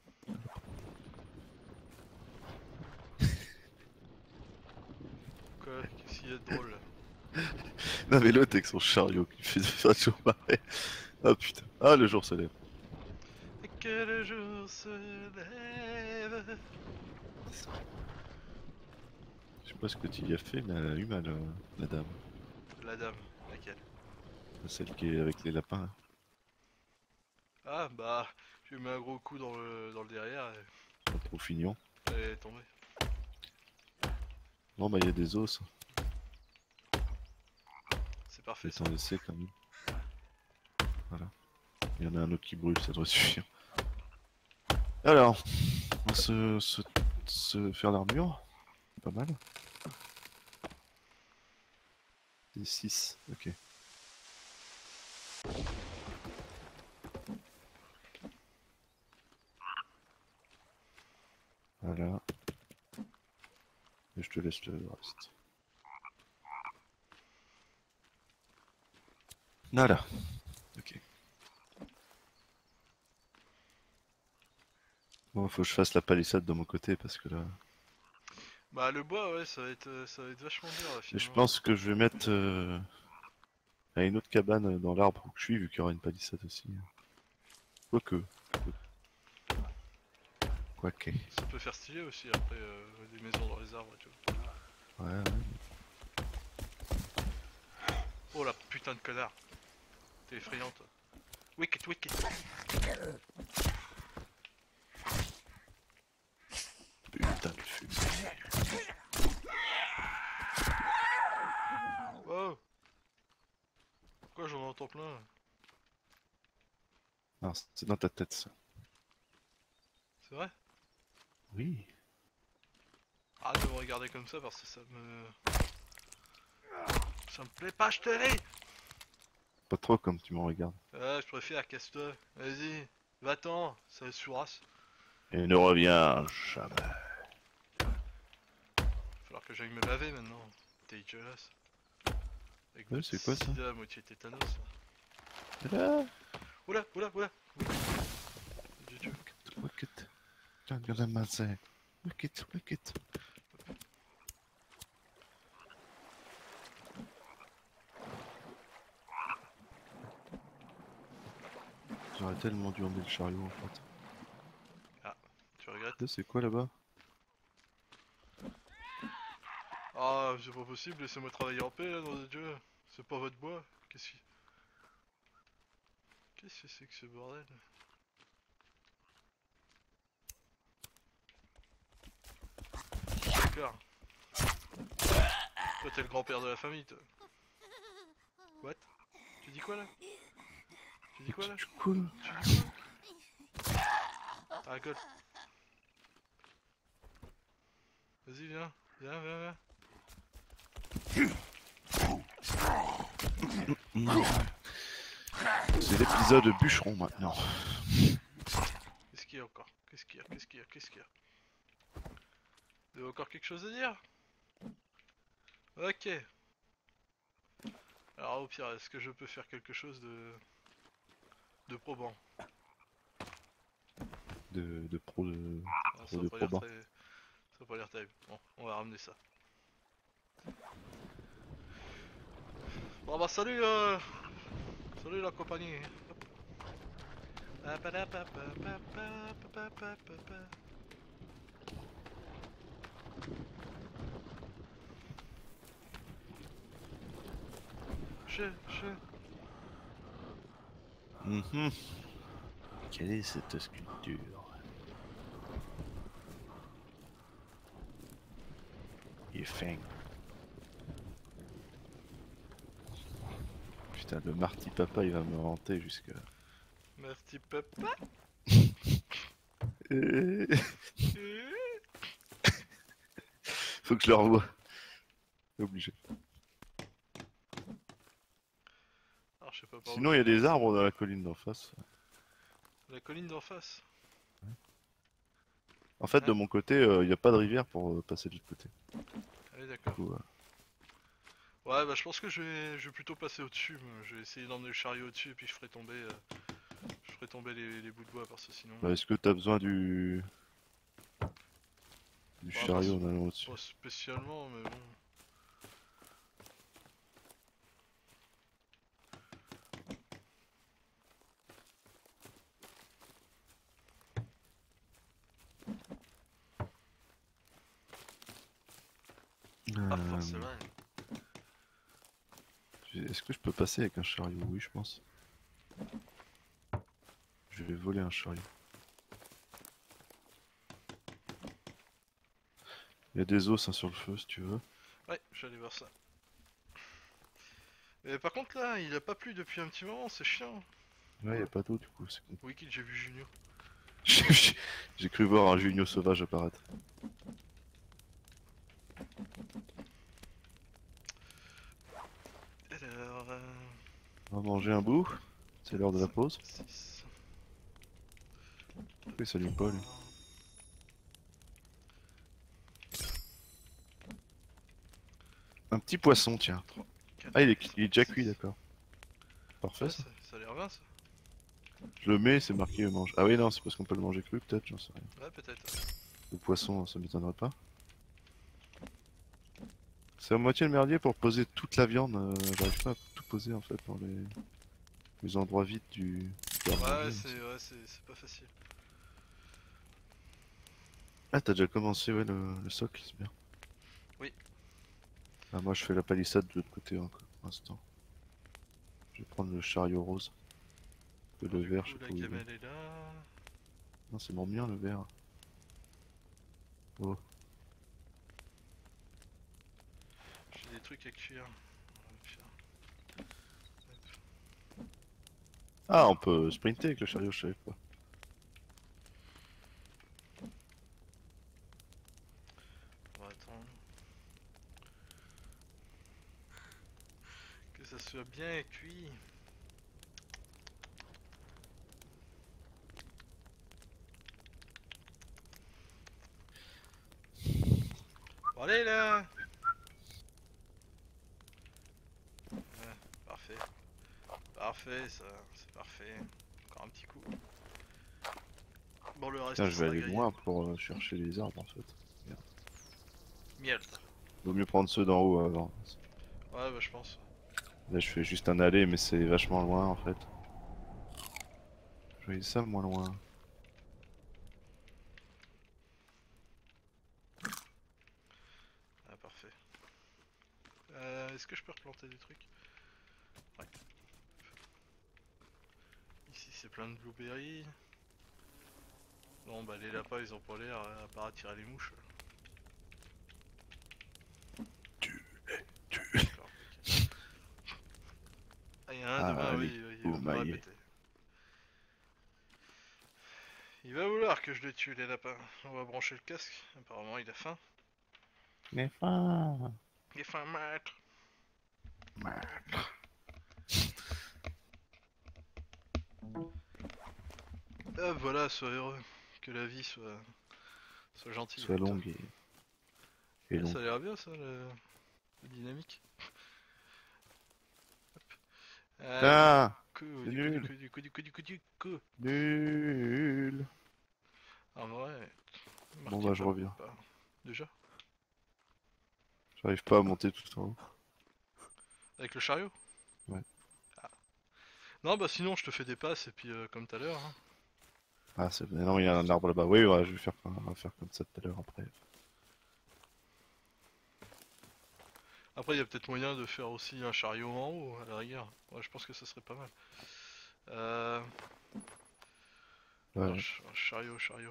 S1: Quoi? Qu'est-ce qu'il y a de drôle là?
S2: Non mais l'autre avec son chariot qui fait faire toujours pareil. Oh putain. Ah le jour se lève.
S1: Et que le jour se lève!
S2: Je sais pas ce que tu y as fait mais elle a eu mal euh, la dame.
S1: La dame, laquelle?
S2: Celle qui est avec les lapins. Là.
S1: Ah bah, je lui mets un gros coup dans le, dans le derrière et
S2: Pas trop fignon.
S1: elle est tombée.
S2: Bon bah il y a des os.
S1: C'est
S2: Je
S1: parfait
S2: vais
S1: ça.
S2: t'en laisser quand même. Voilà. Il y en a un autre qui brûle, ça devrait suffire. Alors, on va se, se, se faire l'armure. Pas mal. C'est six, ok. Voilà. Et je te laisse le reste. Voilà. Ok. Bon, faut que je fasse la palissade de mon côté parce que là.
S1: Bah le bois ouais ça va être euh, ça va être vachement dur là
S2: Et je
S1: finalement.
S2: pense que je vais mettre euh, à une autre cabane dans l'arbre où je suis, vu qu'il y aura une palissade aussi. Quoique. Quoique.
S1: Ça peut faire stylé aussi après euh, des maisons dans les arbres et tout.
S2: Ouais, ouais.
S1: Oh la putain de connard. T'es effrayante. Wicked wicked.
S2: Putain de fusil.
S1: Wow. Pourquoi j'en entends plein là?
S2: Non, c'est dans ta tête ça.
S1: C'est vrai?
S2: Oui.
S1: Arrête de me regarder comme ça parce que ça me... Ça me plaît pas, je te l'ai.
S2: Pas trop comme tu me regardes.
S1: Ah je préfère, casse-toi. Vas-y, va-t'en, ça sourasse.
S2: Et ne reviens jamais.
S1: Va falloir que j'aille me laver maintenant. T'es dégueulasse. Avec
S2: Ouais,
S1: votre
S2: c'est quoi, ça?
S1: sida à moitié tétanos là.
S2: Là.
S1: Oula, oula, oula. Dieu, Dieu.
S2: Wicked. Jungle and Mazek. Wicked, wicked. J'aurais tellement dû emmener le chariot en fait.
S1: Tu regrettes?
S2: Là, c'est quoi là-bas?
S1: Ah, c'est pas possible, laissez-moi travailler en paix là, nom de Dieu. C'est pas votre bois. Qu'est-ce qui... Qu'est-ce que c'est que ce bordel? D'accord. Toi t'es le grand-père de la famille toi. What? Tu dis quoi là? Tu dis quoi là?
S2: Tu cool.
S1: Tu dis quoi? Ah rigole. Vas-y viens, viens, viens, viens.
S2: C'est l'épisode bûcheron maintenant.
S1: Qu'est-ce qu'il y a encore? Qu'est-ce qu'il y a? Qu'est-ce qu'il y a? Qu'est-ce qu'il y a? Vous avez encore quelque chose à dire? Ok. Alors au pire, est-ce que je peux faire quelque chose de... de probant?
S2: De, de pro de.
S1: Ah,
S2: Pro
S1: ça
S2: de
S1: va pas l'air
S2: probant.
S1: très... Ça a pas l'air terrible. Bon, on va ramener ça. Bon bah salut euh... Salut la compagnie. Je, je...
S2: Mhm. Quelle est cette sculpture? Il est fin. Putain, le Marty Papa, il va me hanter jusque là.
S1: Merci papa.
S2: Euh, Faut que je le revoie. Obligé.
S1: Alors je sais pas par où
S2: Sinon,
S1: je
S2: il y a
S1: vais
S2: des
S1: passer.
S2: arbres dans la colline d'en face.
S1: La colline d'en face.
S2: En fait, de
S1: Hein?
S2: mon côté, euh, il n'y a pas de rivière pour euh, passer de l'autre côté.
S1: Allez
S2: Du
S1: d'accord.
S2: coup, euh,
S1: Ouais bah je pense que je vais, je vais plutôt passer au-dessus. moi. Je vais essayer d'emmener le chariot au-dessus et puis je ferai tomber, euh, je ferai tomber les, les bouts de bois parce que sinon.
S2: bah, est-ce que t'as besoin du, du
S1: Bah, pas,
S2: chariot
S1: s-
S2: en allant au-dessus?
S1: pas spécialement mais bon. Pas
S2: Euh,
S1: forcément.
S2: j'ai- Est-ce que je peux passer avec un chariot? Oui, je pense. Je vais voler un chariot. Il y a des os hein, sur le feu si tu veux.
S1: Ouais, j'allais voir ça. Mais par contre là, il a pas plu depuis un petit moment, c'est chiant.
S2: Ouais, il y a pas d'eau du coup. c'est con.
S1: Wiki, j'ai vu Junior.
S2: J'ai j'ai cru voir un Junio sauvage apparaître.
S1: Alors, euh...
S2: On va manger un bout. C'est l'heure de la pause.
S1: six.
S2: Oui, ça s'allume pas lui. Un petit poisson, tiens. Ah, il est, il est déjà cuit, d'accord. Parfait
S1: Ouais,
S2: ça.
S1: ça, ça a l'air bien ça.
S2: Je le mets, c'est marqué mange. Ah oui, non, c'est parce qu'on peut le manger cru, peut-être, j'en sais rien.
S1: Ouais, peut-être.
S2: Le poisson, ça m'étonnerait pas. C'est à moitié le merdier pour poser toute la viande. euh, J'arrive pas à tout poser en fait dans les, les endroits vides du. du
S1: Ouais,
S2: garde-manger,
S1: c'est
S2: mais
S1: ouais, c'est c'est pas facile.
S2: Ah, t'as déjà commencé, ouais, le, le socle, c'est bien.
S1: Oui.
S2: Ah, moi, je fais la palissade de l'autre côté encore, pour l'instant. Je vais prendre le chariot rose. Que le
S1: Du
S2: vert,
S1: coup,
S2: je sais
S1: la
S2: pas où il est.
S1: gamelle est là.
S2: Non, c'est mon mien, le vert. Oh.
S1: J'ai des trucs à cuire. On va cuire. Hop.
S2: Ah, on peut sprinter avec le chariot, je savais pas.
S1: On va attendre. Que ça soit bien cuit. Bon, allez là. Ouais, parfait. Parfait, ça, c'est parfait. Encore un petit coup. Bon, le reste,
S2: Tiens,
S1: il
S2: je vais
S1: sera
S2: aller
S1: grillé.
S2: loin pour euh, chercher les arbres en fait.
S1: Miel.
S2: Vaut mieux prendre ceux d'en haut avant.
S1: Ouais, bah, je pense.
S2: Là, je fais juste un aller, mais c'est vachement loin en fait. Je voyais ça moins loin.
S1: Ah, parfait. Euh, est-ce que je peux replanter des trucs? Ouais. Ici, c'est plein de blueberries. Bon, bah, les lapins, ils ont pas l'air euh, à part attirer les mouches.
S2: Tu tu
S1: D'accord, ok. Ah, il y en a un
S2: Ah,
S1: demain,
S2: allez,
S1: oui, oui, il
S2: vous
S1: va me
S2: maillez.
S1: répéter. Il va vouloir que je les tue, les lapins. On va brancher le casque. Apparemment, il a faim.
S2: Mais fin.
S1: Il a faim, maître. Ah, voilà, sois heureux. Que la vie soit, soit gentille
S2: Sois
S1: avec toi.
S2: longue et, et
S1: Ouais,
S2: longue.
S1: ça a l'air bien, ça, le... la dynamique. Ah, du
S2: Ah,
S1: coup,
S2: c'est
S1: du coup, du
S2: nul.
S1: coup, du coup, du coup, du coup, du coup.
S2: Nul.
S1: En vrai,
S2: Bon
S1: Marty
S2: bah je
S1: Papa.
S2: reviens.
S1: déjà.
S2: J'arrive pas à monter tout en haut.
S1: Avec le chariot.
S2: Ouais.
S1: Ah. Non, bah sinon, je te fais des passes et puis euh, comme tout à l'heure. Hein.
S2: Ah, c'est vrai. Non, il y a un arbre là-bas. Oui, ouais, je vais faire, on va faire comme ça tout à l'heure après.
S1: Après, il y a peut-être moyen de faire aussi un chariot en haut, à la rigueur. Ouais, je pense que ça serait pas mal. Euh...
S2: Ouais.
S1: Un, ch- un chariot, chariot.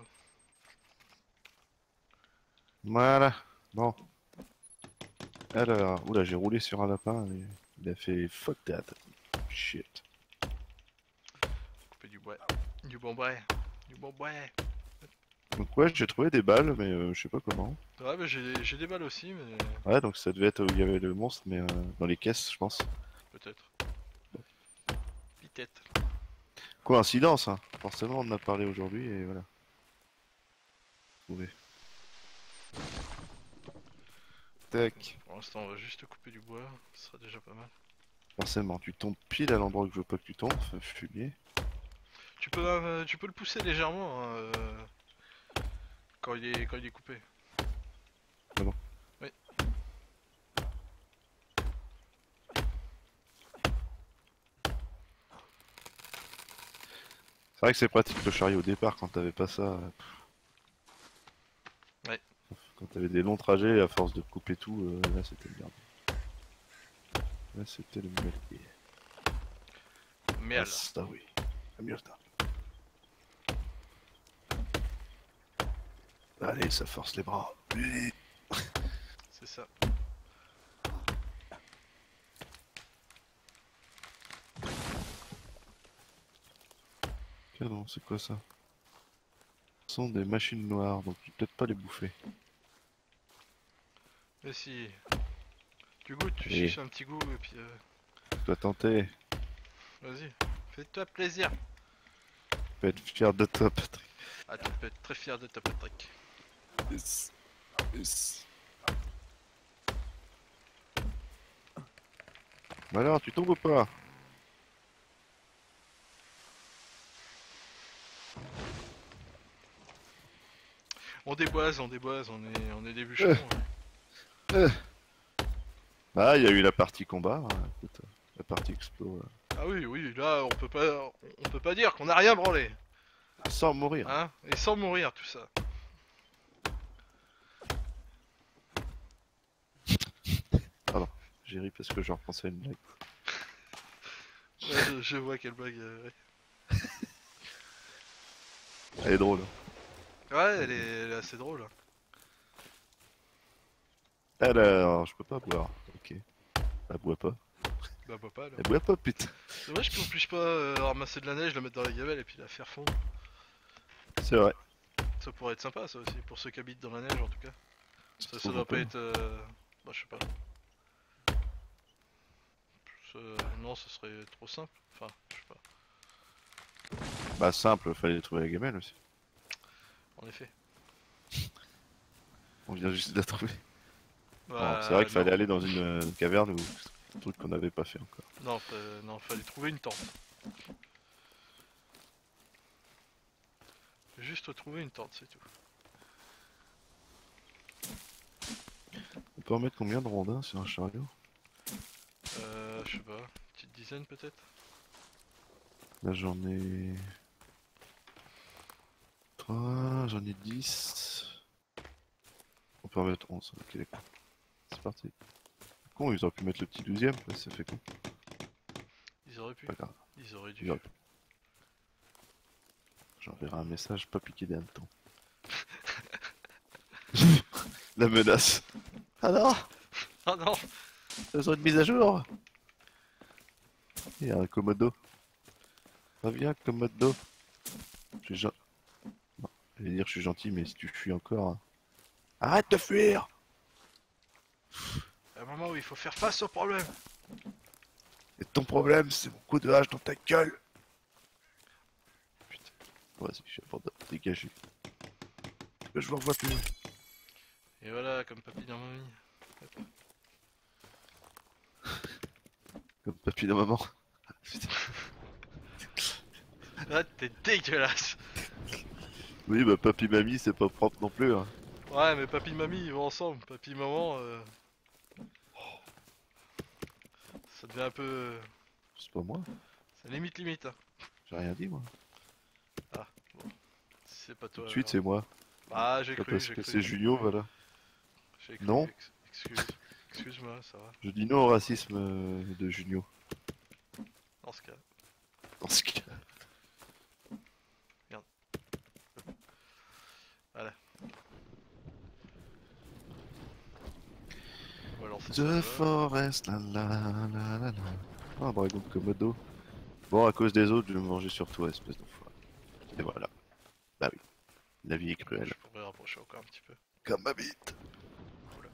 S2: Voilà. Bon. Alors, oula, j'ai roulé sur un lapin et il a fait fuck that. Shit.
S1: Couper du bois. Du bon bois. Du bon bois.
S2: Donc ouais, j'ai trouvé des balles, mais euh, je sais pas comment.
S1: Ouais, bah j'ai j'ai des balles aussi, mais
S2: Ouais, donc ça devait être où il y avait le monstre, mais euh, dans les caisses, je pense.
S1: peut-être. Peut-être.
S2: Coïncidence, hein. Forcément, on en a parlé aujourd'hui et voilà. Trouvé. Tac.
S1: Pour l'instant, on va juste couper du bois. Ce sera déjà pas mal.
S2: Forcément, tu tombes pile à l'endroit que je veux pas que tu tombes, fumier.
S1: Tu peux, euh, tu peux le pousser légèrement hein, euh, quand, il est, quand il est coupé.
S2: Ah bon?
S1: Oui.
S2: C'est vrai que c'est pratique le chariot au départ quand t'avais pas ça. euh,
S1: Ouais.
S2: Quand t'avais des longs trajets à force de couper tout, euh, là c'était le merde. Là c'était le merdier.
S1: Mais
S2: Ah,
S1: alors.
S2: ça oui. La merde. Allez, ça force les bras. Oui.
S1: C'est ça.
S2: Canon, c'est quoi ça? Ce sont des machines noires, donc je vais peut-être pas les bouffer.
S1: Mais si. Tu goûtes, tu
S2: Et-
S1: chiches un petit goût et puis euh,
S2: Je dois tenter.
S1: vas-y. Fais-toi plaisir.
S2: Je peux être fier de toi, Patrick.
S1: Ah, tu peux être très fier de ta Patrick.
S2: Yes. Yes. Bah alors, tu tombes ou pas?
S1: On déboise, on déboise, on est, on est des bûcherons.
S2: Euh.
S1: hein.
S2: Ah, il y a eu la partie combat, hein, écoute, euh, la partie explo. euh,
S1: Ah oui, oui, là on peut pas, on peut pas dire qu'on a rien branlé.
S2: Sans mourir.
S1: Hein, et sans mourir tout ça.
S2: J'ai ri parce que je repensais à une blague.
S1: Ouais, je, je vois quelle blague. euh, ouais.
S2: Elle est drôle.
S1: Ouais, elle est, elle est assez drôle. hein.
S2: Alors, je peux pas boire. Ok. Elle boit pas.
S1: Bah, bah pas là.
S2: Elle boit pas, putain.
S1: C'est dommage qu'on puisse pas euh, ramasser de la neige, la mettre dans la gamelle et puis la faire fondre.
S2: C'est vrai.
S1: Ça pourrait être sympa ça aussi, pour ceux qui habitent dans la neige en tout cas. Ça, ça
S2: Trouve
S1: doit
S2: un
S1: pas
S2: peu.
S1: être... euh, Bah je sais pas. Ça- Non, ça serait trop simple. Enfin, je sais pas.
S2: Bah, simple, fallait trouver la gamelle aussi.
S1: En effet.
S2: On vient juste de la trouver.
S1: Bah,
S2: Bon, c'est vrai qu'il fallait
S1: non.
S2: aller dans une, euh, caverne ou un truc qu'on n'avait pas fait encore.
S1: Non, fa- non, fallait trouver une tente. Juste trouver une tente, c'est tout.
S2: On peut en mettre combien de rondins sur un chariot?
S1: Euh, je sais pas, une petite dizaine peut-être.
S2: Là j'en ai... trois, j'en ai dix. On peut en mettre onze, ok d'accord. C'est parti. Con, ils auraient pu mettre le petit douzième, ouais, ça fait con.
S1: Ils auraient pu,
S2: Pas grave,
S1: ils auraient dû.
S2: ils auraient pu. J'enverrai un message, pas piquer des hannetons. La menace. Alors,
S1: Ah non.
S2: besoin de mise à jour. Il y a un Komodo. Reviens, Komodo. Je suis gentil. Non, je vais dire je suis gentil, mais si tu fuis encore... hein. Arrête de fuir!
S1: À un moment où il faut faire face au problème.
S2: Et ton problème, c'est mon coup de hache dans ta gueule! Putain. Vas-y, je abandonne. Dégagez. Que je vous revois plus.
S1: Et voilà, comme papy dans mamie.
S2: Comme papy de maman. Putain.
S1: Ah, t'es dégueulasse.
S2: Oui, bah papy mamie, c'est pas propre non plus. Hein.
S1: Ouais, Ouais, mais papy et mamie ils vont ensemble. Papy et maman, euh... ça devient un peu. euh,
S2: C'est pas moi.
S1: C'est limite limite. Hein.
S2: J'ai rien dit, moi.
S1: Si c'est pas
S2: Tout
S1: toi.
S2: de suite,
S1: alors.
S2: c'est moi.
S1: Ah, j'ai
S2: Pas
S1: cru,
S2: parce
S1: j'ai
S2: que
S1: cru.
S2: c'est Junio, voilà.
S1: J'ai cru.
S2: Non.
S1: ex- Excuse. Excuse-moi, ça va.
S2: Je dis non au racisme euh, de Junio.
S1: Dans ce cas.
S2: Dans ce cas.
S1: Voilà. On va lancer ça.
S2: The
S1: là.
S2: forest, la la la la la. Ah, Dragon de Komodo. Bon, à cause des autres, je vais me venger sur toi, espèce d'enfoiré. Et voilà. Bah oui. La vie est cruelle.
S1: Je pourrais rapprocher encore un petit peu.
S2: Comme ma bite.
S1: Oula.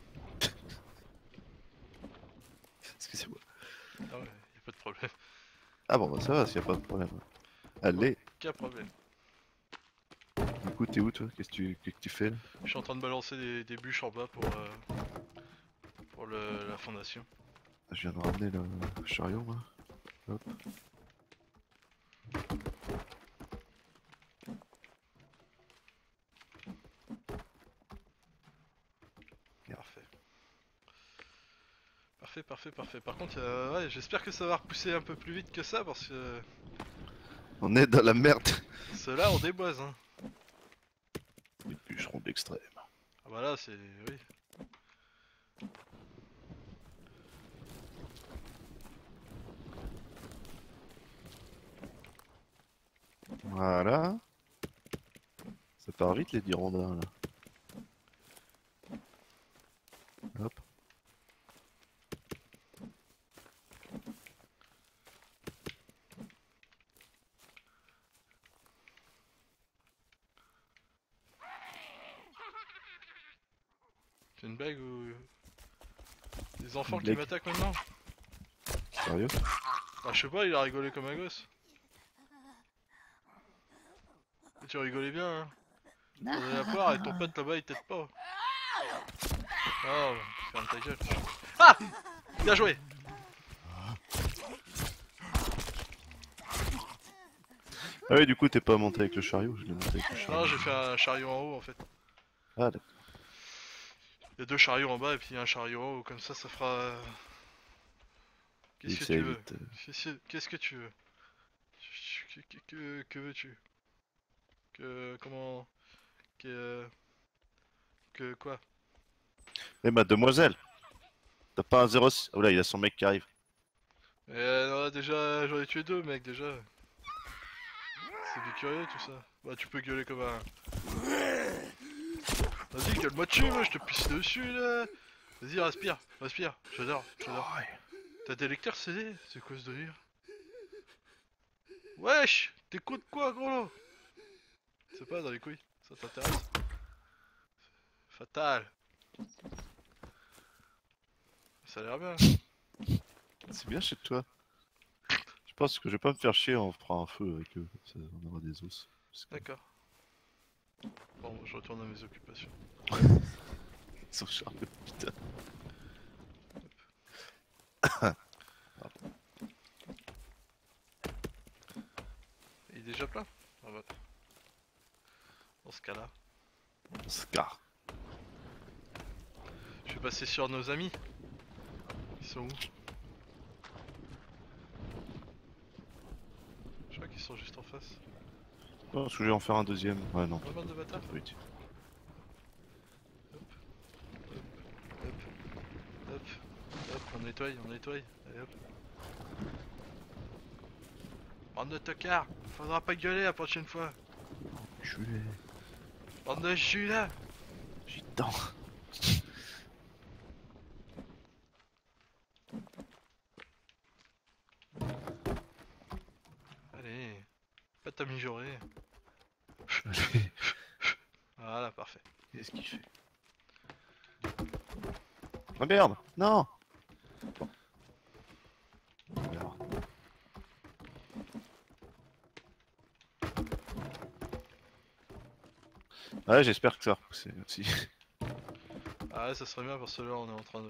S2: Excusez-moi.
S1: Ah ouais, y a pas de problème.
S2: Ah bon, bah ça va, s'il y a pas de problème. Allez.
S1: Aucun problème.
S2: Du coup, t'es où, toi? Qu'est-ce que tu, qu'est-ce que tu fais, là?
S1: Je suis en train de balancer des, des bûches en bas pour, euh, pour le, la fondation.
S2: Je viens de ramener le chariot, moi. Hop.
S1: Parfait. Parfait, parfait, parfait. Par contre, euh, ouais, j'espère que ça va repousser un peu plus vite que ça parce que
S2: On est dans la merde.
S1: ceux-là on déboise. Hein.
S2: Les bûcherons d'extrême.
S1: Ah bah là, c'est. Oui.
S2: Voilà. Ça part vite, les dirondins, là. Hop.
S1: C'est une blague ou. Des enfants
S2: Une
S1: qui
S2: blague.
S1: m'attaquent maintenant?
S2: Sérieux?
S1: Bah, je sais pas, il a rigolé comme un gosse. Et tu rigolais bien, hein. T'en as la poire et ton pote là-bas il t'aide pas. Oh, ferme ta gueule. Ah! Bien joué!
S2: Ah oui, du coup, t'es pas monté avec le chariot, je l'ai monté avec le chariot.
S1: Non, j'ai fait un chariot en haut en fait.
S2: Ah, d'accord.
S1: Il y a deux chariots en bas et puis un chariot en haut, comme ça, ça fera. euh, Qu'est-ce
S2: Il
S1: que
S2: sait
S1: tu veux?
S2: vite. euh.
S1: Qu'est-ce qu'est-ce que tu veux? Que, que, que, que veux-tu? Que. Comment. Que. Que quoi?
S2: Eh, mademoiselle! T'as pas un zéro six? Oh là, il a son mec qui arrive.
S1: Euh, non, déjà, j'en ai tué deux, mec, déjà. C'est du curieux tout ça. Bah, tu peux gueuler comme un. Vas-y, gueule-moi dessus, moi, je te pisse dessus là. Vas-y, respire, respire. J'adore, j'adore. T'as des lecteurs C D? C'est quoi ce délire? Wesh! T'écoutes quoi, gros? C'est pas dans les couilles, ça t'intéresse? Fatal. Ça a l'air bien.
S2: C'est bien chez toi. Je pense que je vais pas me faire chier, on fera un feu avec eux. Ça, on aura des os. Parce que
S1: D'accord. Bon, je retourne à mes occupations.
S2: Ils sont charmés, putain.
S1: Il est déjà plein? Ah bah. Dans ce cas-là,
S2: Scar.
S1: je vais passer sur nos amis. Ils sont où? Je crois qu'ils sont juste en face.
S2: Non, est-ce que je vais en faire un deuxième? Ouais, non.
S1: Oh, bande de bâtards.
S2: Oui.
S1: Hop, hop, on nettoie, on nettoie. Allez hop. Bande de tocards, faudra pas gueuler la prochaine fois.
S2: Je l'ai.
S1: Bande de jus là.
S2: Gitan.
S1: Allez, pas t'améliorer. Voilà, parfait.
S2: Qu'est-ce qu'il fait? Oh merde! Non! Alors. Ouais, j'espère que ça va repousser aussi.
S1: Ah ouais, ça serait bien parce que là on est en train de...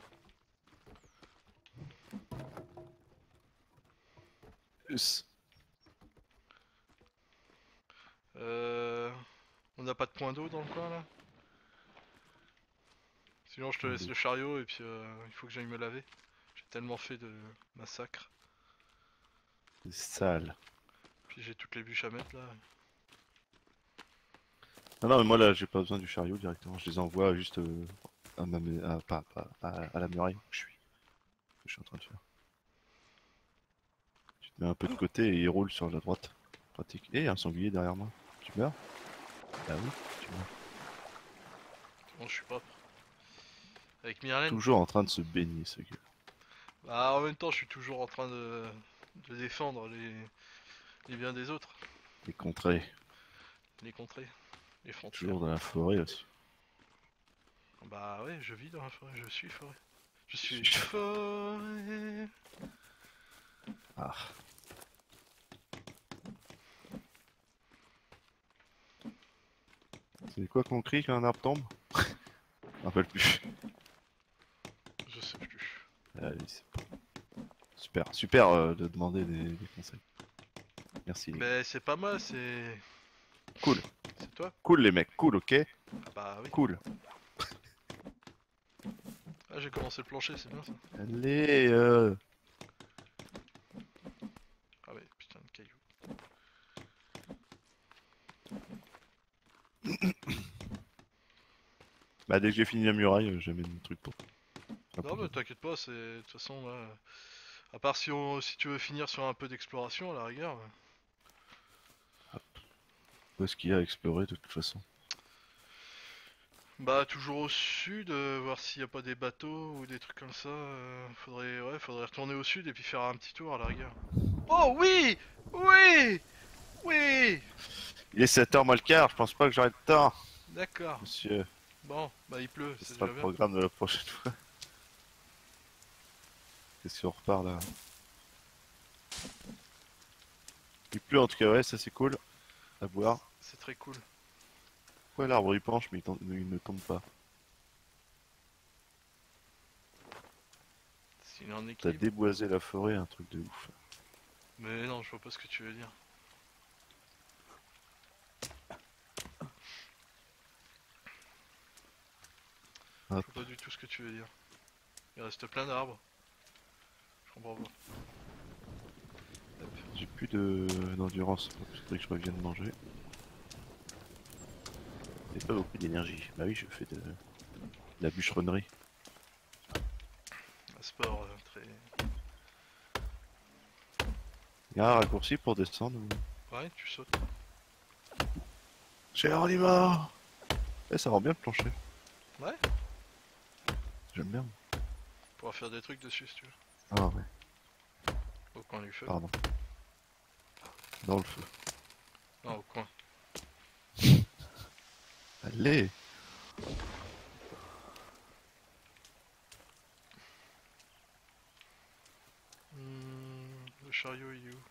S2: Plus.
S1: Euh... On n'a pas de point d'eau dans le coin là? Sinon je te laisse le chariot et puis euh, il faut que j'aille me laver. J'ai tellement fait de massacre.
S2: C'est sale.
S1: Puis j'ai toutes les bûches à mettre là.
S2: Non, non, mais moi là, j'ai pas besoin du chariot directement. Je les envoie juste euh, à ma, mai- à, pas, pas- à, à la muraille où je suis. Ce que je suis en train de faire. Tu te mets un peu de côté et il roule sur la droite. Pratique. Et un sanglier derrière moi. Tu meurs? Bah oui, tu meurs.
S1: Bon, je suis propre. Avec Myrlène.
S2: Toujours en train de se baigner ce gars.
S1: Bah en même temps je suis toujours en train de, de défendre les... les biens des autres.
S2: Les contrées.
S1: Les contrées. Les frontières.
S2: Toujours dans la forêt aussi.
S1: Bah ouais, je vis dans la forêt, je suis forêt. Je suis
S2: Je suis-
S1: forêt.
S2: Ah. C'est quoi qu'on crie quand un arbre tombe? Je me rappelle plus.
S1: Je sais plus.
S2: Allez, c'est bon. Super, super euh, de demander des, des conseils. Merci les gars.
S1: Mais c'est pas moi, c'est...
S2: Cool.
S1: C'est toi?
S2: Cool les mecs, cool, ok?
S1: Bah oui.
S2: Cool.
S1: Ah j'ai commencé le plancher, c'est bien ça.
S2: Allez, euh...
S1: Ah ouais, putain de cailloux.
S2: Bah dès que j'ai fini la muraille, euh, j'amène mon truc pour...
S1: Non mais t'inquiète pas, c'est... De toute façon là... À part si, on... si tu veux finir sur un peu d'exploration à la rigueur.
S2: Où est-ce qu'il y a à explorer de toute façon?
S1: Bah toujours au sud, euh, voir s'il n'y a pas des bateaux ou des trucs comme ça. euh, faudrait, ouais, faudrait retourner au sud et puis faire un petit tour à la rigueur. Oh oui, oui, oui.
S2: Il est sept heures moins le quart, je pense pas que j'aurai le temps,
S1: D'accord.
S2: monsieur.
S1: Bon, bah il pleut,
S2: Ce
S1: c'est
S2: sera
S1: déjà
S2: le
S1: bien.
S2: programme de la prochaine fois. Qu'est-ce qu'on repart là? Il pleut en tout cas, ouais, ça c'est cool. À boire.
S1: C'est très cool.
S2: Ouais, l'arbre il penche mais il, tombe- il ne tombe pas.
S1: S'il est en
S2: T'as
S1: équilibre.
S2: déboisé la forêt, un truc de ouf.
S1: Mais non, je vois pas ce que tu veux dire. Je
S2: Hop.
S1: vois pas du tout ce que tu veux dire. Il reste plein d'arbres. Je comprends pas.
S2: J'ai plus de d'endurance, il faudrait que je revienne manger. J'ai pas beaucoup d'énergie. Bah oui, je fais de, de la bûcheronnerie.
S1: Un sport euh, très...
S2: Il y a un raccourci pour descendre ou...
S1: Ouais, tu sautes.
S2: Géronimo! Eh, ça rend bien le plancher.
S1: Ouais,
S2: J'aime bien.
S1: on pourra faire des trucs dessus si tu veux.
S2: Ah ouais,
S1: Au coin du feu.
S2: pardon. Dans le feu.
S1: Non, au coin.
S2: Allez!
S1: Hmm, le chariot il est où?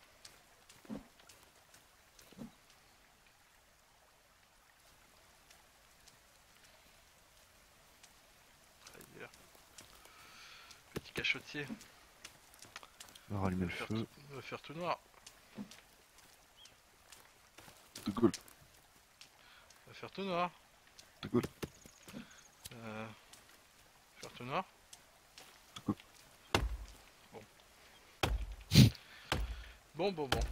S1: Ah, il est là. Petit cachotier.
S2: On va rallumer
S1: Il
S2: le
S1: va faire
S2: feu.
S1: tout, il va faire tout noir.
S2: De Gaulle.
S1: Il va faire tout noir.
S2: De Gaulle.
S1: Euh, faire tout noir.
S2: Cool.
S1: Bon. Bon, bon, bon.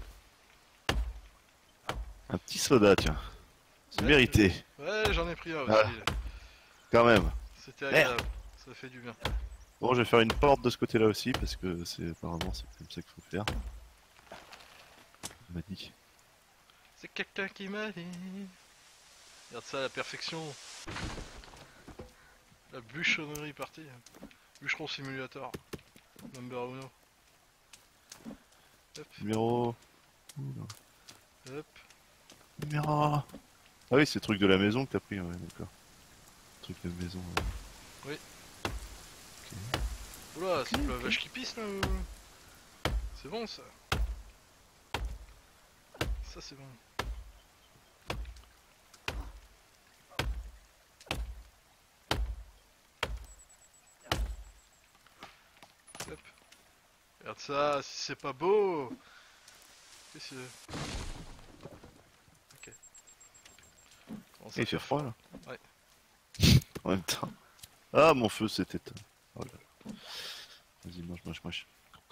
S2: Un petit soda, tiens. C'est
S1: Ouais,
S2: mérité.
S1: Ouais, j'en ai pris un aussi.
S2: Ah.
S1: là.
S2: Quand même.
S1: C'était
S2: Merde.
S1: agréable. Ça fait du bien.
S2: Bon, je vais faire une porte de ce côté-là aussi, parce que c'est apparemment c'est comme ça qu'il faut faire. On m'a dit.
S1: C'est quelqu'un qui m'a dit. Regarde ça, la perfection. La bûcheronnerie partie. Bûcheron simulator. Number uno. Hop,
S2: Numéro... Oula.
S1: hop.
S2: Numéro... Ah oui, c'est le truc de la maison que t'as pris, ouais, d'accord. Truc de maison. ouais.
S1: Oula, c'est pas la vache qui pisse là ou... C'est bon ça. Ça c'est bon. Hop. Regarde ça, si c'est pas beau. Qu'est-ce que... Ok. Comment ça
S2: Et il fait froid là.
S1: Ouais.
S2: En même temps. Ah, mon feu s'est éteint. Oh là là. Vas-y, mange, mange, mange.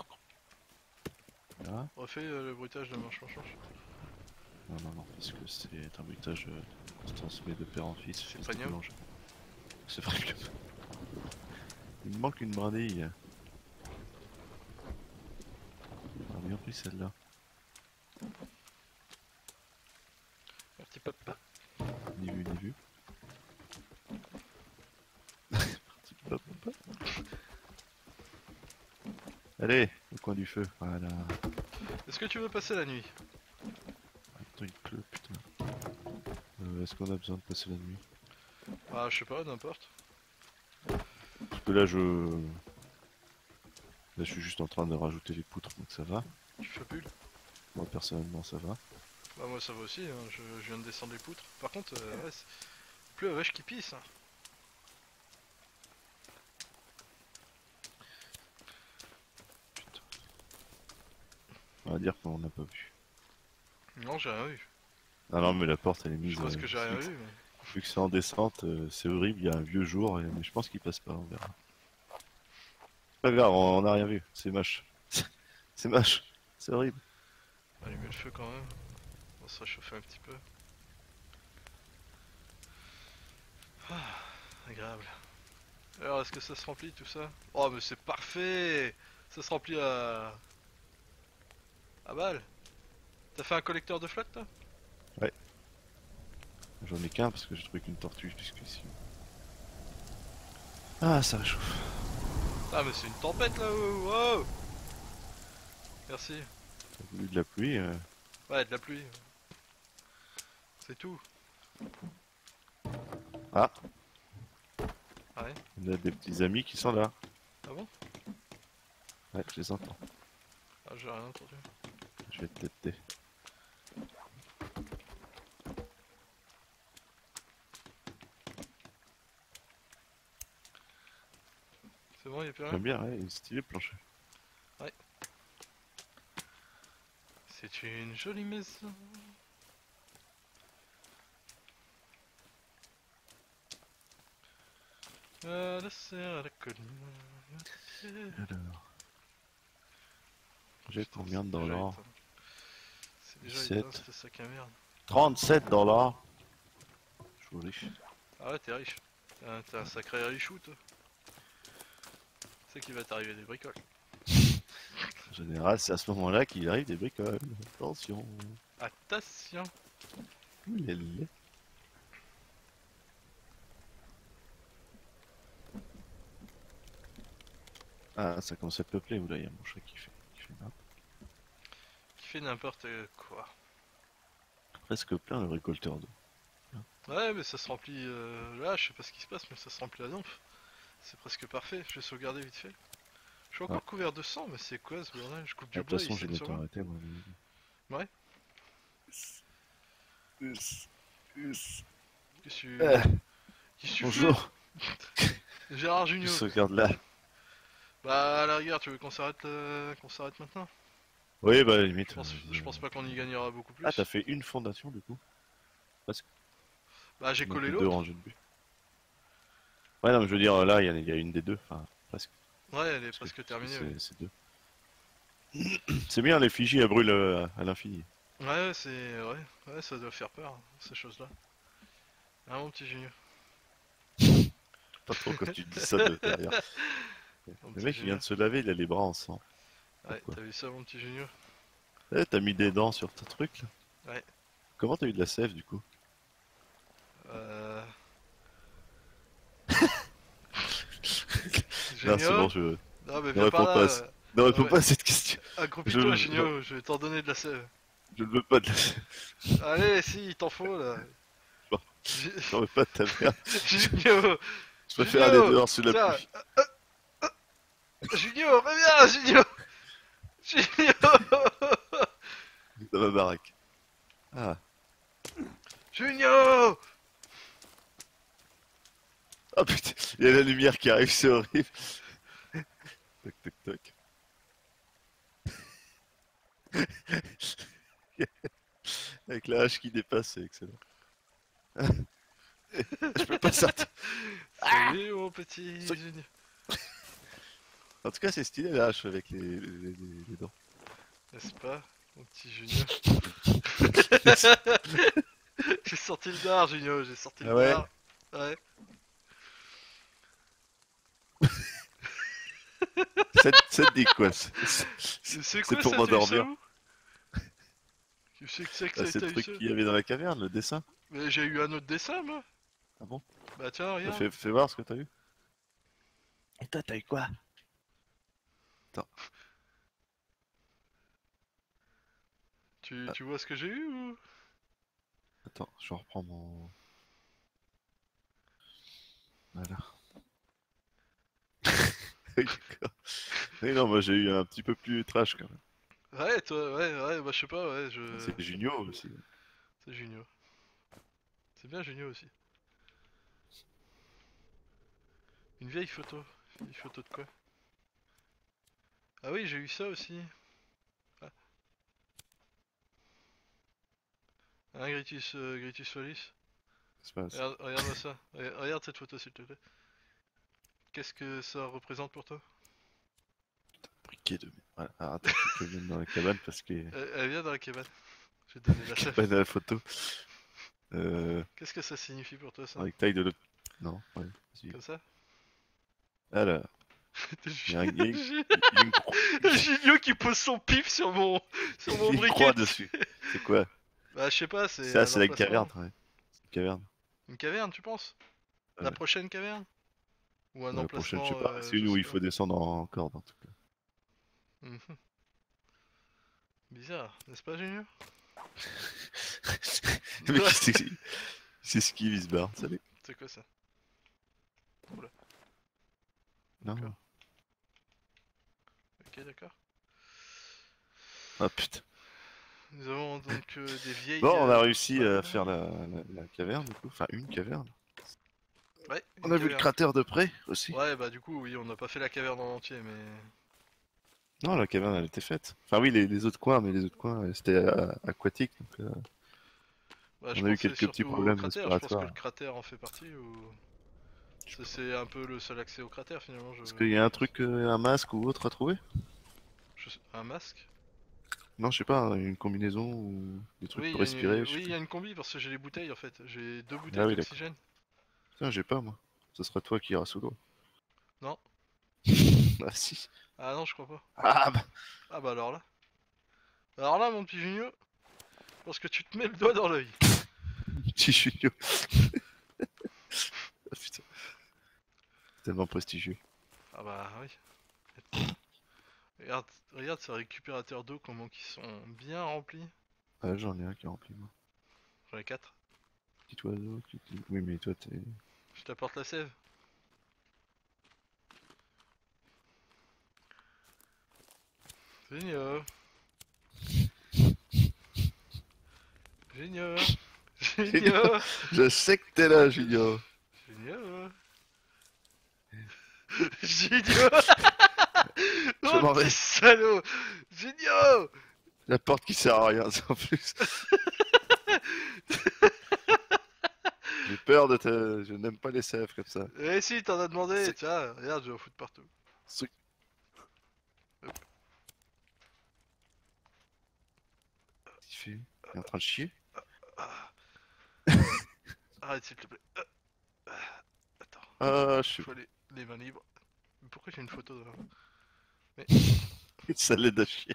S2: Là.
S1: Refais euh, le bruitage de manche, manche, manche.
S2: Non, non, non, parce que c'est un bruitage euh, qu'on se transmet de père en fils.
S1: C'est
S2: fils de
S1: premium.
S2: boulanger. C'est premium. Il me manque une brindille. On a bien pris celle-là.
S1: Un petit peu.
S2: Ni vu, ni vu. Petit pop, pop. Allez, au coin du feu. Voilà.
S1: Est-ce que tu veux passer la nuit?
S2: Attends, il pleut, putain. Euh, Est-ce qu'on a besoin de passer la nuit?
S1: Ah, je sais pas, n'importe.
S2: Parce que là, je... Là, je suis juste en train de rajouter les poutres, donc ça va.
S1: Tu fais bulle.
S2: Moi, personnellement, ça va.
S1: Bah, moi ça va aussi, hein. je, je viens de descendre les poutres. Par contre, euh, ouais, c'est plus la vache qui pisse. Hein.
S2: Putain. On va dire qu'on n'a pas vu.
S1: Non, j'ai rien vu.
S2: Ah non, mais la porte, elle est mise...
S1: Je pense
S2: euh,
S1: que j'ai rien
S2: vu que-
S1: vu. Mais...
S2: Vu que c'est en descente, euh, c'est horrible, il y a un vieux jour, et... mais je pense qu'il passe pas, on verra. Pas grave, on on a rien vu, c'est moche. C'est moche, c'est horrible.
S1: Allumer le feu quand même. On va se réchauffer un petit peu. Ah, agréable. Alors, est-ce que ça se remplit tout ça? Oh, mais c'est parfait! Ça se remplit à... à balle. T'as fait un collecteur de flotte, toi?
S2: J'en ai qu'un parce que j'ai trouvé qu'une tortue jusqu'ici. Ah, ça réchauffe.
S1: Ah, mais c'est une tempête là-haut! Wow! Merci.
S2: T'as voulu de la pluie euh...
S1: Ouais, de la pluie. C'est tout.
S2: Ah,
S1: Ouais.
S2: on a des petits amis qui sont là.
S1: Ah bon?
S2: Ouais, je les entends.
S1: Ah, j'ai rien entendu.
S2: Je vais te têter.
S1: C'est bon, y'a plus rien?
S2: J'aime bien, ouais, il est stylé le plancher.
S1: C'est une jolie maison. À la serre, à la colline.
S2: Alors. J'ai
S1: Putain,
S2: combien de
S1: c'est déjà
S2: dollars?
S1: éteint. C'est déjà
S2: Sept.
S1: éteint, c'était sac à merde.
S2: trente-sept dollars. Je suis riche.
S1: Ah ouais, t'es riche. T'es un, t'es un sacré richou, toi. C'est qu'il va t'arriver des bricoles.
S2: En général, c'est à ce moment-là qu'il arrive des bricoles. Attention.
S1: Attention.
S2: Oulala. Ah, ça commence à te peupler, oula, il y a mon chat qui fait, qui fait n'importe
S1: Qui fait n'importe quoi.
S2: presque plein le récolteur d'eau.
S1: Ouais, mais ça se remplit. Euh... Là, je sais pas ce qui se passe, mais ça se remplit à donf. C'est presque parfait. Je vais sauvegarder vite fait. Je suis encore
S2: Ouais.
S1: couvert de sang, mais c'est quoi ce bordel? Je coupe
S2: De
S1: du
S2: toute
S1: bois,
S2: façon,
S1: il
S2: j'ai
S1: saigne sur
S2: bientôt
S1: moi.
S2: arrêté, moi.
S1: Ouais.
S2: Us, us.
S1: Qu'est-ce que tu...
S2: Euh,
S1: Qu'est-ce que tu
S2: bonjour,
S1: fais Gérard
S2: je
S1: Junior.
S2: sauvegarde là.
S1: Bah à la rigueur, tu veux qu'on s'arrête euh, qu'on s'arrête maintenant?
S2: Oui, bah à la limite.
S1: Je pense,
S2: euh,
S1: je pense pas qu'on y gagnera beaucoup plus.
S2: Ah, t'as fait une fondation du coup?
S1: Bah j'ai
S2: On a
S1: collé
S2: que deux
S1: l'autre.
S2: rangées de but. Ouais, non, mais je veux dire, là, il y, en a- il y a une des deux, enfin, presque.
S1: Ouais, elle est
S2: Parce que-
S1: presque
S2: parce que
S1: terminée.
S2: c'est-
S1: Ouais,
S2: C'est deux. C'est bien, les Fiji, elles brûlent euh, à l'infini.
S1: ouais, ouais, c'est. Ouais, ouais, ça doit faire peur, ces choses-là. Ah, mon petit Junior.
S2: Pas trop comme tu dis ça de derrière.
S1: Mon
S2: Le
S1: petit
S2: mec, il vient
S1: Junior.
S2: de se laver, il a les bras en sang.
S1: Ouais,
S2: Pourquoi
S1: t'as vu ça, mon petit Junior?
S2: Eh, t'as mis des dents sur ton truc là?
S1: Ouais.
S2: Comment t'as eu de la sève du coup?
S1: Euh.
S2: Non, c'est bon,
S1: Junior?
S2: je
S1: Non, mais
S2: ne
S1: viens
S2: réponds
S1: par
S2: pas, à
S1: là.
S2: ce- ne réponds
S1: ouais.
S2: pas à cette question.
S1: Accroupis-toi,
S2: Je-
S1: Junior, je vais t'en donner de la sève.
S2: Je ne veux pas de la sève.
S1: Allez, si, il t'en faut là.
S2: Bon.
S1: Ju-
S2: Je veux pas de ta merde.
S1: Junior!
S2: Je préfère aller
S1: Junior,
S2: dehors sous la
S1: tiens,
S2: pluie.
S1: Junior, reviens, Junior! Junior!
S2: Dans ma baraque. Ah,
S1: Junior!
S2: oh putain, il y a la lumière qui arrive, c'est horrible. Toc toc toc. Avec la hache qui dépasse, c'est excellent. Je peux pas sortir.
S1: Salut mon petit
S2: Sac-
S1: Junior.
S2: En tout cas, c'est stylé la hache avec les, les, les- les dents.
S1: N'est-ce pas, mon petit Junior? J'ai sorti le dard, Junior, j'ai sorti le
S2: Ah ouais?
S1: dard. Ouais.
S2: Ça, te- ça te dit quoi? C'est
S1: C'est c'est
S2: c'est
S1: quoi
S2: pour
S1: ça, t'as eu ça
S2: m'endormir.
S1: où? Tu sais que c'est que
S2: Bah,
S1: ça,
S2: c'est
S1: t'as
S2: le
S1: eu
S2: truc
S1: ça?
S2: qu'il y avait dans la caverne, le dessin.
S1: Mais j'ai eu un autre dessin, moi.
S2: Ah bon?
S1: Bah tiens,
S2: Bah,
S1: regarde.
S2: fais, fais voir ce que t'as eu.
S3: Et toi, t'as eu quoi?
S1: Tu,
S2: Ah.
S1: tu vois ce que j'ai eu ou?
S2: Attends, je reprends mon... Voilà. Oui, d'accord. Oui, non, moi j'ai eu un petit peu plus trash quand même.
S1: Ouais, toi, ouais, ouais, bah je sais pas, ouais, je...
S2: C'est Junio aussi.
S1: C'est Junior. C'est bien Junior aussi. Une vieille photo. Une photo de quoi? Ah oui, j'ai eu ça aussi. Ah, un Gritus, euh, Gritus Solis.
S2: C'est pas ça.
S1: Regarde, regarde-moi ça. Regarde, regarde cette photo s'il te plaît. Qu'est-ce que ça représente pour toi?
S2: Briquet de... Voilà. Alors, attends, faut que je vienne dans la cabane parce que...
S1: elle, elle vient dans la cabane. Je vais te donner la chef.
S2: Cabane à la photo. Euh...
S1: Qu'est-ce que ça signifie pour toi ça?
S2: Avec taille de l'autre... Non, ouais, vas-y.
S1: Comme ça?
S2: Alors, il y a, un... il y a une...
S1: Ju-
S2: il y a une croix...
S1: Junio qui pose son pif sur mon, sur mon
S2: il y a une
S1: briquet.
S2: croix dessus. C'est quoi?
S1: Bah je sais pas, c'est
S2: Ça,
S1: un
S2: c'est la
S1: emplacement.
S2: caverne, ouais. C'est une caverne.
S1: Une caverne, tu penses? La
S2: Ouais.
S1: prochaine caverne? Ou un
S2: La prochaine,
S1: emplacement
S2: je sais pas.
S1: euh,
S2: C'est une
S1: je
S2: où
S1: sais
S2: il
S1: pas.
S2: faut descendre en corde, en tout cas.
S1: Mhm. Bizarre, n'est-ce pas, Junior?
S2: Le mec, c'est... C'est ce qui se barre, salut.
S1: C'est quoi ça?
S2: Non.
S1: D'accord. Ok, d'accord.
S2: Ah putain.
S1: Nous avons donc euh, des vieilles.
S2: Bon, on a
S1: euh,
S2: réussi
S1: balles.
S2: à faire la, la, la caverne, du coup. Enfin, une caverne.
S1: Ouais,
S2: On
S1: une
S2: a vu le
S1: caverne.
S2: crater de près aussi.
S1: Ouais, bah du coup, oui, on n'a pas fait la caverne en entier, mais.
S2: Non, la caverne, elle était faite. Enfin, oui, les, les autres coins, mais les autres coins, euh, c'était euh, aquatique. Donc, euh,
S1: Bah,
S2: On
S1: je
S2: a eu
S1: pensais
S2: quelques petits
S1: surtout au
S2: problèmes
S1: cratère, je pense que
S2: respiratoires.
S1: le cratère en fait partie ou. Ça, c'est un peu le seul accès au cratère finalement. Je...
S2: Est-ce qu'il y a un truc, euh, un masque ou autre à trouver?
S1: je sais- Un masque?
S2: Non, je sais pas, une combinaison ou des trucs
S1: Oui,
S2: pour
S1: il y a une...
S2: respirer, je
S1: oui,
S2: sais
S1: il y a
S2: plus.
S1: une combi parce que j'ai les bouteilles en fait. J'ai deux
S2: Ah
S1: bouteilles
S2: oui, d'accord.
S1: d'oxygène.
S2: Putain, j'ai pas, moi. Ce sera toi qui iras sous l'eau.
S1: Non.
S2: Ah si.
S1: Ah non, je crois pas.
S2: Ah bah.
S1: Ah bah alors là. Alors là, mon petit Junio, parce que tu te mets le doigt dans l'œil.
S2: Petit Junio. Ah putain. Tellement prestigieux.
S1: Ah bah oui. Regarde, regarde ces récupérateurs d'eau comment ils sont bien remplis.
S2: Ah, j'en ai un qui est rempli, moi.
S1: J'en ai quatre.
S2: Petit oiseau, petit... Oui, mais toi, t'es...
S1: Je t'apporte la sève. Génial. Génial. Génial.
S2: Je sais que t'es là, Junio.
S1: Génial. Génial.
S2: Je
S1: Oh
S2: m'en
S1: petit
S2: vais.
S1: salaud. Génial.
S2: La porte qui sert à rien, ça, en plus. J'ai peur de te... Je n'aime pas les sèvres comme ça.
S1: Eh si, t'en as demandé.
S2: C'est-
S1: Tiens, regarde, je vais en foutre partout.
S2: Ce- Qu'est-ce qu'il fait? Il est en train de chier?
S1: Ah. Arrête s'il te plaît. Ah. Ah. Attends,
S2: Ah, je suis...
S1: faut les, les mains libres. Mais pourquoi j'ai une photo de...
S2: Ça l'aide à chier.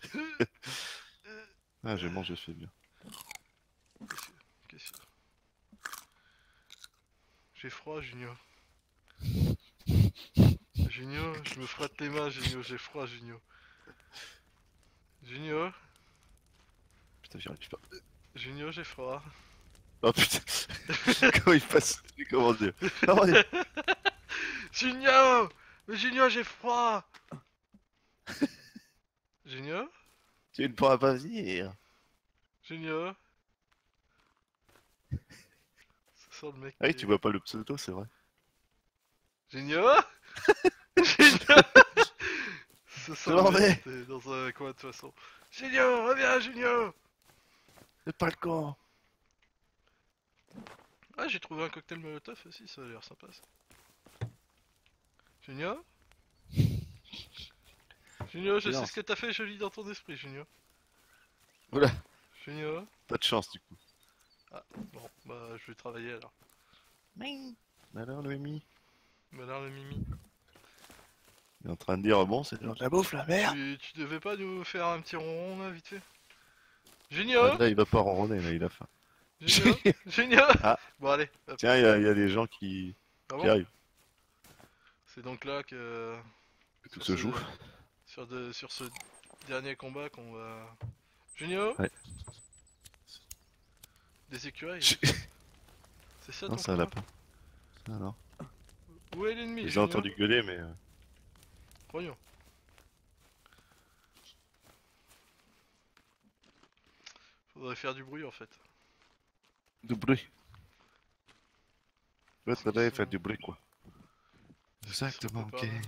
S2: Ah, j'ai mangé, je fais bien.
S1: Qu'est-ce que... J'ai froid, Junior. Junior, je me frotte les mains, Junior, j'ai froid, Junior. Junior,
S2: Putain, j'y arrive pas.
S1: Junior, j'ai froid.
S2: Oh putain. Comment il passe? Comment dire? Non, mais...
S1: Junior, mais Junior, j'ai froid. Junior,
S2: Tu ne pourras pas venir.
S1: Junior. Ça sent le mec.
S2: Ah oui,
S1: qui-
S2: tu vois pas le pseudo, c'est vrai.
S1: Junior, Junior. Ça sent
S2: Je m'en
S1: le mec
S2: vais.
S1: qui était dans un coin de toute façon. Junior, reviens, Junior.
S2: C'est pas le con.
S1: Ah, j'ai trouvé un cocktail Molotov aussi, ça a l'air sympa ça. Junior Junior, je sais
S2: Silence.
S1: ce que t'as fait, je lis dans ton esprit, Junior.
S2: Oula,
S1: Junior.
S2: pas de chance du coup.
S1: Bon, bah je vais travailler alors.
S2: Mais alors, Noémie,
S1: Bah alors le Mimi.
S2: il est en train de dire bon, c'est
S3: Donc la bouffe, la merde.
S1: Tu, tu devais pas nous faire un petit ronron là, vite fait?
S2: Ah,
S1: Junior
S2: là, il va pas ronronner, là, il a faim.
S1: Junior Junior
S2: Ah.
S1: Bon allez, hop.
S2: Tiens, il y, a- il y a des gens qui,
S1: Ah
S2: qui
S1: bon
S2: arrivent,
S1: C'est donc là que...
S2: que tout
S1: sur
S2: se
S1: ce-
S2: joue.
S1: Sur, de, sur ce dernier combat qu'on va... Junior
S2: Ouais.
S1: Des écureuils C'est ça
S2: Non,
S1: ton
S2: c'est un
S1: combat
S2: lapin. Ah, non.
S1: Où est l'ennemi,
S2: J'ai
S1: Junior
S2: entendu gueuler, mais. euh,
S1: Croyons. Faudrait faire du bruit en fait.
S2: Du bruit. Ouais,
S1: C'est
S2: faudrait
S1: ça.
S2: faire du bruit, quoi.
S1: C'est ce qui se
S2: Exactement, ok.
S1: prépare, là.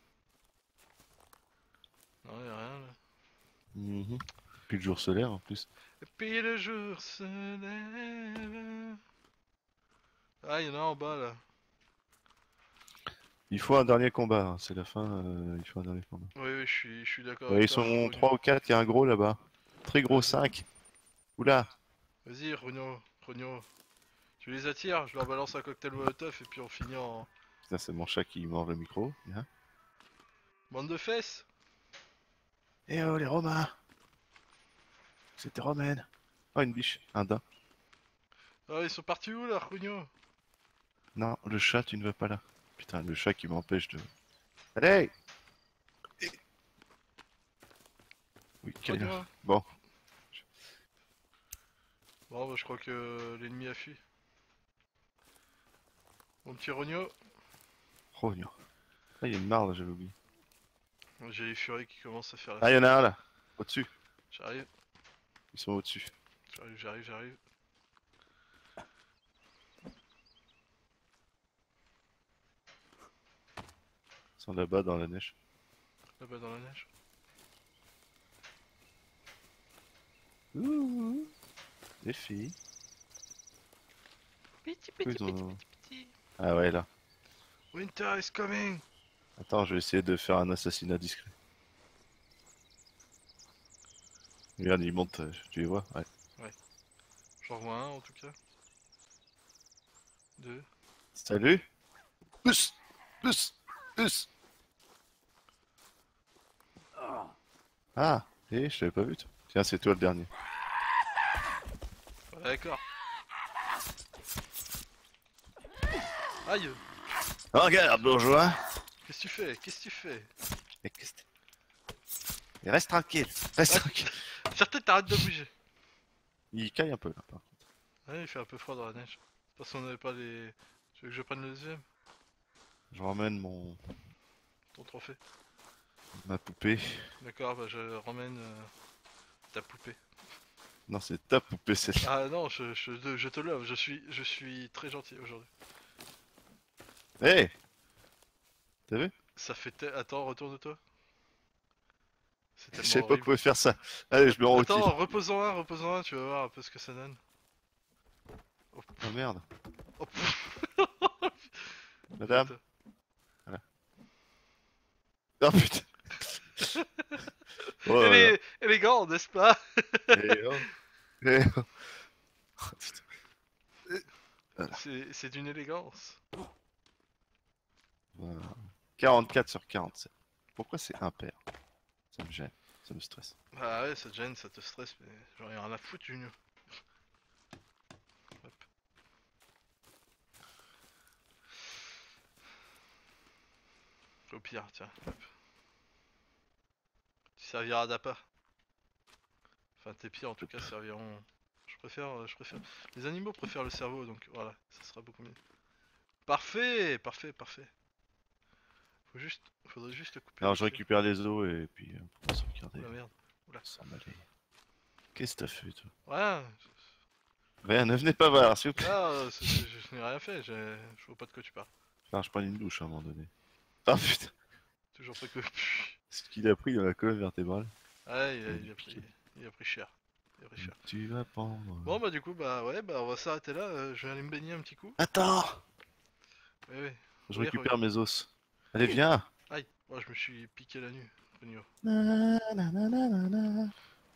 S1: Non, y'a rien là.
S2: Mhm. Puis le jour se lève en plus.
S1: Et puis le jour se lève. Ah, y'en a en bas là.
S2: Il faut un dernier combat, hein, c'est la fin, euh, il faut un dernier combat.
S1: Oui, oui, je suis, je suis d'accord.
S2: Ouais,
S1: avec
S2: ils
S1: toi,
S2: sont
S1: Rogno.
S2: trois ou quatre, il y a un gros là-bas. Très gros, cinq. Oula.
S1: Vas-y, Rogno, Rogno. Tu les attires, je leur balance un cocktail molotov et puis on finit en
S2: Putain, c'est mon chat qui mord le micro. Bien.
S1: bande de fesses.
S3: Eh oh, les Romains. C'était romaine.
S2: Oh, une biche, un daim.
S1: Ah, ils sont partis où là, Rogno?
S2: Non, le chat, tu ne vas pas là. Putain, le chat qui m'empêche de... Allez. Oui, quelle heure.
S1: Rogno.
S2: Bon,
S1: Bon, bah, je crois que l'ennemi a fui. Mon petit Rogno.
S2: Rogno. Ah, il y a une marre là, j'avais oublié.
S1: J'ai les furies qui commencent à faire la
S2: Ah, il y en a un là, au-dessus.
S1: J'arrive,
S2: Ils sont au-dessus.
S1: j'arrive, j'arrive, j'arrive.
S2: Ils sont là-bas dans la neige.
S1: Là-bas dans la neige.
S2: Ouh. Les filles.
S1: Petit,
S2: Oui,
S1: petit,
S2: ils ont-
S1: petit, petit, petit.
S2: Ah ouais, là.
S1: Winter is coming.
S2: Attends, je vais essayer de faire un assassinat discret. Regarde, ils montent, euh, tu les vois? Ouais.
S1: J'en vois un en tout cas. Deux.
S2: Salut. Pousse. Pousse. Pousse. Ah, et je t'avais pas vu toi. Tiens, c'est toi le dernier.
S1: Ouais, d'accord. Aïe.
S3: Oh, regarde, bourgeois.
S1: Qu'est-ce que tu fais? Qu'est-ce que tu fais?
S2: Mais qu'est-ce que Et reste tranquille. Reste
S1: Ouais.
S2: tranquille.
S1: Certains t'arrêtes de bouger.
S2: Il caille un peu là. Par contre.
S1: Ouais, il fait un peu froid dans la neige. Parce qu'on avait pas les... Tu veux que je prenne le deuxième?
S2: Je ramène mon
S1: Ton trophée.
S2: ma poupée.
S1: D'accord, bah je ramène euh, ta poupée.
S2: Non, c'est ta poupée celle.
S1: Ah non, je, je, je te love, je suis, je suis très gentil aujourd'hui.
S2: Hé. T'as vu?
S1: Ça fait... te- Attends, retourne-toi. C'est
S2: Je
S1: tellement
S2: savais pas qu'on
S1: horrible.
S2: pouvait faire ça. Allez, je me rends utile.
S1: Attends, repose-en un, repose-en un, tu vas voir un peu ce que ça donne. Oh,
S2: Oh merde.
S1: oh, pff.
S2: Madame.
S1: Putain.
S2: Oh putain. Oh là là.
S1: Élé- Élégant, n'est-ce pas?
S2: Eh oh. Eh oh. Oh, putain.
S1: C'est c'est d'une élégance.
S2: Voilà. quarante-quatre sur quarante-sept. Pourquoi c'est impair? Ça me gêne, ça me stresse.
S1: Bah ouais, ça te gêne, ça te stresse, mais j'en ai rien à foutre, Junior. Hop. Au pire, tiens. Hop. Tu serviras d'appât. Enfin, tes pieds en tout cas serviront. Je préfère, euh, je préfère. Les animaux préfèrent le cerveau, donc voilà, ça sera beaucoup mieux. Parfait, parfait, parfait. Faut juste, faudrait juste couper.
S2: Alors
S1: le
S2: je
S1: fil.
S2: récupère les os et puis euh, on pourra se regarder.
S1: Oh la merde.
S2: S'en aller. Qu'est-ce que t'as fait toi?
S1: Ouais.
S2: Rien, ne venez pas voir, s'il vous plaît.
S1: Ah, euh, c'est- c'est- je n'ai rien fait. j'ai- Je vois pas de quoi tu parles.
S2: Enfin, je prends une douche à un moment donné. Ah putain,
S1: Toujours pas que.
S2: ce qu'il a pris dans la colonne vertébrale.
S1: Ouais, il a, il a pris, il a pris cher. Il a pris cher.
S2: Tu vas prendre.
S1: Bon bah du coup bah ouais bah on va s'arrêter là. euh, je vais aller me baigner un petit coup.
S3: Attends.
S1: Ouais ouais.
S2: Je
S1: oui,
S2: récupère mes os. Allez, viens.
S1: Aïe, moi je me suis piqué la nuit. Regno.
S2: Na, na, na, na, na, na.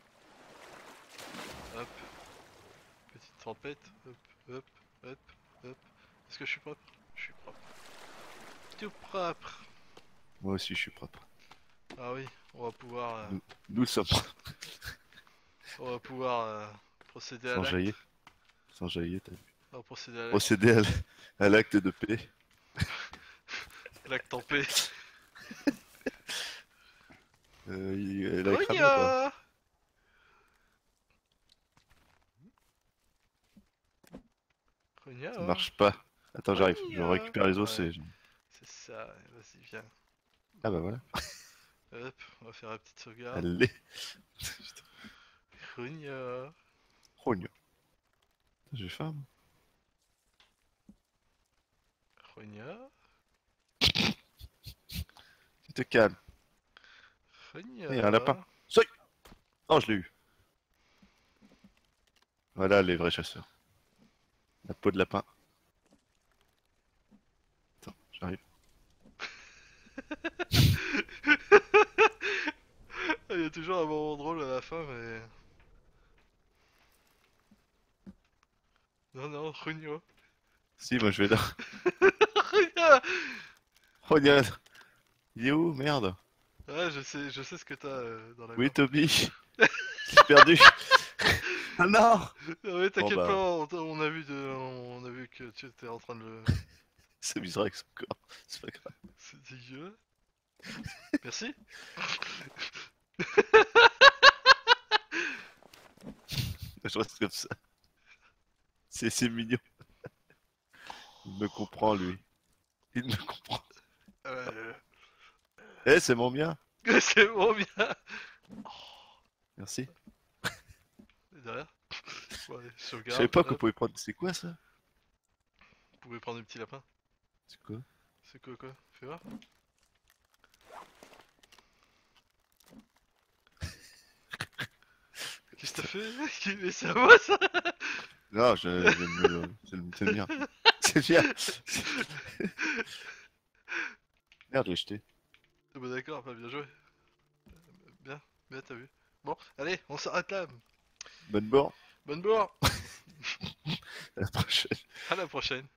S1: Hop. Petite tempête. Hop, hop, hop, hop. Est-ce que je suis propre? Je suis propre. Tout propre.
S2: Moi aussi, je suis propre.
S1: Ah oui, on va pouvoir, euh,
S2: Nous, nous le sommes.
S1: on va pouvoir euh, procéder à
S2: Sans
S1: l'acte.
S2: jaillir. Sans jaillir, t'as vu.
S1: On va procéder à l'acte.
S2: Procéder à l- à l'acte de paix.
S1: L'acte en paix.
S2: Euh, il, elle a cramé ou pas?
S1: Rogna. Rogna.
S2: Ça marche pas. Attends, j'arrive. Je
S1: Rogna.
S2: récupère les os
S1: Ouais.
S2: et... je-
S1: C'est ça, vas-y, viens.
S2: Ah bah voilà.
S1: Hop, on va faire la petite sauvegarde.
S2: Allez.
S1: Rogna.
S2: Rogno. J'ai faim. moi.
S1: Rogna.
S2: Tu te calmes.
S1: Rogna.
S2: Et un lapin. Oh, je l'ai eu. Voilà les vrais chasseurs. La peau de lapin. Attends, j'arrive.
S1: Il y a toujours un moment drôle à la fin, mais... Non, non, Rogna.
S2: Si, moi je vais là.
S1: Rogna.
S2: Rogno. Il est où? Merde.
S1: Ouais, je sais, je sais ce que t'as euh, dans la
S2: Oui,
S1: main.
S2: Toby. J'ai perdu. Ah non.
S1: Ah ouais, t'inquiète
S2: Bon, bah.
S1: pas, on, on a vu de, on a vu que tu étais en train de le...
S2: C'est bizarre avec son corps. C'est pas grave.
S1: C'est dégueu. Merci.
S2: Je reste comme ça. C'est c'est mignon. Il me comprend, lui. Il me comprend.
S1: Euh...
S2: Eh, c'est mon bien.
S1: C'est bon bien.
S2: Merci.
S1: Et derrière. Bon, allez,
S2: Je
S1: sauvegarde.
S2: savais pas qu'on
S1: hop.
S2: pouvait prendre. C'est quoi ça?
S1: Vous pouvez prendre des petits lapins.
S2: C'est quoi?
S1: C'est quoi quoi? Fais voir. Qu'est-ce que t'as fait? Mais c'est à moi ça.
S2: Non, je, je me- c'est le c'est le mien. C'est bien. Merde, je l'ai jeté.
S1: Ah bah d'accord, bah bien joué. Bien, bien t'as vu. Bon, allez, on s'arrête là.
S2: Bonne bord.
S1: Bonne bourre.
S2: À la prochaine.
S1: À la prochaine.